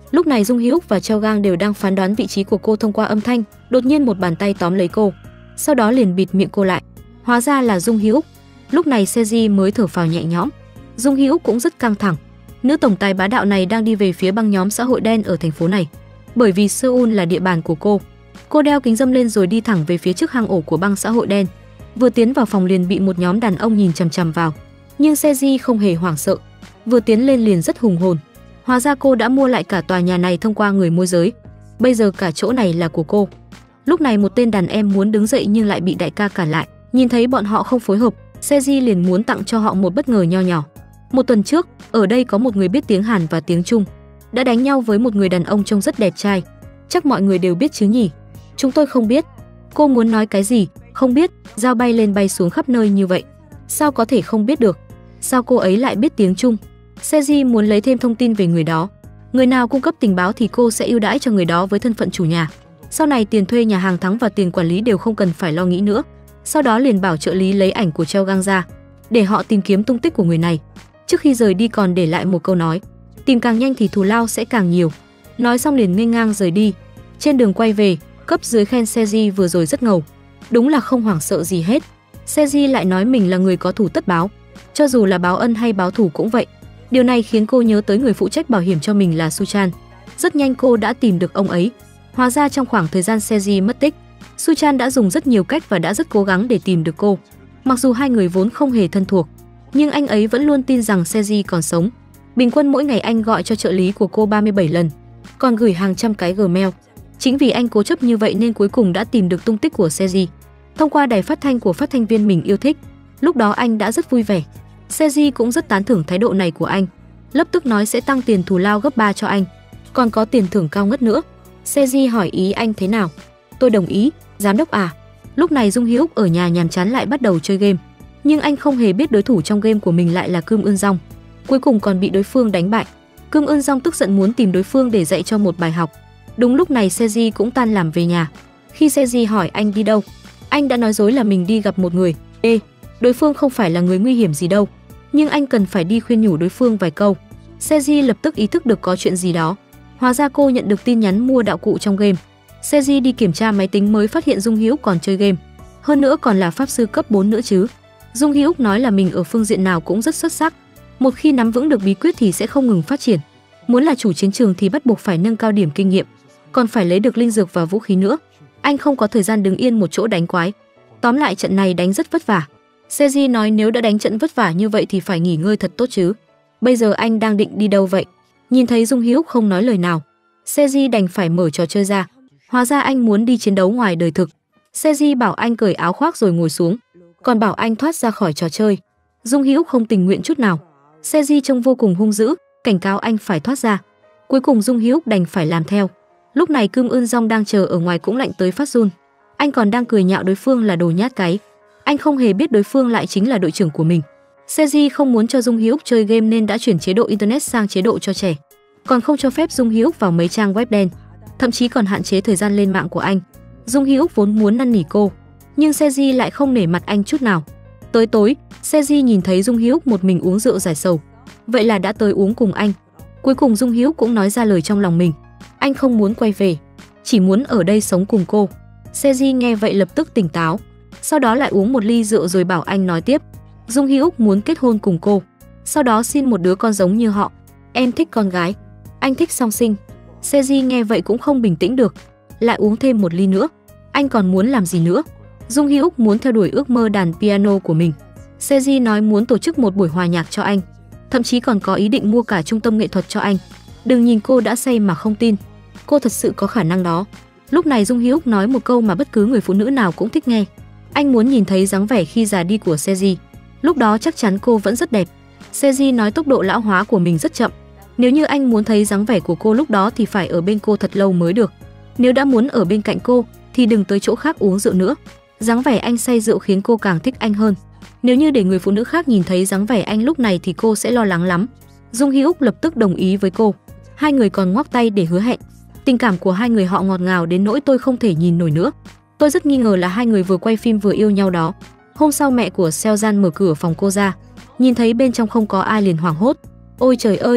Lúc này Dung Hữu và Treo Gang đều đang phán đoán vị trí của cô thông qua âm thanh, đột nhiên một bàn tay tóm lấy cô, sau đó liền bịt miệng cô lại. Hóa ra là Dung Hữu. Lúc này Seji mới thở phào nhẹ nhõm. Dung Hữu cũng rất căng thẳng. Nữ tổng tài bá đạo này đang đi về phía băng nhóm xã hội đen ở thành phố này. Bởi vì Seoul là địa bàn của cô. Cô đeo kính râm lên rồi đi thẳng về phía trước hang ổ của băng xã hội đen. Vừa tiến vào phòng liền bị một nhóm đàn ông nhìn chằm chằm vào. Nhưng Seji không hề hoảng sợ. Vừa tiến lên liền rất hùng hồn. Hóa ra cô đã mua lại cả tòa nhà này thông qua người môi giới. Bây giờ cả chỗ này là của cô. Lúc này một tên đàn em muốn đứng dậy nhưng lại bị đại ca cản lại. Nhìn thấy bọn họ không phối hợp, Seji liền muốn tặng cho họ một bất ngờ nho nhỏ. Một tuần trước, ở đây có một người biết tiếng Hàn và tiếng Trung đã đánh nhau với một người đàn ông trông rất đẹp trai. Chắc mọi người đều biết chứ nhỉ? Chúng tôi không biết. Cô muốn nói cái gì? Không biết. Dao bay lên bay xuống khắp nơi như vậy. Sao có thể không biết được? Sao cô ấy lại biết tiếng Trung? Seji muốn lấy thêm thông tin về người đó. Người nào cung cấp tình báo thì cô sẽ ưu đãi cho người đó với thân phận chủ nhà. Sau này tiền thuê nhà hàng tháng và tiền quản lý đều không cần phải lo nghĩ nữa. Sau đó liền bảo trợ lý lấy ảnh của Treo Gang ra để họ tìm kiếm tung tích của người này. Trước khi rời đi còn để lại một câu nói: tìm càng nhanh thì thù lao sẽ càng nhiều. Nói xong liền nghênh ngang rời đi. Trên đường quay về, cấp dưới khen Seji vừa rồi rất ngầu. Đúng là không hoảng sợ gì hết. Seji lại nói mình là người có thù tất báo, cho dù là báo ân hay báo thù cũng vậy. Điều này khiến cô nhớ tới người phụ trách bảo hiểm cho mình là Suchan. Rất nhanh cô đã tìm được ông ấy. Hóa ra trong khoảng thời gian Seji mất tích, Suchan đã dùng rất nhiều cách và đã rất cố gắng để tìm được cô. Mặc dù hai người vốn không hề thân thuộc, nhưng anh ấy vẫn luôn tin rằng Seji còn sống. Bình quân mỗi ngày anh gọi cho trợ lý của cô ba mươi bảy lần, còn gửi hàng trăm cái Gmail. Chính vì anh cố chấp như vậy nên cuối cùng đã tìm được tung tích của Seji thông qua đài phát thanh của phát thanh viên mình yêu thích. Lúc đó anh đã rất vui vẻ. Seji cũng rất tán thưởng thái độ này của anh, lập tức nói sẽ tăng tiền thù lao gấp ba cho anh, còn có tiền thưởng cao ngất nữa. Seji hỏi ý anh thế nào? Tôi đồng ý. Giám đốc à? Lúc này Dung Hữu ở nhà nhàm chán lại bắt đầu chơi game, nhưng anh không hề biết đối thủ trong game của mình lại là Kim Eun Jong. Cuối cùng còn bị đối phương đánh bại. Kim Eun Jong tức giận muốn tìm đối phương để dạy cho một bài học. Đúng lúc này Seji cũng tan làm về nhà. Khi Seji hỏi anh đi đâu, anh đã nói dối là mình đi gặp một người. Ê, đối phương không phải là người nguy hiểm gì đâu, nhưng anh cần phải đi khuyên nhủ đối phương vài câu. Seji lập tức ý thức được có chuyện gì đó. Hóa ra cô nhận được tin nhắn mua đạo cụ trong game. Seji đi kiểm tra máy tính mới phát hiện Dung Hữu còn chơi game, hơn nữa còn là pháp sư cấp bốn nữa chứ. Dung Hữu nói là mình ở phương diện nào cũng rất xuất sắc, một khi nắm vững được bí quyết thì sẽ không ngừng phát triển. Muốn là chủ chiến trường thì bắt buộc phải nâng cao điểm kinh nghiệm, còn phải lấy được linh dược và vũ khí nữa. Anh không có thời gian đứng yên một chỗ đánh quái. Tóm lại trận này đánh rất vất vả. Seji nói nếu đã đánh trận vất vả như vậy thì phải nghỉ ngơi thật tốt chứ. Bây giờ anh đang định đi đâu vậy? Nhìn thấy Dung Hữu không nói lời nào, Seji đành phải mở trò chơi ra. Hóa ra anh muốn đi chiến đấu ngoài đời thực. Seji bảo anh cởi áo khoác rồi ngồi xuống, còn bảo anh thoát ra khỏi trò chơi. Dung Hữu không tình nguyện chút nào. Seji trông vô cùng hung dữ, cảnh cáo anh phải thoát ra. Cuối cùng Dung Hữu đành phải làm theo. Lúc này Kim Eun Jong đang chờ ở ngoài cũng lạnh tới phát run. Anh còn đang cười nhạo đối phương là đồ nhát cái. Anh không hề biết đối phương lại chính là đội trưởng của mình. Seji không muốn cho Dung Hữu chơi game nên đã chuyển chế độ internet sang chế độ cho trẻ, còn không cho phép Dung Hữu vào mấy trang web đen, thậm chí còn hạn chế thời gian lên mạng của anh. Dung Hữu vốn muốn năn nỉ cô, nhưng Seji lại không nể mặt anh chút nào. Tới tối, Seji nhìn thấy Dung Hữu một mình uống rượu giải sầu, vậy là đã tới uống cùng anh. Cuối cùng Dung Hữu cũng nói ra lời trong lòng mình. Anh không muốn quay về, chỉ muốn ở đây sống cùng cô. Seji nghe vậy lập tức tỉnh táo, sau đó lại uống một ly rượu rồi bảo anh nói tiếp. Dung Hữu muốn kết hôn cùng cô, sau đó xin một đứa con giống như họ. Em thích con gái, anh thích song sinh. Seji nghe vậy cũng không bình tĩnh được, lại uống thêm một ly nữa. Anh còn muốn làm gì nữa? Dung Hữu muốn theo đuổi ước mơ đàn piano của mình. Seji nói muốn tổ chức một buổi hòa nhạc cho anh, thậm chí còn có ý định mua cả trung tâm nghệ thuật cho anh. Đừng nhìn cô đã say mà không tin, cô thật sự có khả năng đó. Lúc này Dung Hữu nói một câu mà bất cứ người phụ nữ nào cũng thích nghe. Anh muốn nhìn thấy dáng vẻ khi già đi của Seji. Lúc đó chắc chắn cô vẫn rất đẹp. Seji nói tốc độ lão hóa của mình rất chậm. Nếu như anh muốn thấy dáng vẻ của cô lúc đó thì phải ở bên cô thật lâu mới được. Nếu đã muốn ở bên cạnh cô thì đừng tới chỗ khác uống rượu nữa. Dáng vẻ anh say rượu khiến cô càng thích anh hơn. Nếu như để người phụ nữ khác nhìn thấy dáng vẻ anh lúc này thì cô sẽ lo lắng lắm. Dung Hữu lập tức đồng ý với cô. Hai người còn ngoắc tay để hứa hẹn. Tình cảm của hai người họ ngọt ngào đến nỗi tôi không thể nhìn nổi nữa. Tôi rất nghi ngờ là hai người vừa quay phim vừa yêu nhau đó. Hôm sau mẹ của Seojan mở cửa phòng cô ra, nhìn thấy bên trong không có ai liền hoảng hốt. Ôi trời ơi,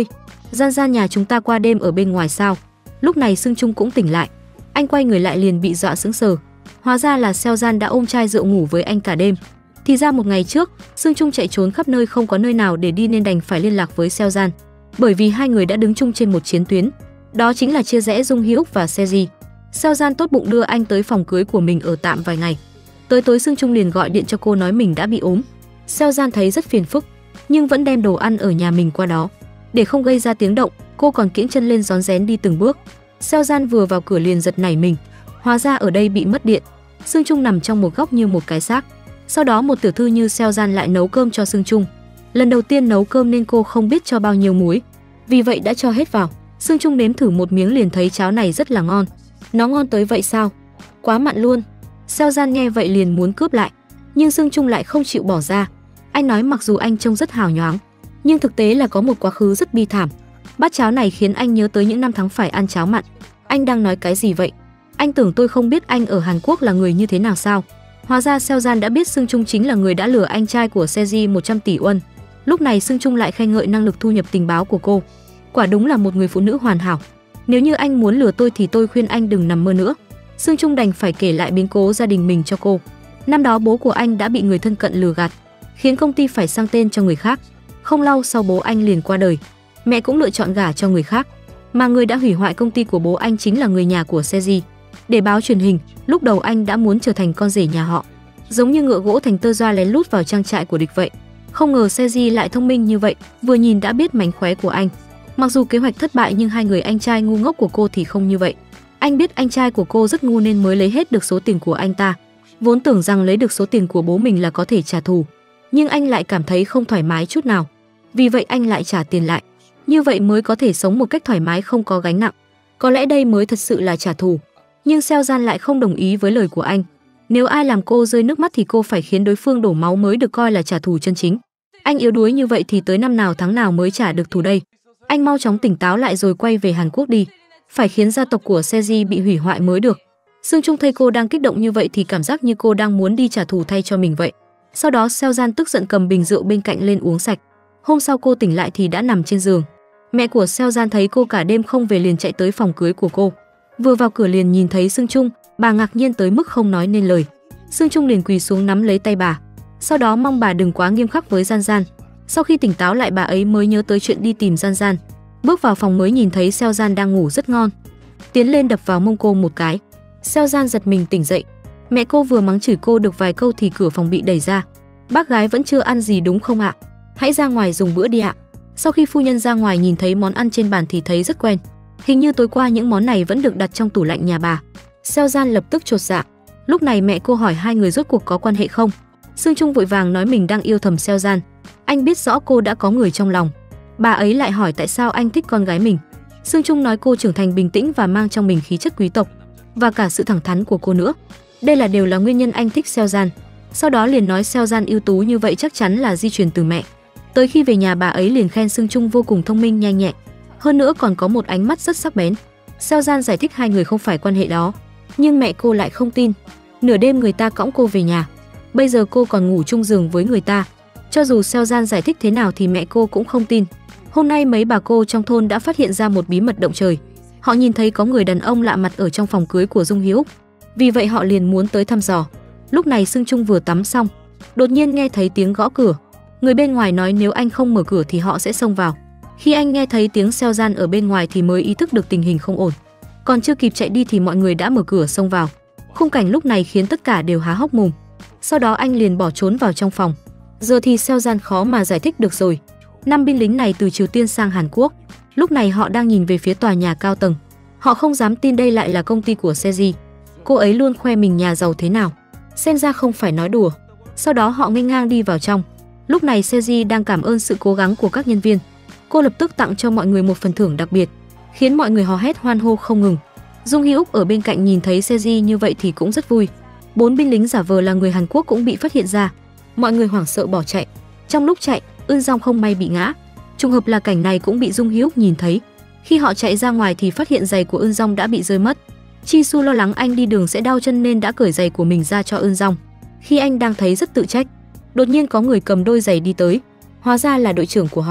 Gian Gian, nhà chúng ta qua đêm ở bên ngoài sao? Lúc này Sương Trung cũng tỉnh lại. Anh quay người lại liền bị dọa sững sờ. Hóa ra là Seo Gian đã ôm chai rượu ngủ với anh cả đêm. Thì ra một ngày trước, Sương Trung chạy trốn khắp nơi không có nơi nào để đi nên đành phải liên lạc với Seo Gian. Bởi vì hai người đã đứng chung trên một chiến tuyến, đó chính là chia rẽ Dung Hữu và Seji. Seo Gian tốt bụng đưa anh tới phòng cưới của mình ở tạm vài ngày. Tới tối Sương Trung liền gọi điện cho cô nói mình đã bị ốm. Seo Gian thấy rất phiền phức, nhưng vẫn đem đồ ăn ở nhà mình qua đó. Để không gây ra tiếng động, cô còn kiễng chân lên rón rén đi từng bước. Seo Gian vừa vào cửa liền giật nảy mình, hóa ra ở đây bị mất điện. Sương Trung nằm trong một góc như một cái xác. Sau đó một tiểu thư như Seo Gian lại nấu cơm cho Sương Trung. Lần đầu tiên nấu cơm nên cô không biết cho bao nhiêu muối, vì vậy đã cho hết vào. Sương Trung nếm thử một miếng liền thấy cháo này rất là ngon. Nó ngon tới vậy sao? Quá mặn luôn. Seo Gian nghe vậy liền muốn cướp lại, nhưng Sương Trung lại không chịu bỏ ra. Anh nói mặc dù anh trông rất hào nhoáng, nhưng thực tế là có một quá khứ rất bi thảm. Bát cháo này khiến anh nhớ tới những năm tháng phải ăn cháo mặn. Anh đang nói cái gì vậy? Anh tưởng tôi không biết anh ở Hàn Quốc là người như thế nào sao? Hóa ra Seo Gian đã biết Sương Trung chính là người đã lừa anh trai của Seji một trăm tỷ won. Lúc này Sương Trung lại khen ngợi năng lực thu nhập tình báo của cô. Quả đúng là một người phụ nữ hoàn hảo. Nếu như anh muốn lừa tôi thì tôi khuyên anh đừng nằm mơ nữa. Sương Trung đành phải kể lại biến cố gia đình mình cho cô. Năm đó bố của anh đã bị người thân cận lừa gạt, khiến công ty phải sang tên cho người khác. Không lâu sau bố anh liền qua đời. Mẹ cũng lựa chọn gả cho người khác, mà người đã hủy hoại công ty của bố anh chính là người nhà của Seji. Để báo truyền hình, lúc đầu anh đã muốn trở thành con rể nhà họ, giống như ngựa gỗ thành tơ doa lén lút vào trang trại của địch vậy. Không ngờ Seji lại thông minh như vậy, vừa nhìn đã biết mánh khóe của anh. Mặc dù kế hoạch thất bại nhưng hai người anh trai ngu ngốc của cô thì không như vậy. Anh biết anh trai của cô rất ngu nên mới lấy hết được số tiền của anh ta. Vốn tưởng rằng lấy được số tiền của bố mình là có thể trả thù, nhưng anh lại cảm thấy không thoải mái chút nào. Vì vậy anh lại trả tiền lại. Như vậy mới có thể sống một cách thoải mái không có gánh nặng. Có lẽ đây mới thật sự là trả thù. Nhưng Seo Gian lại không đồng ý với lời của anh. Nếu ai làm cô rơi nước mắt thì cô phải khiến đối phương đổ máu mới được coi là trả thù chân chính. Anh yếu đuối như vậy thì tới năm nào tháng nào mới trả được thù đây? Anh mau chóng tỉnh táo lại rồi quay về Hàn Quốc đi. Phải khiến gia tộc của Seji bị hủy hoại mới được. Sương Trung thấy cô đang kích động như vậy thì cảm giác như cô đang muốn đi trả thù thay cho mình vậy. Sau đó Seo Gian tức giận cầm bình rượu bên cạnh lên uống sạch. Hôm sau cô tỉnh lại thì đã nằm trên giường. Mẹ của Seo Gian thấy cô cả đêm không về liền chạy tới phòng cưới của cô. Vừa vào cửa liền nhìn thấy Sương Trung, bà ngạc nhiên tới mức không nói nên lời. Sương Trung liền quỳ xuống nắm lấy tay bà, sau đó mong bà đừng quá nghiêm khắc với Gian Gian. Sau khi tỉnh táo lại bà ấy mới nhớ tới chuyện đi tìm Gian Gian. Bước vào phòng mới nhìn thấy Seo Gian đang ngủ rất ngon, tiến lên đập vào mông cô một cái. Seo Gian giật mình tỉnh dậy. Mẹ cô vừa mắng chửi cô được vài câu thì cửa phòng bị đẩy ra. Bác gái vẫn chưa ăn gì đúng không ạ? Hãy ra ngoài dùng bữa đi ạ. Sau khi phu nhân ra ngoài nhìn thấy món ăn trên bàn thì thấy rất quen. Hình như tối qua những món này vẫn được đặt trong tủ lạnh nhà bà. Seo Gian lập tức chột dạ. Lúc này mẹ cô hỏi hai người rốt cuộc có quan hệ không. Sương Trung vội vàng nói mình đang yêu thầm Seo Gian. Anh biết rõ cô đã có người trong lòng. Bà ấy lại hỏi tại sao anh thích con gái mình. Sương Trung nói cô trưởng thành bình tĩnh và mang trong mình khí chất quý tộc, và cả sự thẳng thắn của cô nữa. Đây là đều là nguyên nhân anh thích Seo Gian. Sau đó liền nói Seo Gian ưu tú như vậy chắc chắn là di truyền từ mẹ. Tới khi về nhà bà ấy liền khen Sương Trung vô cùng thông minh nhanh nhẹn, hơn nữa còn có một ánh mắt rất sắc bén. Seo Gian giải thích hai người không phải quan hệ đó, nhưng mẹ cô lại không tin. Nửa đêm người ta cõng cô về nhà, bây giờ cô còn ngủ chung giường với người ta. Cho dù Seo Gian giải thích thế nào thì mẹ cô cũng không tin. Hôm nay mấy bà cô trong thôn đã phát hiện ra một bí mật động trời. Họ nhìn thấy có người đàn ông lạ mặt ở trong phòng cưới của Dung Hữu, vì vậy họ liền muốn tới thăm dò. Lúc này Sương Trung vừa tắm xong, đột nhiên nghe thấy tiếng gõ cửa. Người bên ngoài nói nếu anh không mở cửa thì họ sẽ xông vào. Khi anh nghe thấy tiếng Seo Gian ở bên ngoài thì mới ý thức được tình hình không ổn. Còn chưa kịp chạy đi thì mọi người đã mở cửa xông vào. Khung cảnh lúc này khiến tất cả đều há hốc mồm. Sau đó anh liền bỏ trốn vào trong phòng. Giờ thì Seo Gian khó mà giải thích được rồi. Năm binh lính này từ Triều Tiên sang Hàn Quốc. Lúc này họ đang nhìn về phía tòa nhà cao tầng. Họ không dám tin đây lại là công ty của Seji. Cô ấy luôn khoe mình nhà giàu thế nào, xem ra không phải nói đùa. Sau đó họ nghênh ngang đi vào trong. Lúc này Seji đang cảm ơn sự cố gắng của các nhân viên. Cô lập tức tặng cho mọi người một phần thưởng đặc biệt, khiến mọi người hò hét hoan hô không ngừng. Dung Hee Úc ở bên cạnh nhìn thấy Seji như vậy thì cũng rất vui. Bốn binh lính giả vờ là người Hàn Quốc cũng bị phát hiện ra. Mọi người hoảng sợ bỏ chạy. Trong lúc chạy, Eun Jong không may bị ngã. Trùng hợp là cảnh này cũng bị Dung Hee Úc nhìn thấy. Khi họ chạy ra ngoài thì phát hiện giày của Eun Jong đã bị rơi mất. Chi Su lo lắng anh đi đường sẽ đau chân nên đã cởi giày của mình ra cho Eun Jong. Khi anh đang thấy rất tự trách, đột nhiên có người cầm đôi giày đi tới. Hóa ra là đội trưởng của họ.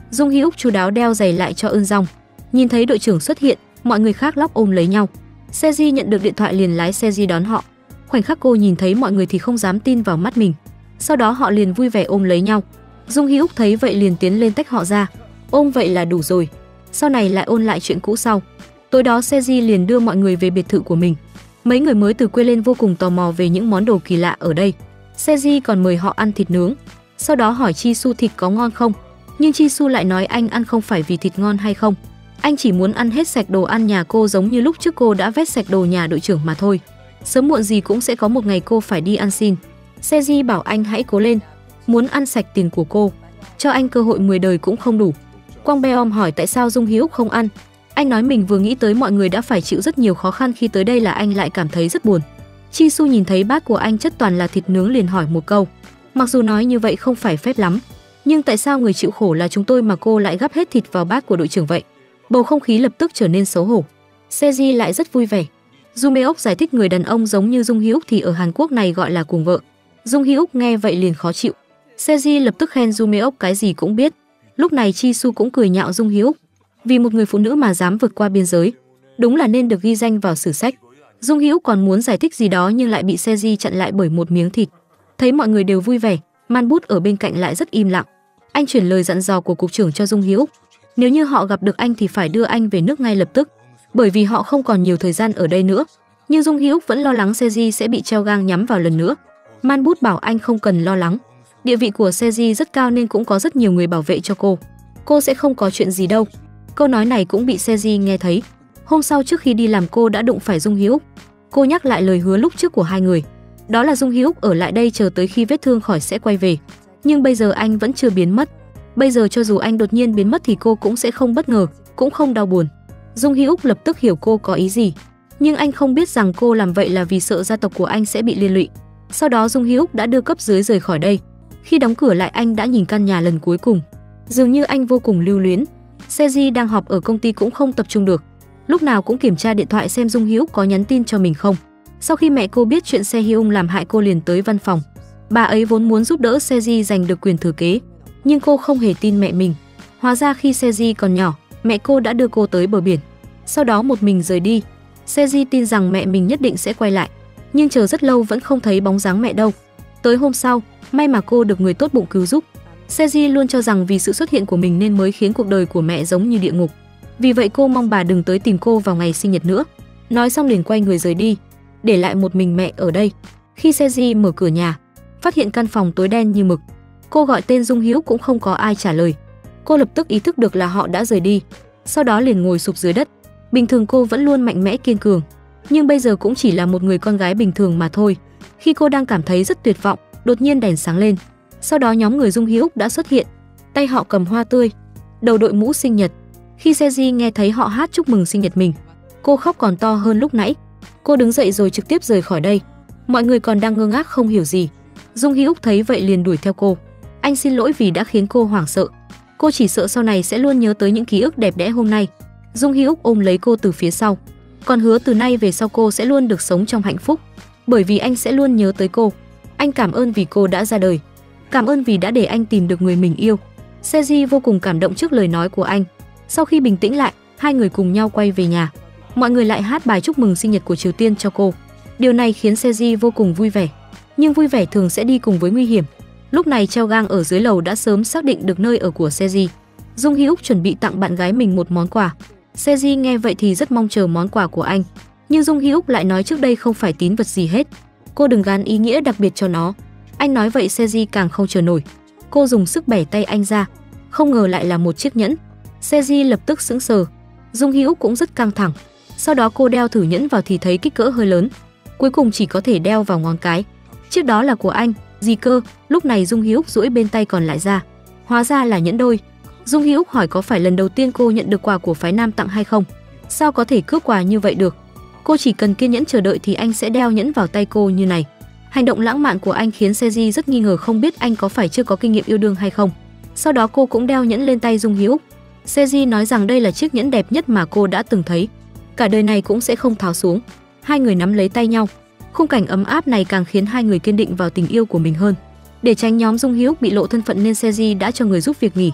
Dung Hữu chú đáo đeo giày lại cho Ưn Dong. Nhìn thấy đội trưởng xuất hiện, mọi người khác lóc ôm lấy nhau. Seji nhận được điện thoại liền lái xe di đón họ. Khoảnh khắc cô nhìn thấy mọi người thì không dám tin vào mắt mình. Sau đó họ liền vui vẻ ôm lấy nhau. Dung Hữu thấy vậy liền tiến lên tách họ ra. Ôm vậy là đủ rồi. Sau này lại ôn lại chuyện cũ sau. Tối đó Seji liền đưa mọi người về biệt thự của mình. Mấy người mới từ quê lên vô cùng tò mò về những món đồ kỳ lạ ở đây. Seji còn mời họ ăn thịt nướng. Sau đó hỏi Chi Su thịt có ngon không. Nhưng Chi Su lại nói anh ăn không phải vì thịt ngon hay không. Anh chỉ muốn ăn hết sạch đồ ăn nhà cô giống như lúc trước cô đã vét sạch đồ nhà đội trưởng mà thôi. Sớm muộn gì cũng sẽ có một ngày cô phải đi ăn xin. Seji bảo anh hãy cố lên. Muốn ăn sạch tiền của cô. Cho anh cơ hội mười đời cũng không đủ. Quang Beom hỏi tại sao Dung Hữu không ăn. Anh nói mình vừa nghĩ tới mọi người đã phải chịu rất nhiều khó khăn khi tới đây là anh lại cảm thấy rất buồn. Chi Su nhìn thấy bát của anh chất toàn là thịt nướng liền hỏi một câu. Mặc dù nói như vậy không phải phép lắm, nhưng tại sao người chịu khổ là chúng tôi mà cô lại gắp hết thịt vào bát của đội trưởng vậy? Bầu không khí lập tức trở nên xấu hổ. Seji lại rất vui vẻ. Jumeok giải thích người đàn ông giống như Dung Hữu thì ở Hàn Quốc này gọi là cuồng vợ. Dung Hữu nghe vậy liền khó chịu. Seji lập tức khen Jumeok cái gì cũng biết. Lúc này Chi Su cũng cười nhạo Dung Hữu. Vì một người phụ nữ mà dám vượt qua biên giới, đúng là nên được ghi danh vào sử sách. Dung Hữu còn muốn giải thích gì đó nhưng lại bị Seji chặn lại bởi một miếng thịt. Thấy mọi người đều vui vẻ, Man Bút ở bên cạnh lại rất im lặng. Anh chuyển lời dặn dò của cục trưởng cho Dung Hữu. Nếu như họ gặp được anh thì phải đưa anh về nước ngay lập tức, bởi vì họ không còn nhiều thời gian ở đây nữa. Nhưng Dung Hữu vẫn lo lắng Seji sẽ bị treo gang nhắm vào lần nữa. Man Bút bảo anh không cần lo lắng. Địa vị của Seji rất cao nên cũng có rất nhiều người bảo vệ cho cô. Cô sẽ không có chuyện gì đâu. Câu nói này cũng bị Seji nghe thấy. Hôm sau trước khi đi làm cô đã đụng phải Dung Hữu. Cô nhắc lại lời hứa lúc trước của hai người. Đó là Dung Hữu ở lại đây chờ tới khi vết thương khỏi sẽ quay về. Nhưng bây giờ anh vẫn chưa biến mất. Bây giờ cho dù anh đột nhiên biến mất thì cô cũng sẽ không bất ngờ, cũng không đau buồn. Dung Hữu lập tức hiểu cô có ý gì. Nhưng anh không biết rằng cô làm vậy là vì sợ gia tộc của anh sẽ bị liên lụy. Sau đó Dung Hữu đã đưa cấp dưới rời khỏi đây. Khi đóng cửa lại anh đã nhìn căn nhà lần cuối cùng. Dường như anh vô cùng lưu luyến. Seji đang họp ở công ty cũng không tập trung được. Lúc nào cũng kiểm tra điện thoại xem Dung Hữu có nhắn tin cho mình không. Sau khi mẹ cô biết chuyện Se-hyung làm hại cô liền tới văn phòng. Bà ấy vốn muốn giúp đỡ Seji giành được quyền thừa kế, nhưng cô không hề tin mẹ mình. Hóa ra khi Seji còn nhỏ, mẹ cô đã đưa cô tới bờ biển, sau đó một mình rời đi. Seji tin rằng mẹ mình nhất định sẽ quay lại, nhưng chờ rất lâu vẫn không thấy bóng dáng mẹ đâu. Tới hôm sau, may mà cô được người tốt bụng cứu giúp. Seji luôn cho rằng vì sự xuất hiện của mình nên mới khiến cuộc đời của mẹ giống như địa ngục. Vì vậy cô mong bà đừng tới tìm cô vào ngày sinh nhật nữa. Nói xong liền quay người rời đi, để lại một mình mẹ ở đây. Khi Seji mở cửa nhà, phát hiện căn phòng tối đen như mực. Cô gọi tên Dung Hữu cũng không có ai trả lời. Cô lập tức ý thức được là họ đã rời đi, sau đó liền ngồi sụp dưới đất. Bình thường cô vẫn luôn mạnh mẽ kiên cường, nhưng bây giờ cũng chỉ là một người con gái bình thường mà thôi. Khi cô đang cảm thấy rất tuyệt vọng, đột nhiên đèn sáng lên. Sau đó nhóm người Dung Hữu đã xuất hiện, tay họ cầm hoa tươi, đầu đội mũ sinh nhật. Khi Seji nghe thấy họ hát chúc mừng sinh nhật mình, cô khóc còn to hơn lúc nãy. Cô đứng dậy rồi trực tiếp rời khỏi đây. Mọi người còn đang ngơ ngác không hiểu gì. Dung Hữu thấy vậy liền đuổi theo cô. Anh xin lỗi vì đã khiến cô hoảng sợ. Cô chỉ sợ sau này sẽ luôn nhớ tới những ký ức đẹp đẽ hôm nay. Dung Hữu ôm lấy cô từ phía sau, còn hứa từ nay về sau cô sẽ luôn được sống trong hạnh phúc, bởi vì anh sẽ luôn nhớ tới cô. Anh cảm ơn vì cô đã ra đời, cảm ơn vì đã để anh tìm được người mình yêu. Seji vô cùng cảm động trước lời nói của anh. Sau khi bình tĩnh lại, hai người cùng nhau quay về nhà. Mọi người lại hát bài chúc mừng sinh nhật của Triều Tiên cho cô. Điều này khiến Seji vô cùng vui vẻ. Nhưng vui vẻ thường sẽ đi cùng với nguy hiểm. Lúc này treo gang ở dưới lầu đã sớm xác định được nơi ở của Seji. Dung Hữu chuẩn bị tặng bạn gái mình một món quà. Seji nghe vậy thì rất mong chờ món quà của anh. Nhưng Dung Hữu lại nói trước đây không phải tín vật gì hết. Cô đừng gán ý nghĩa đặc biệt cho nó. Anh nói vậy Seji càng không chờ nổi. Cô dùng sức bẻ tay anh ra. Không ngờ lại là một chiếc nhẫn. Seji lập tức sững sờ. Dung Hữu cũng rất căng thẳng. Sau đó cô đeo thử nhẫn vào thì thấy kích cỡ hơi lớn. Cuối cùng chỉ có thể đeo vào ngón cái. Chiếc đó là của anh. Gì cơ? Lúc này Dung Hữu duỗi bên tay còn lại ra. Hóa ra là nhẫn đôi. Dung Hữu hỏi có phải lần đầu tiên cô nhận được quà của phái nam tặng hay không? Sao có thể cướp quà như vậy được? Cô chỉ cần kiên nhẫn chờ đợi thì anh sẽ đeo nhẫn vào tay cô như này. Hành động lãng mạn của anh khiến Seji rất nghi ngờ không biết anh có phải chưa có kinh nghiệm yêu đương hay không. Sau đó cô cũng đeo nhẫn lên tay Dung Hữu. Seji nói rằng đây là chiếc nhẫn đẹp nhất mà cô đã từng thấy. Cả đời này cũng sẽ không tháo xuống. Hai người nắm lấy tay nhau. Khung cảnh ấm áp này càng khiến hai người kiên định vào tình yêu của mình hơn. Để tránh nhóm Dung Hữu bị lộ thân phận nên Seji đã cho người giúp việc nghỉ.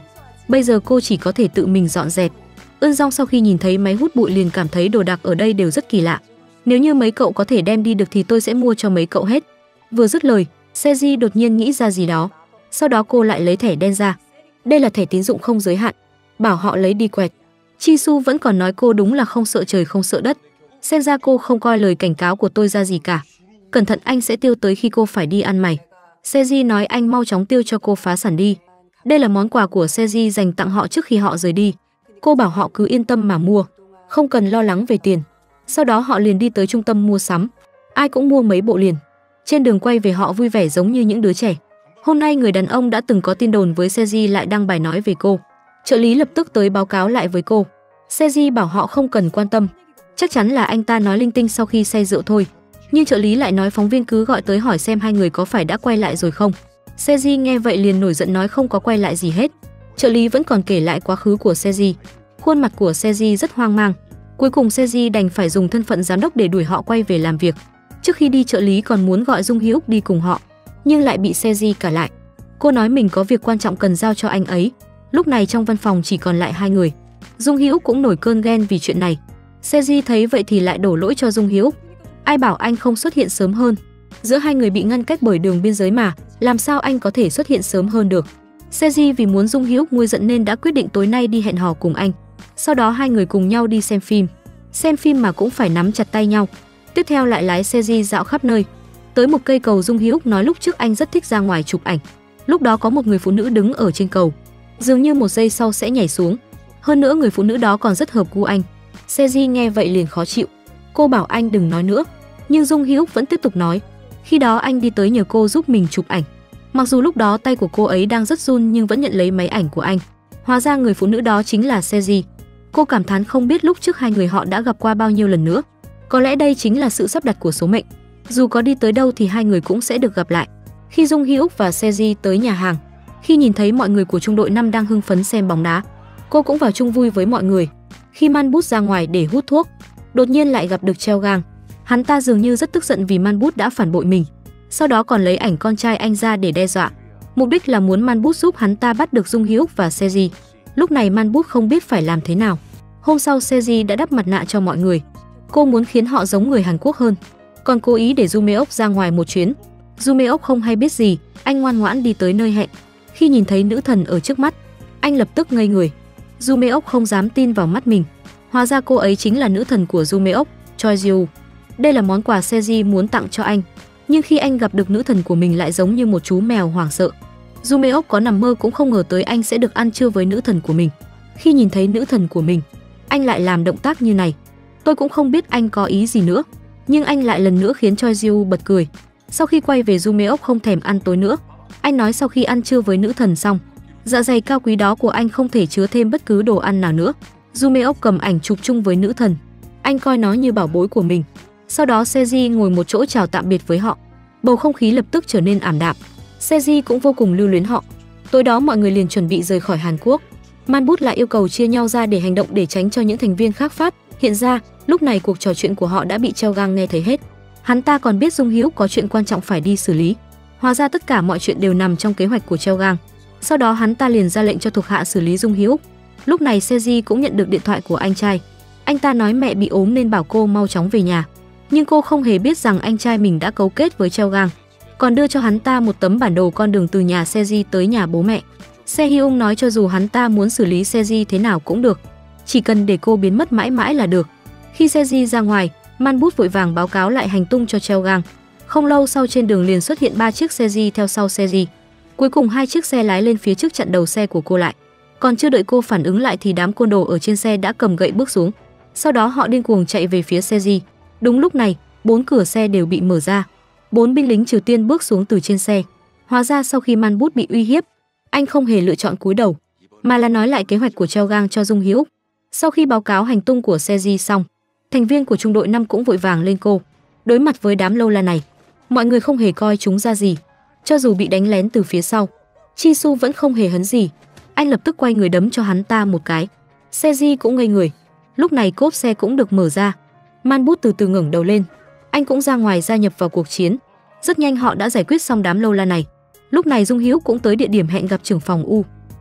Bây giờ cô chỉ có thể tự mình dọn dẹp. Ưn Dong sau khi nhìn thấy máy hút bụi liền cảm thấy đồ đạc ở đây đều rất kỳ lạ. Nếu như mấy cậu có thể đem đi được thì tôi sẽ mua cho mấy cậu hết. Vừa dứt lời, Seji đột nhiên nghĩ ra gì đó. Sau đó cô lại lấy thẻ đen ra. Đây là thẻ tín dụng không giới hạn, bảo họ lấy đi quẹt. Chi Su vẫn còn nói cô đúng là không sợ trời không sợ đất. Xem ra cô không coi lời cảnh cáo của tôi ra gì cả. Cẩn thận anh sẽ tiêu tới khi cô phải đi ăn mày. Seji nói anh mau chóng tiêu cho cô phá sản đi. Đây là món quà của Seji dành tặng họ trước khi họ rời đi. Cô bảo họ cứ yên tâm mà mua, không cần lo lắng về tiền. Sau đó họ liền đi tới trung tâm mua sắm. Ai cũng mua mấy bộ liền. Trên đường quay về họ vui vẻ giống như những đứa trẻ. Hôm nay người đàn ông đã từng có tin đồn với Seji lại đăng bài nói về cô. Trợ lý lập tức tới báo cáo lại với cô. Seji bảo họ không cần quan tâm. Chắc chắn là anh ta nói linh tinh sau khi say rượu thôi. Nhưng trợ lý lại nói phóng viên cứ gọi tới hỏi xem hai người có phải đã quay lại rồi không. Seji nghe vậy liền nổi giận nói không có quay lại gì hết. Trợ lý vẫn còn kể lại quá khứ của Seji. Khuôn mặt của Seji rất hoang mang. Cuối cùng Seji đành phải dùng thân phận giám đốc để đuổi họ quay về làm việc. Trước khi đi trợ lý còn muốn gọi Dung Hyuk đi cùng họ, nhưng lại bị Seji cản lại. Cô nói mình có việc quan trọng cần giao cho anh ấy. Lúc này trong văn phòng chỉ còn lại hai người. Dung Hyuk cũng nổi cơn ghen vì chuyện này. Seji thấy vậy thì lại đổ lỗi cho Dung Hyuk. Ai bảo anh không xuất hiện sớm hơn? Giữa hai người bị ngăn cách bởi đường biên giới mà, làm sao anh có thể xuất hiện sớm hơn được? Seji vì muốn Dung Hyuk nguôi giận nên đã quyết định tối nay đi hẹn hò cùng anh. Sau đó hai người cùng nhau đi xem phim. Xem phim mà cũng phải nắm chặt tay nhau. Tiếp theo lại lái Seji dạo khắp nơi. Tới một cây cầu, Dung Hyuk nói lúc trước anh rất thích ra ngoài chụp ảnh. Lúc đó có một người phụ nữ đứng ở trên cầu, dường như một giây sau sẽ nhảy xuống. Hơn nữa người phụ nữ đó còn rất hợp gu anh. Seji nghe vậy liền khó chịu. Cô bảo anh đừng nói nữa, nhưng Dung Hyuk vẫn tiếp tục nói. Khi đó anh đi tới nhờ cô giúp mình chụp ảnh. Mặc dù lúc đó tay của cô ấy đang rất run nhưng vẫn nhận lấy máy ảnh của anh. Hóa ra người phụ nữ đó chính là Seji. Cô cảm thán không biết lúc trước hai người họ đã gặp qua bao nhiêu lần nữa. Có lẽ đây chính là sự sắp đặt của số mệnh. Dù có đi tới đâu thì hai người cũng sẽ được gặp lại. Khi Dung Hyuk và Seji tới nhà hàng, khi nhìn thấy mọi người của trung đội năm đang hưng phấn xem bóng đá, cô cũng vào chung vui với mọi người. Khi Man Bút ra ngoài để hút thuốc, đột nhiên lại gặp được Treo Gang. Hắn ta dường như rất tức giận vì Man Bút đã phản bội mình. Sau đó còn lấy ảnh con trai anh ra để đe dọa. Mục đích là muốn Man Bút giúp hắn ta bắt được Dung Hyuk và Seji. Lúc này Man Bút không biết phải làm thế nào. Hôm sau Seji đã đắp mặt nạ cho mọi người. Cô muốn khiến họ giống người Hàn Quốc hơn, còn cố ý để Jumeok ra ngoài một chuyến. Jumeok không hay biết gì, anh ngoan ngoãn đi tới nơi hẹn. Khi nhìn thấy nữ thần ở trước mắt, anh lập tức ngây người. Jumeok không dám tin vào mắt mình. Hóa ra cô ấy chính là nữ thần của Jumeok, Choi Ji-woo. Đây là món quà Seji muốn tặng cho anh. Nhưng khi anh gặp được nữ thần của mình lại giống như một chú mèo hoảng sợ. Jumeok có nằm mơ cũng không ngờ tới anh sẽ được ăn trưa với nữ thần của mình. Khi nhìn thấy nữ thần của mình, anh lại làm động tác như này. Tôi cũng không biết anh có ý gì nữa, nhưng anh lại lần nữa khiến Choi Ji-woo bật cười. Sau khi quay về, Jumeok không thèm ăn tối nữa. Anh nói sau khi ăn trưa với nữ thần xong, dạ dày cao quý đó của anh không thể chứa thêm bất cứ đồ ăn nào nữa. Jumeok cầm ảnh chụp chung với nữ thần. Anh coi nó như bảo bối của mình. Sau đó Seji ngồi một chỗ chào tạm biệt với họ. Bầu không khí lập tức trở nên ảm đạm. Seji cũng vô cùng lưu luyến họ. Tối đó mọi người liền chuẩn bị rời khỏi Hàn Quốc. Man Bút lại yêu cầu chia nhau ra để hành động để tránh cho những thành viên khác phát hiện ra. Lúc này cuộc trò chuyện của họ đã bị Treo Gang nghe thấy hết. Hắn ta còn biết Dung Hyuk có chuyện quan trọng phải đi xử lý. Hóa ra tất cả mọi chuyện đều nằm trong kế hoạch của Treo Gang. Sau đó hắn ta liền ra lệnh cho thuộc hạ xử lý Dung Hyuk. Lúc này Seji cũng nhận được điện thoại của anh trai. Anh ta nói mẹ bị ốm nên bảo cô mau chóng về nhà. Nhưng cô không hề biết rằng anh trai mình đã cấu kết với Treo Gang, còn đưa cho hắn ta một tấm bản đồ con đường từ nhà Seji tới nhà bố mẹ. Se Hyung nói cho dù hắn ta muốn xử lý Seji thế nào cũng được, chỉ cần để cô biến mất mãi mãi là được. Khi Seji ra ngoài, Man Bút vội vàng báo cáo lại hành tung cho Treo Gang. Không lâu sau trên đường liền xuất hiện ba chiếc Seji theo sau Seji. Cuối cùng hai chiếc xe lái lên phía trước chặn đầu xe của cô lại. Còn chưa đợi cô phản ứng lại thì đám côn đồ ở trên xe đã cầm gậy bước xuống. Sau đó họ điên cuồng chạy về phía Seji. Đúng lúc này, bốn cửa xe đều bị mở ra. Bốn binh lính Triều Tiên bước xuống từ trên xe. Hóa ra sau khi Man Bút bị uy hiếp, anh không hề lựa chọn cúi đầu, mà là nói lại kế hoạch của Treo Gang cho Dung Hyuk. Sau khi báo cáo hành tung của Seji xong, thành viên của trung đội năm cũng vội vàng lên cô. Đối mặt với đám lâu la này, mọi người không hề coi chúng ra gì. Cho dù bị đánh lén từ phía sau, Chi Su vẫn không hề hấn gì. Anh lập tức quay người đấm cho hắn ta một cái. Seji cũng ngây người. Lúc này cốp xe cũng được mở ra. Man Bút từ từ ngẩng đầu lên. Anh cũng ra ngoài gia nhập vào cuộc chiến. Rất nhanh họ đã giải quyết xong đám lâu la này. Lúc này Dung Hyuk cũng tới địa điểm hẹn gặp trưởng phòng U.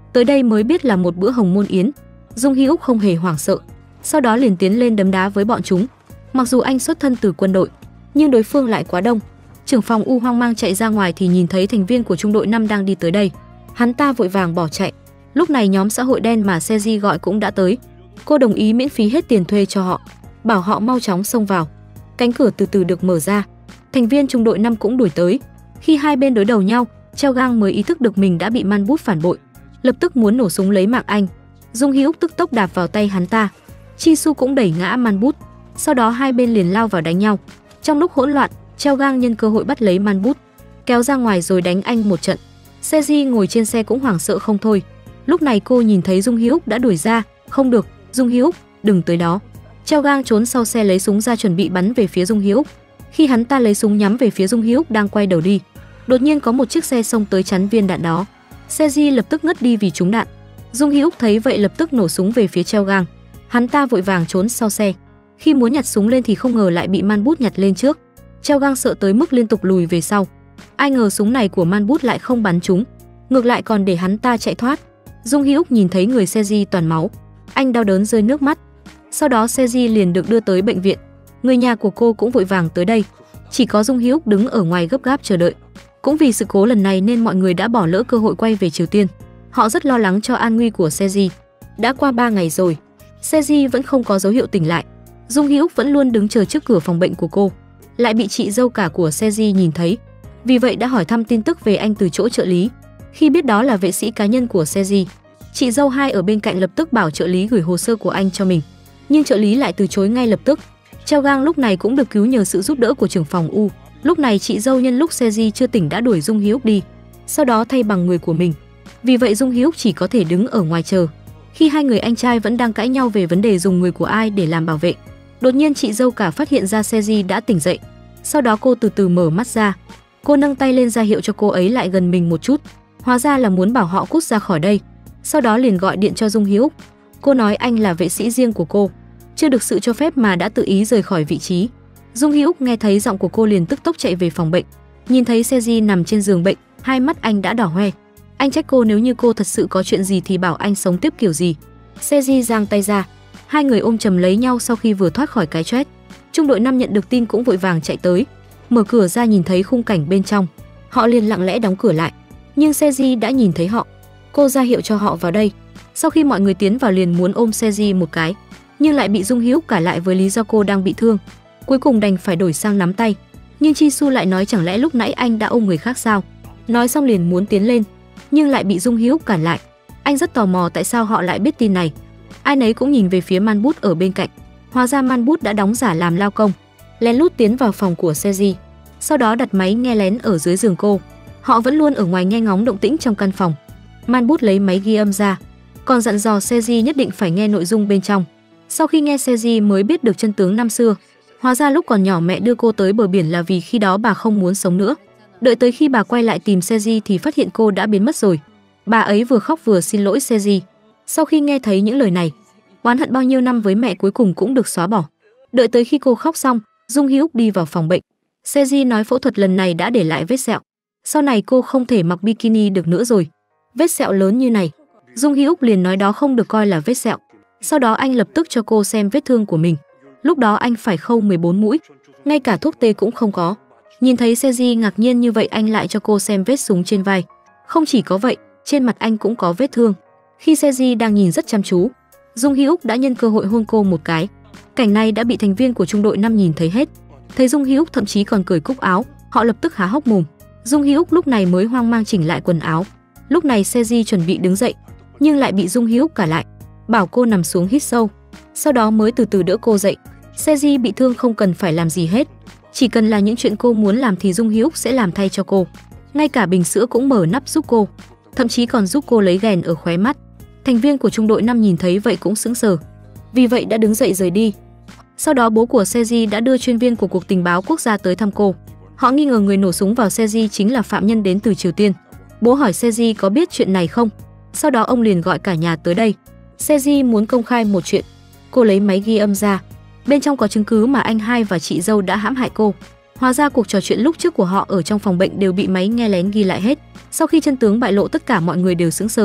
Tới đây mới biết là một bữa hồng môn yến. Dung Hy Úc không hề hoảng sợ, sau đó liền tiến lên đấm đá với bọn chúng. Mặc dù anh xuất thân từ quân đội, nhưng đối phương lại quá đông. Trưởng phòng U hoang mang chạy ra ngoài thì nhìn thấy thành viên của trung đội năm đang đi tới đây. Hắn ta vội vàng bỏ chạy. Lúc này nhóm xã hội đen mà Seji gọi cũng đã tới. Cô đồng ý miễn phí hết tiền thuê cho họ, bảo họ mau chóng xông vào. Cánh cửa từ từ được mở ra. Thành viên trung đội năm cũng đuổi tới. Khi hai bên đối đầu nhau, Treo Gang mới ý thức được mình đã bị Man Bút phản bội, lập tức muốn nổ súng lấy mạng anh. Dung Hy Úc tức tốc đạp vào tay hắn ta. Chi Su cũng đẩy ngã Man Bút. Sau đó hai bên liền lao vào đánh nhau. Trong lúc hỗn loạn, Treo Gang nhân cơ hội bắt lấy Man Bút, kéo ra ngoài rồi đánh anh một trận. Seji ngồi trên xe cũng hoảng sợ không thôi. Lúc này cô nhìn thấy Dung Hy Úc đã đuổi ra. Không được, Dung Hy Úc, đừng tới đó. Treo Gang trốn sau xe lấy súng ra chuẩn bị bắn về phía Dung Hy Úc. Khi hắn ta lấy súng nhắm về phía Dung Hy Úc đang quay đầu đi, đột nhiên có một chiếc xe xông tới chắn viên đạn đó. Seji lập tức ngất đi vì trúng đạn. Dung Hy Úc thấy vậy lập tức nổ súng về phía Treo Gang. Hắn ta vội vàng trốn sau xe. Khi muốn nhặt súng lên thì không ngờ lại bị Man Bút nhặt lên trước. Treo Gang sợ tới mức liên tục lùi về sau. Ai ngờ súng này của Man Bút lại không bắn trúng, ngược lại còn để hắn ta chạy thoát. Dung Hy Úc nhìn thấy người Seji toàn máu, anh đau đớn rơi nước mắt. Sau đó Seji liền được đưa tới bệnh viện. Người nhà của cô cũng vội vàng tới đây. Chỉ có Dung Hy Úc đứng ở ngoài gấp gáp chờ đợi. Cũng vì sự cố lần này nên mọi người đã bỏ lỡ cơ hội quay về Triều Tiên. Họ rất lo lắng cho an nguy của Seji. Đã qua ba ngày rồi, Seji vẫn không có dấu hiệu tỉnh lại. Dung Hy Úc vẫn luôn đứng chờ trước cửa phòng bệnh của cô, lại bị chị dâu cả của Seji nhìn thấy. Vì vậy đã hỏi thăm tin tức về anh từ chỗ trợ lý. Khi biết đó là vệ sĩ cá nhân của Seji, chị dâu hai ở bên cạnh lập tức bảo trợ lý gửi hồ sơ của anh cho mình, nhưng trợ lý lại từ chối ngay lập tức. Treo Gang lúc này cũng được cứu nhờ sự giúp đỡ của trưởng phòng U. Lúc này chị dâu nhân lúc Seji chưa tỉnh đã đuổi Dung Hy Úc đi, sau đó thay bằng người của mình. Vì vậy Dung Hy Úc chỉ có thể đứng ở ngoài chờ. Khi hai người anh trai vẫn đang cãi nhau về vấn đề dùng người của ai để làm bảo vệ, đột nhiên chị dâu cả phát hiện ra Seji đã tỉnh dậy. Sau đó cô từ từ mở mắt ra. Cô nâng tay lên ra hiệu cho cô ấy lại gần mình một chút. Hóa ra là muốn bảo họ cút ra khỏi đây. Sau đó liền gọi điện cho Dung Hy Úc. Cô nói anh là vệ sĩ riêng của cô, chưa được sự cho phép mà đã tự ý rời khỏi vị trí. Dung Hy Úc nghe thấy giọng của cô liền tức tốc chạy về phòng bệnh. Nhìn thấy Seji nằm trên giường bệnh, hai mắt anh đã đỏ hoe. Anh trách cô nếu như cô thật sự có chuyện gì thì bảo anh sống tiếp kiểu gì. Seji giang tay ra, hai người ôm chầm lấy nhau sau khi vừa thoát khỏi cái choét. Trung đội năm nhận được tin cũng vội vàng chạy tới, mở cửa ra nhìn thấy khung cảnh bên trong. Họ liền lặng lẽ đóng cửa lại, nhưng Seji đã nhìn thấy họ. Cô ra hiệu cho họ vào đây. Sau khi mọi người tiến vào liền muốn ôm Seji một cái, nhưng lại bị Dung Hy Úc cản lại với lý do cô đang bị thương. Cuối cùng đành phải đổi sang nắm tay. Nhưng Chi Su lại nói chẳng lẽ lúc nãy anh đã ôm người khác sao? Nói xong liền muốn tiến lên, nhưng lại bị Dung Hy Úc cản lại. Anh rất tò mò tại sao họ lại biết tin này. Ai nấy cũng nhìn về phía Man Bút ở bên cạnh. Hóa ra Man Bút đã đóng giả làm lao công, lén lút tiến vào phòng của Seji, sau đó đặt máy nghe lén ở dưới giường cô. Họ vẫn luôn ở ngoài nghe ngóng động tĩnh trong căn phòng. Man Bút lấy máy ghi âm ra, còn dặn dò Seji nhất định phải nghe nội dung bên trong. Sau khi nghe Seji mới biết được chân tướng năm xưa. Hóa ra lúc còn nhỏ mẹ đưa cô tới bờ biển là vì khi đó bà không muốn sống nữa. Đợi tới khi bà quay lại tìm Seji thì phát hiện cô đã biến mất rồi. Bà ấy vừa khóc vừa xin lỗi Seji. Sau khi nghe thấy những lời này, oán hận bao nhiêu năm với mẹ cuối cùng cũng được xóa bỏ. Đợi tới khi cô khóc xong, Dung Hy Úc đi vào phòng bệnh. Seji nói phẫu thuật lần này đã để lại vết sẹo. Sau này cô không thể mặc bikini được nữa rồi. Vết sẹo lớn như này. Dung Hy Úc liền nói đó không được coi là vết sẹo. Sau đó anh lập tức cho cô xem vết thương của mình. Lúc đó anh phải khâu mười bốn mũi, ngay cả thuốc tê cũng không có. Nhìn thấy Seji ngạc nhiên như vậy anh lại cho cô xem vết súng trên vai. Không chỉ có vậy, trên mặt anh cũng có vết thương. Khi Seji đang nhìn rất chăm chú, Dung Hy Úc đã nhân cơ hội hôn cô một cái. Cảnh này đã bị thành viên của trung đội năm nhìn thấy hết. Thấy Dung Hy Úc thậm chí còn cởi cúc áo, họ lập tức há hốc mồm. Dung Hy Úc lúc này mới hoang mang chỉnh lại quần áo. Lúc này Seji chuẩn bị đứng dậy, nhưng lại bị Dung Hy Úc cản lại, bảo cô nằm xuống hít sâu. Sau đó mới từ từ đỡ cô dậy. Seji bị thương không cần phải làm gì hết, chỉ cần là những chuyện cô muốn làm thì Dung Hy Úc sẽ làm thay cho cô. Ngay cả bình sữa cũng mở nắp giúp cô, thậm chí còn giúp cô lấy ghèn ở khóe mắt. Thành viên của trung đội năm nhìn thấy vậy cũng sững sờ, vì vậy đã đứng dậy rời đi. Sau đó bố của Seji đã đưa chuyên viên của Cục Tình báo Quốc gia tới thăm cô. Họ nghi ngờ người nổ súng vào Seji chính là phạm nhân đến từ Triều Tiên. Bố hỏi Seji có biết chuyện này không. Sau đó ông liền gọi cả nhà tới đây. Seji muốn công khai một chuyện. Cô lấy máy ghi âm ra. Bên trong có chứng cứ mà anh hai và chị dâu đã hãm hại cô. Hóa ra cuộc trò chuyện lúc trước của họ ở trong phòng bệnh đều bị máy nghe lén ghi lại hết. Sau khi chân tướng bại lộ tất cả mọi người đều sững sờ.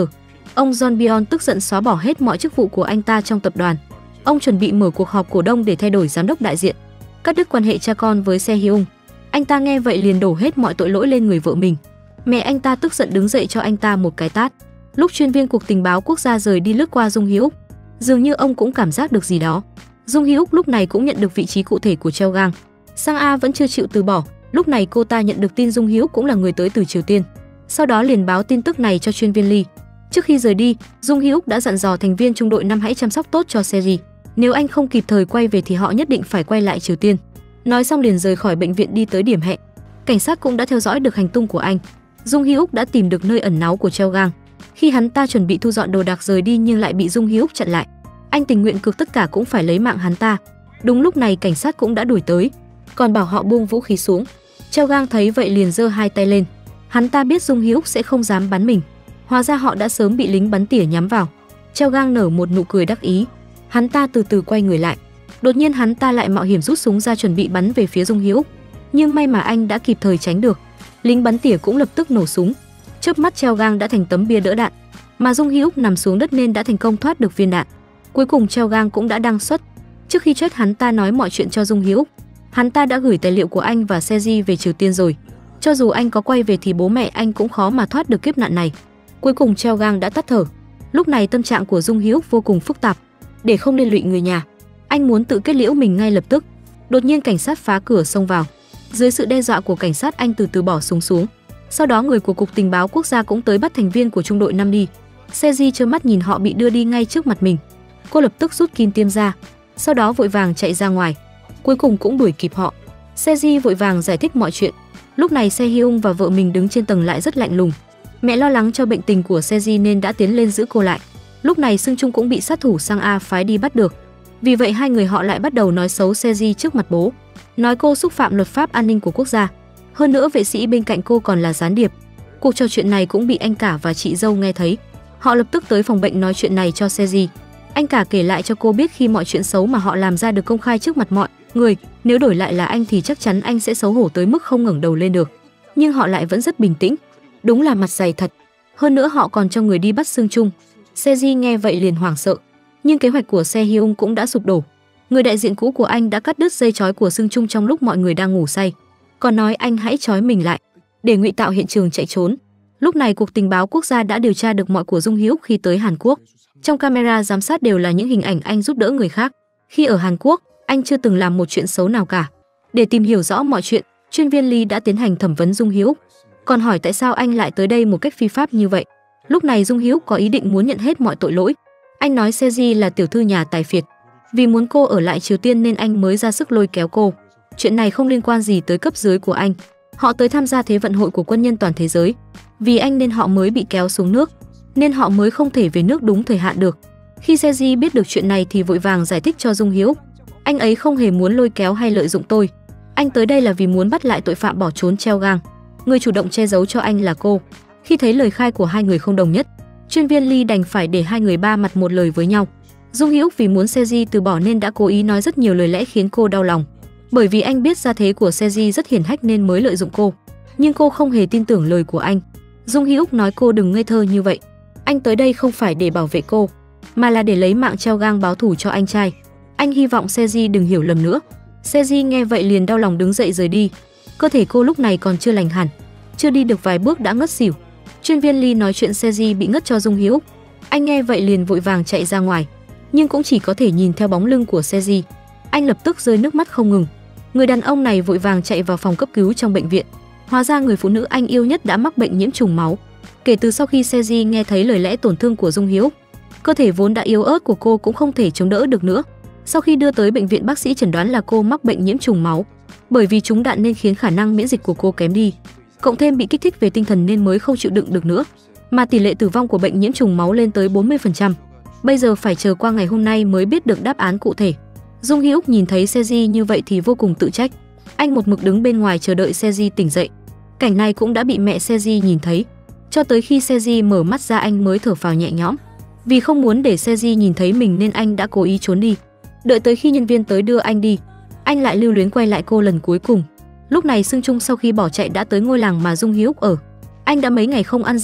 Ông John Byon tức giận xóa bỏ hết mọi chức vụ của anh ta trong tập đoàn. Ông chuẩn bị mở cuộc họp cổ đông để thay đổi giám đốc đại diện, cắt đứt quan hệ cha con với Se Hyung. Anh ta nghe vậy liền đổ hết mọi tội lỗi lên người vợ mình. Mẹ anh ta tức giận đứng dậy cho anh ta một cái tát. Lúc chuyên viên Cục Tình báo Quốc gia rời đi lướt qua Dung Hyuk, dường như ông cũng cảm giác được gì đó. Dung Hyuk lúc này cũng nhận được vị trí cụ thể của Cheo Gang. Sang A vẫn chưa chịu từ bỏ. Lúc này cô ta nhận được tin Dung Hyuk cũng là người tới từ Triều Tiên. Sau đó liền báo tin tức này cho chuyên viên Lee. Trước khi rời đi, Dung Hyuk đã dặn dò thành viên trung đội năm hãy chăm sóc tốt cho Seji. Nếu anh không kịp thời quay về thì họ nhất định phải quay lại Triều Tiên. Nói xong liền rời khỏi bệnh viện đi tới điểm hẹn. Cảnh sát cũng đã theo dõi được hành tung của anh. Dung Hyuk đã tìm được nơi ẩn náu của Cheo Gang. Khi hắn ta chuẩn bị thu dọn đồ đạc rời đi nhưng lại bị Dung Hyuk chặn lại. Anh tình nguyện cược tất cả cũng phải lấy mạng hắn ta. Đúng lúc này cảnh sát cũng đã đuổi tới, còn bảo họ buông vũ khí xuống. Cheo Gang thấy vậy liền giơ hai tay lên. Hắn ta biết Dung Hyuk sẽ không dám bắn mình. Hóa ra họ đã sớm bị lính bắn tỉa nhắm vào. Cheo Gang nở một nụ cười đắc ý. Hắn ta từ từ quay người lại. Đột nhiên hắn ta lại mạo hiểm rút súng ra chuẩn bị bắn về phía Dung Hyuk. Nhưng may mà anh đã kịp thời tránh được. Lính bắn tỉa cũng lập tức nổ súng. Chớp mắt Cheo Gang đã thành tấm bia đỡ đạn, mà Dung Hyuk nằm xuống đất nên đã thành công thoát được viên đạn. Cuối cùng Cheo Gang cũng đã đăng xuất. Trước khi chết hắn ta nói mọi chuyện cho Dung Hyuk. Hắn ta đã gửi tài liệu của anh và Seji về Triều Tiên rồi. Cho dù anh có quay về thì bố mẹ anh cũng khó mà thoát được kiếp nạn này. Cuối cùng Cheo Gang đã tắt thở. Lúc này tâm trạng của Dung Hyuk vô cùng phức tạp. Để không liên lụy người nhà, anh muốn tự kết liễu mình ngay lập tức. Đột nhiên cảnh sát phá cửa xông vào. Dưới sự đe dọa của cảnh sát, anh từ từ bỏ súng xuống. Sau đó người của Cục Tình báo Quốc gia cũng tới bắt thành viên của trung đội năm đi. Seji trơ mắt nhìn họ bị đưa đi ngay trước mặt mình. Cô lập tức rút kim tiêm ra, sau đó vội vàng chạy ra ngoài. Cuối cùng cũng đuổi kịp họ. Seji vội vàng giải thích mọi chuyện. Lúc này Se Hyung và vợ mình đứng trên tầng lại rất lạnh lùng. Mẹ lo lắng cho bệnh tình của Seji nên đã tiến lên giữ cô lại. Lúc này Seung Trung cũng bị sát thủ Sang A phái đi bắt được. Vì vậy hai người họ lại bắt đầu nói xấu Seji trước mặt bố, nói cô xúc phạm luật pháp an ninh của quốc gia. Hơn nữa vệ sĩ bên cạnh cô còn là gián điệp. Cuộc trò chuyện này cũng bị anh cả và chị dâu nghe thấy. Họ lập tức tới phòng bệnh nói chuyện này cho Seji. Anh cả kể lại cho cô biết khi mọi chuyện xấu mà họ làm ra được công khai trước mặt mọi người, nếu đổi lại là anh thì chắc chắn anh sẽ xấu hổ tới mức không ngẩng đầu lên được. Nhưng họ lại vẫn rất bình tĩnh. Đúng là mặt dày thật. Hơn nữa họ còn cho người đi bắt Seung Trung. Seji nghe vậy liền hoảng sợ. Nhưng kế hoạch của Se Hyung cũng đã sụp đổ. Người đại diện cũ của anh đã cắt đứt dây trói của Seung Trung trong lúc mọi người đang ngủ say, còn nói anh hãy trói mình lại để ngụy tạo hiện trường chạy trốn. Lúc này Cục Tình báo Quốc gia đã điều tra được mọi của Dung Hyuk khi tới Hàn Quốc. Trong camera giám sát đều là những hình ảnh anh giúp đỡ người khác. Khi ở Hàn Quốc, anh chưa từng làm một chuyện xấu nào cả. Để tìm hiểu rõ mọi chuyện, chuyên viên Lee đã tiến hành thẩm vấn Dung Hyuk, còn hỏi tại sao anh lại tới đây một cách phi pháp như vậy. Lúc này Dung Hyuk có ý định muốn nhận hết mọi tội lỗi. Anh nói Seji là tiểu thư nhà tài phiệt, vì muốn cô ở lại Triều Tiên nên anh mới ra sức lôi kéo cô. Chuyện này không liên quan gì tới cấp dưới của anh. Họ tới tham gia Thế vận hội của quân nhân toàn thế giới. Vì anh nên họ mới bị kéo xuống nước, nên họ mới không thể về nước đúng thời hạn được. Khi Seji biết được chuyện này thì vội vàng giải thích cho Dung Hyuk. Anh ấy không hề muốn lôi kéo hay lợi dụng tôi. Anh tới đây là vì muốn bắt lại tội phạm bỏ trốn Cheo Gang. Người chủ động che giấu cho anh là cô. Khi thấy lời khai của hai người không đồng nhất, chuyên viên Lee đành phải để hai người ba mặt một lời với nhau. Dung Hyuk vì muốn Seji từ bỏ nên đã cố ý nói rất nhiều lời lẽ khiến cô đau lòng. Bởi vì anh biết gia thế của Seji rất hiển hách nên mới lợi dụng cô. Nhưng cô không hề tin tưởng lời của anh. Dung Hyuk nói cô đừng ngây thơ như vậy. Anh tới đây không phải để bảo vệ cô, mà là để lấy mạng Cheo Gang báo thù cho anh trai. Anh hy vọng Seji đừng hiểu lầm nữa. Seji nghe vậy liền đau lòng đứng dậy rời đi. Cơ thể cô lúc này còn chưa lành hẳn, chưa đi được vài bước đã ngất xỉu. Chuyên viên Lee nói chuyện Seji bị ngất cho Dung Hyuk. Anh nghe vậy liền vội vàng chạy ra ngoài, nhưng cũng chỉ có thể nhìn theo bóng lưng của Seji. Anh lập tức rơi nước mắt không ngừng. Người đàn ông này vội vàng chạy vào phòng cấp cứu trong bệnh viện. Hóa ra người phụ nữ anh yêu nhất đã mắc bệnh nhiễm trùng máu. Kể từ sau khi Seji nghe thấy lời lẽ tổn thương của Dung Hyuk, cơ thể vốn đã yếu ớt của cô cũng không thể chống đỡ được nữa. Sau khi đưa tới bệnh viện, bác sĩ chẩn đoán là cô mắc bệnh nhiễm trùng máu. Bởi vì trúng đạn nên khiến khả năng miễn dịch của cô kém đi, cộng thêm bị kích thích về tinh thần nên mới không chịu đựng được nữa, mà tỷ lệ tử vong của bệnh nhiễm trùng máu lên tới bốn mươi phần trăm. Bây giờ phải chờ qua ngày hôm nay mới biết được đáp án cụ thể. Dung Hyuk nhìn thấy Seji như vậy thì vô cùng tự trách. Anh một mực đứng bên ngoài chờ đợi Seji tỉnh dậy. Cảnh này cũng đã bị mẹ Seji nhìn thấy. Cho tới khi Seji mở mắt ra anh mới thở phào nhẹ nhõm. Vì không muốn để Seji nhìn thấy mình nên anh đã cố ý trốn đi. Đợi tới khi nhân viên tới đưa anh đi, anh lại lưu luyến quay lại cô lần cuối cùng. Lúc này Seung Trung sau khi bỏ chạy đã tới ngôi làng mà Dung Hyuk ở. Anh đã mấy ngày không ăn gì,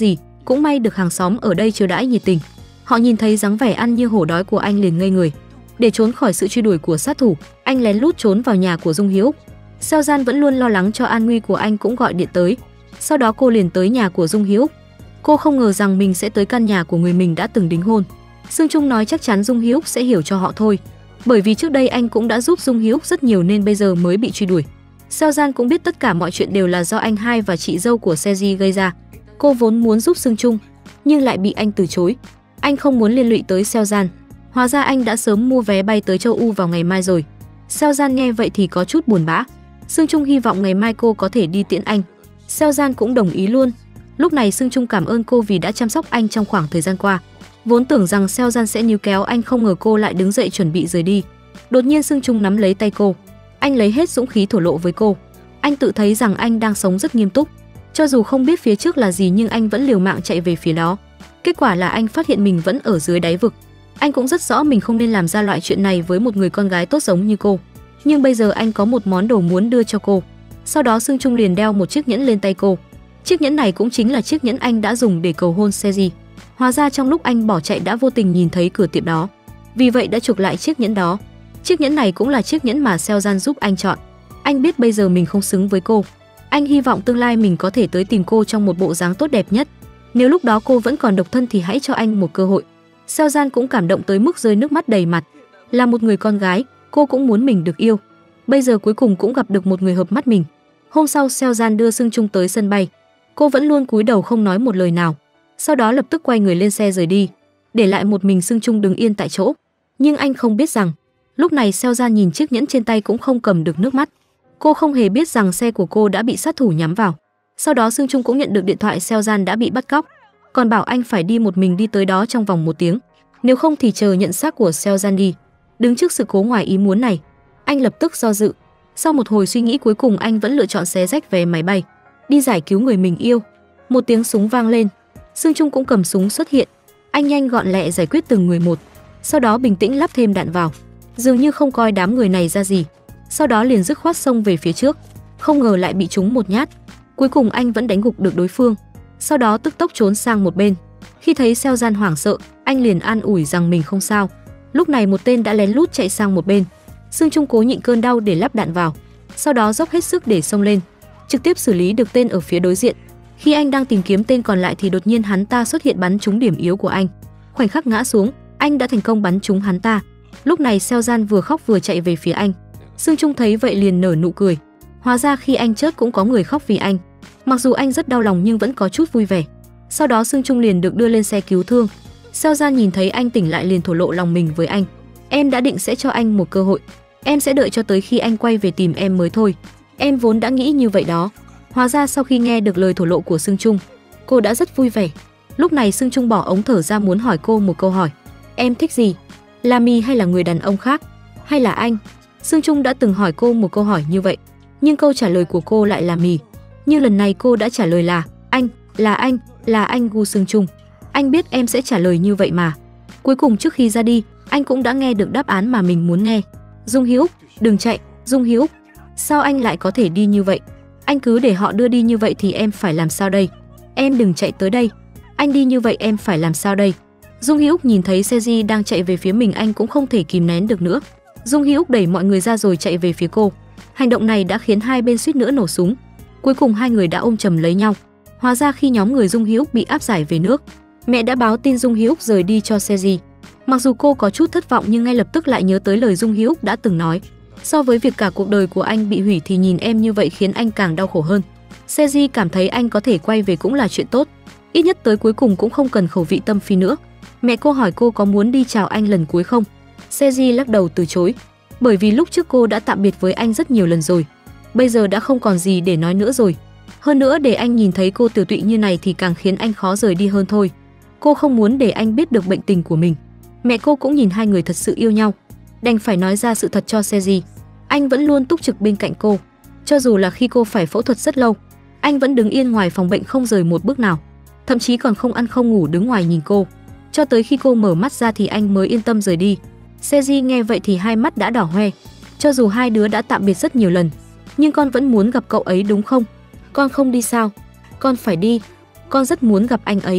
Cũng may được hàng xóm ở đây chiều đãi nhiệt tình. Họ nhìn thấy dáng vẻ ăn như hổ đói của anh liền ngây người. Để trốn khỏi sự truy đuổi của sát thủ, anh lén lút trốn vào nhà của Dung Hiếu. Seo Gian vẫn luôn lo lắng cho an nguy của anh cũng gọi điện tới. Sau đó cô liền tới nhà của Dung Hiếu. Cô không ngờ rằng mình sẽ tới căn nhà của người mình đã từng đính hôn. Sương Trung nói chắc chắn Dung Hiếu sẽ hiểu cho họ thôi, bởi vì trước đây anh cũng đã giúp Dung Hiếu rất nhiều nên bây giờ mới bị truy đuổi. Seo Gian cũng biết tất cả mọi chuyện đều là do anh hai và chị dâu của Seji gây ra. Cô vốn muốn giúp Sương Trung, nhưng lại bị anh từ chối. Anh không muốn liên lụy tới Seo Gian. Hóa ra anh đã sớm mua vé bay tới châu Âu vào ngày mai rồi. Seo Gian nghe vậy thì có chút buồn bã. Sương Trung hy vọng ngày mai cô có thể đi tiễn anh. Seo Gian cũng đồng ý luôn. Lúc này Sương Trung cảm ơn cô vì đã chăm sóc anh trong khoảng thời gian qua. Vốn tưởng rằng Seo Gian sẽ níu kéo anh, không ngờ cô lại đứng dậy chuẩn bị rời đi. Đột nhiên Sương Trung nắm lấy tay cô. Anh lấy hết dũng khí thổ lộ với cô. Anh tự thấy rằng anh đang sống rất nghiêm túc. Cho dù không biết phía trước là gì nhưng anh vẫn liều mạng chạy về phía đó. Kết quả là anh phát hiện mình vẫn ở dưới đáy vực. Anh cũng rất rõ mình không nên làm ra loại chuyện này với một người con gái tốt giống như cô. Nhưng bây giờ anh có một món đồ muốn đưa cho cô. Sau đó Sương Trung liền đeo một chiếc nhẫn lên tay cô. Chiếc nhẫn này cũng chính là chiếc nhẫn anh đã dùng để cầu hôn Seji. Hóa ra trong lúc anh bỏ chạy đã vô tình nhìn thấy cửa tiệm đó, vì vậy đã chuộc lại chiếc nhẫn đó. Chiếc nhẫn này cũng là chiếc nhẫn mà Seo Gian giúp anh chọn. Anh biết bây giờ mình không xứng với cô. Anh hy vọng tương lai mình có thể tới tìm cô trong một bộ dáng tốt đẹp nhất. Nếu lúc đó cô vẫn còn độc thân thì hãy cho anh một cơ hội. Seo Gian cũng cảm động tới mức rơi nước mắt đầy mặt. Là một người con gái, cô cũng muốn mình được yêu. Bây giờ cuối cùng cũng gặp được một người hợp mắt mình. Hôm sau Seo Gian đưa Sương Trung tới sân bay. Cô vẫn luôn cúi đầu không nói một lời nào. Sau đó lập tức quay người lên xe rời đi, để lại một mình Sương Trung đứng yên tại chỗ. Nhưng anh không biết rằng lúc này Seo Gian nhìn chiếc nhẫn trên tay cũng không cầm được nước mắt. Cô không hề biết rằng xe của cô đã bị sát thủ nhắm vào. Sau đó Sương Trung cũng nhận được điện thoại Seo Gian đã bị bắt cóc, còn bảo anh phải đi một mình đi tới đó trong vòng một tiếng, nếu không thì chờ nhận xác của Seo Gian đi. Đứng trước sự cố ngoài ý muốn này, anh lập tức do dự. Sau một hồi suy nghĩ cuối cùng anh vẫn lựa chọn xé rách vé máy bay, đi giải cứu người mình yêu. Một tiếng súng vang lên, Sương Trung cũng cầm súng xuất hiện. Anh nhanh gọn lẹ giải quyết từng người một, sau đó bình tĩnh lắp thêm đạn vào, dường như không coi đám người này ra gì. Sau đó liền dứt khoát xông về phía trước, không ngờ lại bị trúng một nhát. Cuối cùng anh vẫn đánh gục được đối phương, sau đó tức tốc trốn sang một bên. Khi thấy Seo Gian hoảng sợ, anh liền an ủi rằng mình không sao. Lúc này một tên đã lén lút chạy sang một bên. Sương Trung cố nhịn cơn đau để lắp đạn vào, sau đó dốc hết sức để xông lên, trực tiếp xử lý được tên ở phía đối diện. Khi anh đang tìm kiếm tên còn lại thì đột nhiên hắn ta xuất hiện bắn trúng điểm yếu của anh. Khoảnh khắc ngã xuống, anh đã thành công bắn trúng hắn ta. Lúc này Seo Gian vừa khóc vừa chạy về phía anh. Sương Trung thấy vậy liền nở nụ cười. Hóa ra khi anh chết cũng có người khóc vì anh. Mặc dù anh rất đau lòng nhưng vẫn có chút vui vẻ. Sau đó Sương Trung liền được đưa lên xe cứu thương. Seo Gian nhìn thấy anh tỉnh lại liền thổ lộ lòng mình với anh. Em đã định sẽ cho anh một cơ hội. Em sẽ đợi cho tới khi anh quay về tìm em mới thôi. Em vốn đã nghĩ như vậy đó. Hóa ra sau khi nghe được lời thổ lộ của Sương Trung, cô đã rất vui vẻ. Lúc này Sương Trung bỏ ống thở ra muốn hỏi cô một câu hỏi. Em thích gì? Là mì hay là người đàn ông khác? Hay là anh? Sương Trung đã từng hỏi cô một câu hỏi như vậy, nhưng câu trả lời của cô lại là mì. Nhưng lần này cô đã trả lời là anh, là anh, là anh Gu Sương Trung. Anh biết em sẽ trả lời như vậy mà. Cuối cùng trước khi ra đi, anh cũng đã nghe được đáp án mà mình muốn nghe. Dung Hiếu, đừng chạy, Dung Hiếu. Sao anh lại có thể đi như vậy? Anh cứ để họ đưa đi như vậy thì em phải làm sao đây? Em đừng chạy tới đây. Anh đi như vậy em phải làm sao đây? Dung Hiếu nhìn thấy Seji đang chạy về phía mình, anh cũng không thể kìm nén được nữa. Dung Hiếu đẩy mọi người ra rồi chạy về phía cô. Hành động này đã khiến hai bên suýt nữa nổ súng. Cuối cùng hai người đã ôm chầm lấy nhau. Hóa ra khi nhóm người Dung Hiếu bị áp giải về nước, mẹ đã báo tin Dung Hiếu rời đi cho Seji. Mặc dù cô có chút thất vọng nhưng ngay lập tức lại nhớ tới lời Dung Hiếu đã từng nói. So với việc cả cuộc đời của anh bị hủy thì nhìn em như vậy khiến anh càng đau khổ hơn. Seji cảm thấy anh có thể quay về cũng là chuyện tốt. Ít nhất tới cuối cùng cũng không cần khẩu vị tâm phi nữa. Mẹ cô hỏi cô có muốn đi chào anh lần cuối không? Seji lắc đầu từ chối. Bởi vì lúc trước cô đã tạm biệt với anh rất nhiều lần rồi. Bây giờ đã không còn gì để nói nữa rồi. Hơn nữa để anh nhìn thấy cô tiểu tụy như này thì càng khiến anh khó rời đi hơn thôi. Cô không muốn để anh biết được bệnh tình của mình. Mẹ cô cũng nhìn hai người thật sự yêu nhau, đành phải nói ra sự thật cho Seji. Anh vẫn luôn túc trực bên cạnh cô. Cho dù là khi cô phải phẫu thuật rất lâu, anh vẫn đứng yên ngoài phòng bệnh không rời một bước nào. Thậm chí còn không ăn không ngủ đứng ngoài nhìn cô. Cho tới khi cô mở mắt ra thì anh mới yên tâm rời đi. Seji nghe vậy thì hai mắt đã đỏ hoe. Cho dù hai đứa đã tạm biệt rất nhiều lần, nhưng con vẫn muốn gặp cậu ấy đúng không? Con không đi sao? Con phải đi. Con rất muốn gặp anh ấy.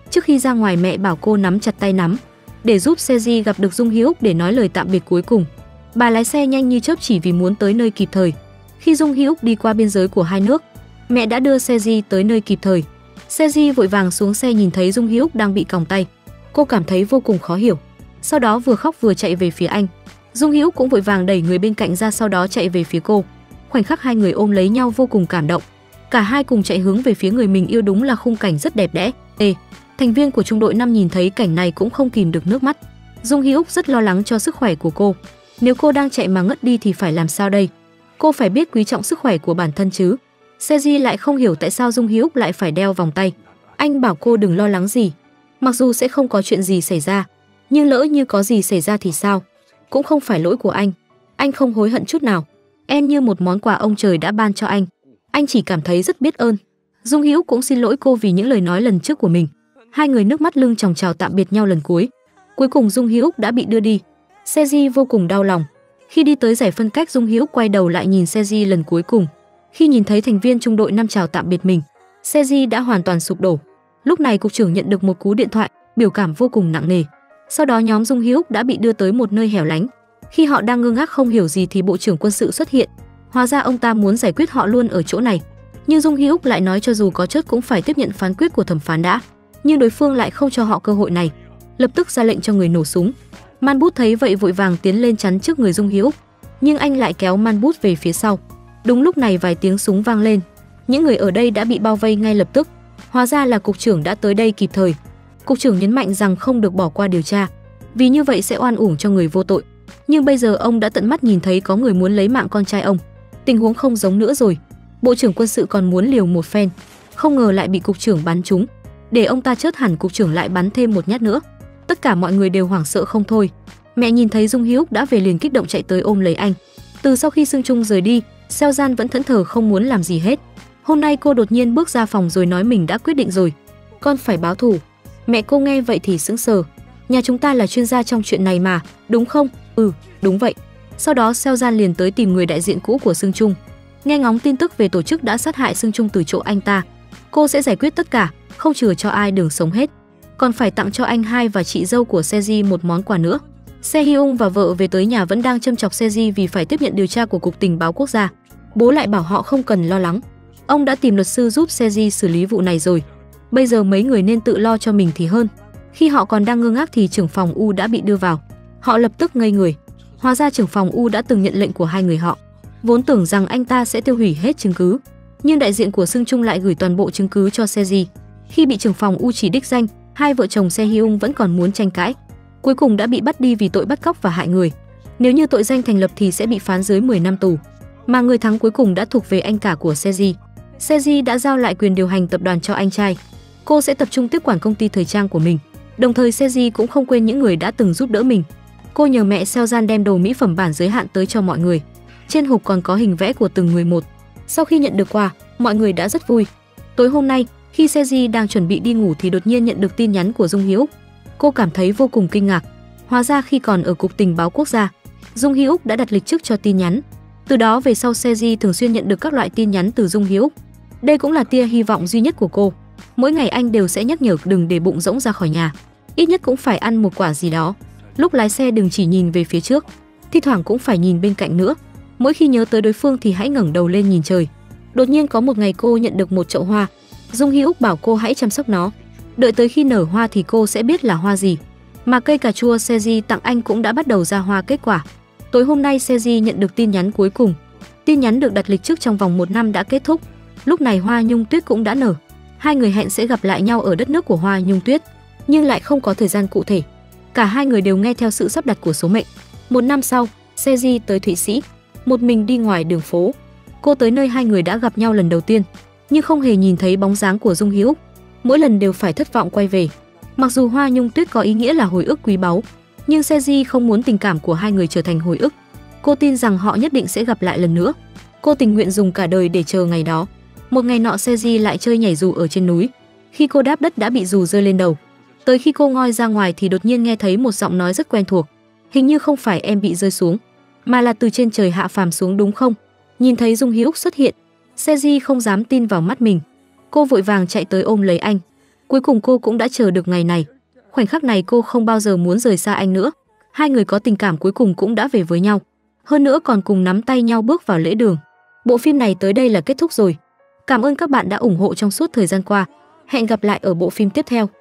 Trước khi ra ngoài mẹ bảo cô nắm chặt tay nắm, để giúp Seji gặp được Dung Hyuk để nói lời tạm biệt cuối cùng. Bà lái xe nhanh như chớp chỉ vì muốn tới nơi kịp thời. Khi Dung Hyuk đi qua biên giới của hai nước, mẹ đã đưa Seji tới nơi kịp thời. Seji vội vàng xuống xe nhìn thấy Dung Hyuk đang bị còng tay. Cô cảm thấy vô cùng khó hiểu. Sau đó vừa khóc vừa chạy về phía anh. Dung Hyuk cũng vội vàng đẩy người bên cạnh ra, sau đó chạy về phía cô. Khoảnh khắc hai người ôm lấy nhau vô cùng cảm động. Cả hai cùng chạy hướng về phía người mình yêu, đúng là khung cảnh rất đẹp đẽ. Ê, thành viên của trung đội năm nhìn thấy cảnh này cũng không kìm được nước mắt. Dung Hyuk rất lo lắng cho sức khỏe của cô. Nếu cô đang chạy mà ngất đi thì phải làm sao đây? Cô phải biết quý trọng sức khỏe của bản thân chứ. Seji lại không hiểu tại sao Dung Hyuk lại phải đeo vòng tay. Anh bảo cô đừng lo lắng gì. Mặc dù sẽ không có chuyện gì xảy ra, nhưng lỡ như có gì xảy ra thì sao? Cũng không phải lỗi của anh. Anh không hối hận chút nào. Em như một món quà ông trời đã ban cho anh. Anh chỉ cảm thấy rất biết ơn. Dung Hyuk cũng xin lỗi cô vì những lời nói lần trước của mình. Hai người nước mắt lưng tròng chào tạm biệt nhau lần cuối. Cuối cùng Dung Hyuk đã bị đưa đi. Seji vô cùng đau lòng. Khi đi tới giải phân cách, Dung Hyuk quay đầu lại nhìn Seji lần cuối cùng. Khi nhìn thấy thành viên trung đội năm chào tạm biệt mình, Seji đã hoàn toàn sụp đổ. Lúc này cục trưởng nhận được một cú điện thoại, biểu cảm vô cùng nặng nề. Sau đó nhóm Dung Hyuk đã bị đưa tới một nơi hẻo lánh. Khi họ đang ngơ ngác không hiểu gì thì bộ trưởng quân sự xuất hiện. Hóa ra ông ta muốn giải quyết họ luôn ở chỗ này. Nhưng Dung Hyuk lại nói cho dù có chết cũng phải tiếp nhận phán quyết của thẩm phán đã. Nhưng đối phương lại không cho họ cơ hội này, lập tức ra lệnh cho người nổ súng. Man Bút thấy vậy vội vàng tiến lên chắn trước người Dung Hyuk, nhưng anh lại kéo Man Bút về phía sau. Đúng lúc này vài tiếng súng vang lên. Những người ở đây đã bị bao vây ngay lập tức. Hóa ra là cục trưởng đã tới đây kịp thời. Cục trưởng nhấn mạnh rằng không được bỏ qua điều tra, vì như vậy sẽ oan uổng cho người vô tội. Nhưng bây giờ ông đã tận mắt nhìn thấy có người muốn lấy mạng con trai ông. Tình huống không giống nữa rồi. Bộ trưởng quân sự còn muốn liều một phen, không ngờ lại bị cục trưởng bắn trúng. Để ông ta chớt hẳn, cục trưởng lại bắn thêm một nhát nữa. Tất cả mọi người đều hoảng sợ không thôi. Mẹ nhìn thấy Dung Hyuk đã về liền kích động chạy tới ôm lấy anh. Từ sau khi Sương Trung rời đi, Seo Jan vẫn thẫn thờ không muốn làm gì hết. Hôm nay cô đột nhiên bước ra phòng rồi nói mình đã quyết định rồi. Con phải báo thù. Mẹ cô nghe vậy thì sững sờ. Nhà chúng ta là chuyên gia trong chuyện này mà, đúng không? Ừ, đúng vậy. Sau đó Seo Jan liền tới tìm người đại diện cũ của Sương Trung. Nghe ngóng tin tức về tổ chức đã sát hại Sương Trung từ chỗ anh ta. Cô sẽ giải quyết tất cả, không chừa cho ai đường sống hết. Còn phải tặng cho anh hai và chị dâu của Seji một món quà nữa. Se Hyung và vợ về tới nhà vẫn đang châm chọc Seji vì phải tiếp nhận điều tra của Cục Tình báo Quốc gia. Bố lại bảo họ không cần lo lắng. Ông đã tìm luật sư giúp Seji xử lý vụ này rồi. Bây giờ mấy người nên tự lo cho mình thì hơn. Khi họ còn đang ngơ ngác thì trưởng phòng U đã bị đưa vào. Họ lập tức ngây người. Hóa ra trưởng phòng U đã từng nhận lệnh của hai người họ. Vốn tưởng rằng anh ta sẽ tiêu hủy hết chứng cứ, nhưng đại diện của Sương Trung lại gửi toàn bộ chứng cứ cho Seji. Khi bị trưởng phòng U chỉ đích danh, hai vợ chồng Se Hyung vẫn còn muốn tranh cãi. Cuối cùng đã bị bắt đi vì tội bắt cóc và hại người. Nếu như tội danh thành lập thì sẽ bị phán dưới mười năm tù. Mà người thắng cuối cùng đã thuộc về anh cả của Seji. Seji đã giao lại quyền điều hành tập đoàn cho anh trai. Cô sẽ tập trung tiếp quản công ty thời trang của mình. Đồng thời Seji cũng không quên những người đã từng giúp đỡ mình. Cô nhờ mẹ Seo Jan đem đồ mỹ phẩm bản giới hạn tới cho mọi người. Trên hộp còn có hình vẽ của từng người một. Sau khi nhận được quà, mọi người đã rất vui. Tối hôm nay, khi Seji đang chuẩn bị đi ngủ thì đột nhiên nhận được tin nhắn của Dung Hyuk. Cô cảm thấy vô cùng kinh ngạc. Hóa ra khi còn ở Cục Tình báo Quốc gia, Dung Hyuk đã đặt lịch trước cho tin nhắn. Từ đó về sau Seji thường xuyên nhận được các loại tin nhắn từ Dung Hyuk. Đây cũng là tia hy vọng duy nhất của cô. Mỗi ngày anh đều sẽ nhắc nhở đừng để bụng rỗng ra khỏi nhà. Ít nhất cũng phải ăn một quả gì đó. Lúc lái xe đừng chỉ nhìn về phía trước, thi thoảng cũng phải nhìn bên cạnh nữa. Mỗi khi nhớ tới đối phương thì hãy ngẩng đầu lên nhìn trời. Đột nhiên có một ngày cô nhận được một chậu hoa. Dung Hyuk bảo cô hãy chăm sóc nó. Đợi tới khi nở hoa thì cô sẽ biết là hoa gì. Mà cây cà chua Seji tặng anh cũng đã bắt đầu ra hoa kết quả. Tối hôm nay Seji nhận được tin nhắn cuối cùng. Tin nhắn được đặt lịch trước trong vòng một năm đã kết thúc. Lúc này hoa nhung tuyết cũng đã nở. Hai người hẹn sẽ gặp lại nhau ở đất nước của hoa nhung tuyết, nhưng lại không có thời gian cụ thể. Cả hai người đều nghe theo sự sắp đặt của số mệnh. Một năm sau, Seji tới Thụy Sĩ, một mình đi ngoài đường phố. Cô tới nơi hai người đã gặp nhau lần đầu tiên, nhưng không hề nhìn thấy bóng dáng của Dung Hyuk. Mỗi lần đều phải thất vọng quay về. Mặc dù hoa nhung tuyết có ý nghĩa là hồi ức quý báu, nhưng Seji không muốn tình cảm của hai người trở thành hồi ức. Cô tin rằng họ nhất định sẽ gặp lại lần nữa. Cô tình nguyện dùng cả đời để chờ ngày đó. Một ngày nọ Seji lại chơi nhảy dù ở trên núi. Khi cô đáp đất đã bị dù rơi lên đầu. Tới khi cô ngoi ra ngoài thì đột nhiên nghe thấy một giọng nói rất quen thuộc. Hình như không phải em bị rơi xuống, mà là từ trên trời hạ phàm xuống đúng không? Nhìn thấy Dung Hyuk xuất hiện, Seji không dám tin vào mắt mình. Cô vội vàng chạy tới ôm lấy anh. Cuối cùng cô cũng đã chờ được ngày này. Khoảnh khắc này cô không bao giờ muốn rời xa anh nữa. Hai người có tình cảm cuối cùng cũng đã về với nhau. Hơn nữa còn cùng nắm tay nhau bước vào lễ đường. Bộ phim này tới đây là kết thúc rồi. Cảm ơn các bạn đã ủng hộ trong suốt thời gian qua. Hẹn gặp lại ở bộ phim tiếp theo.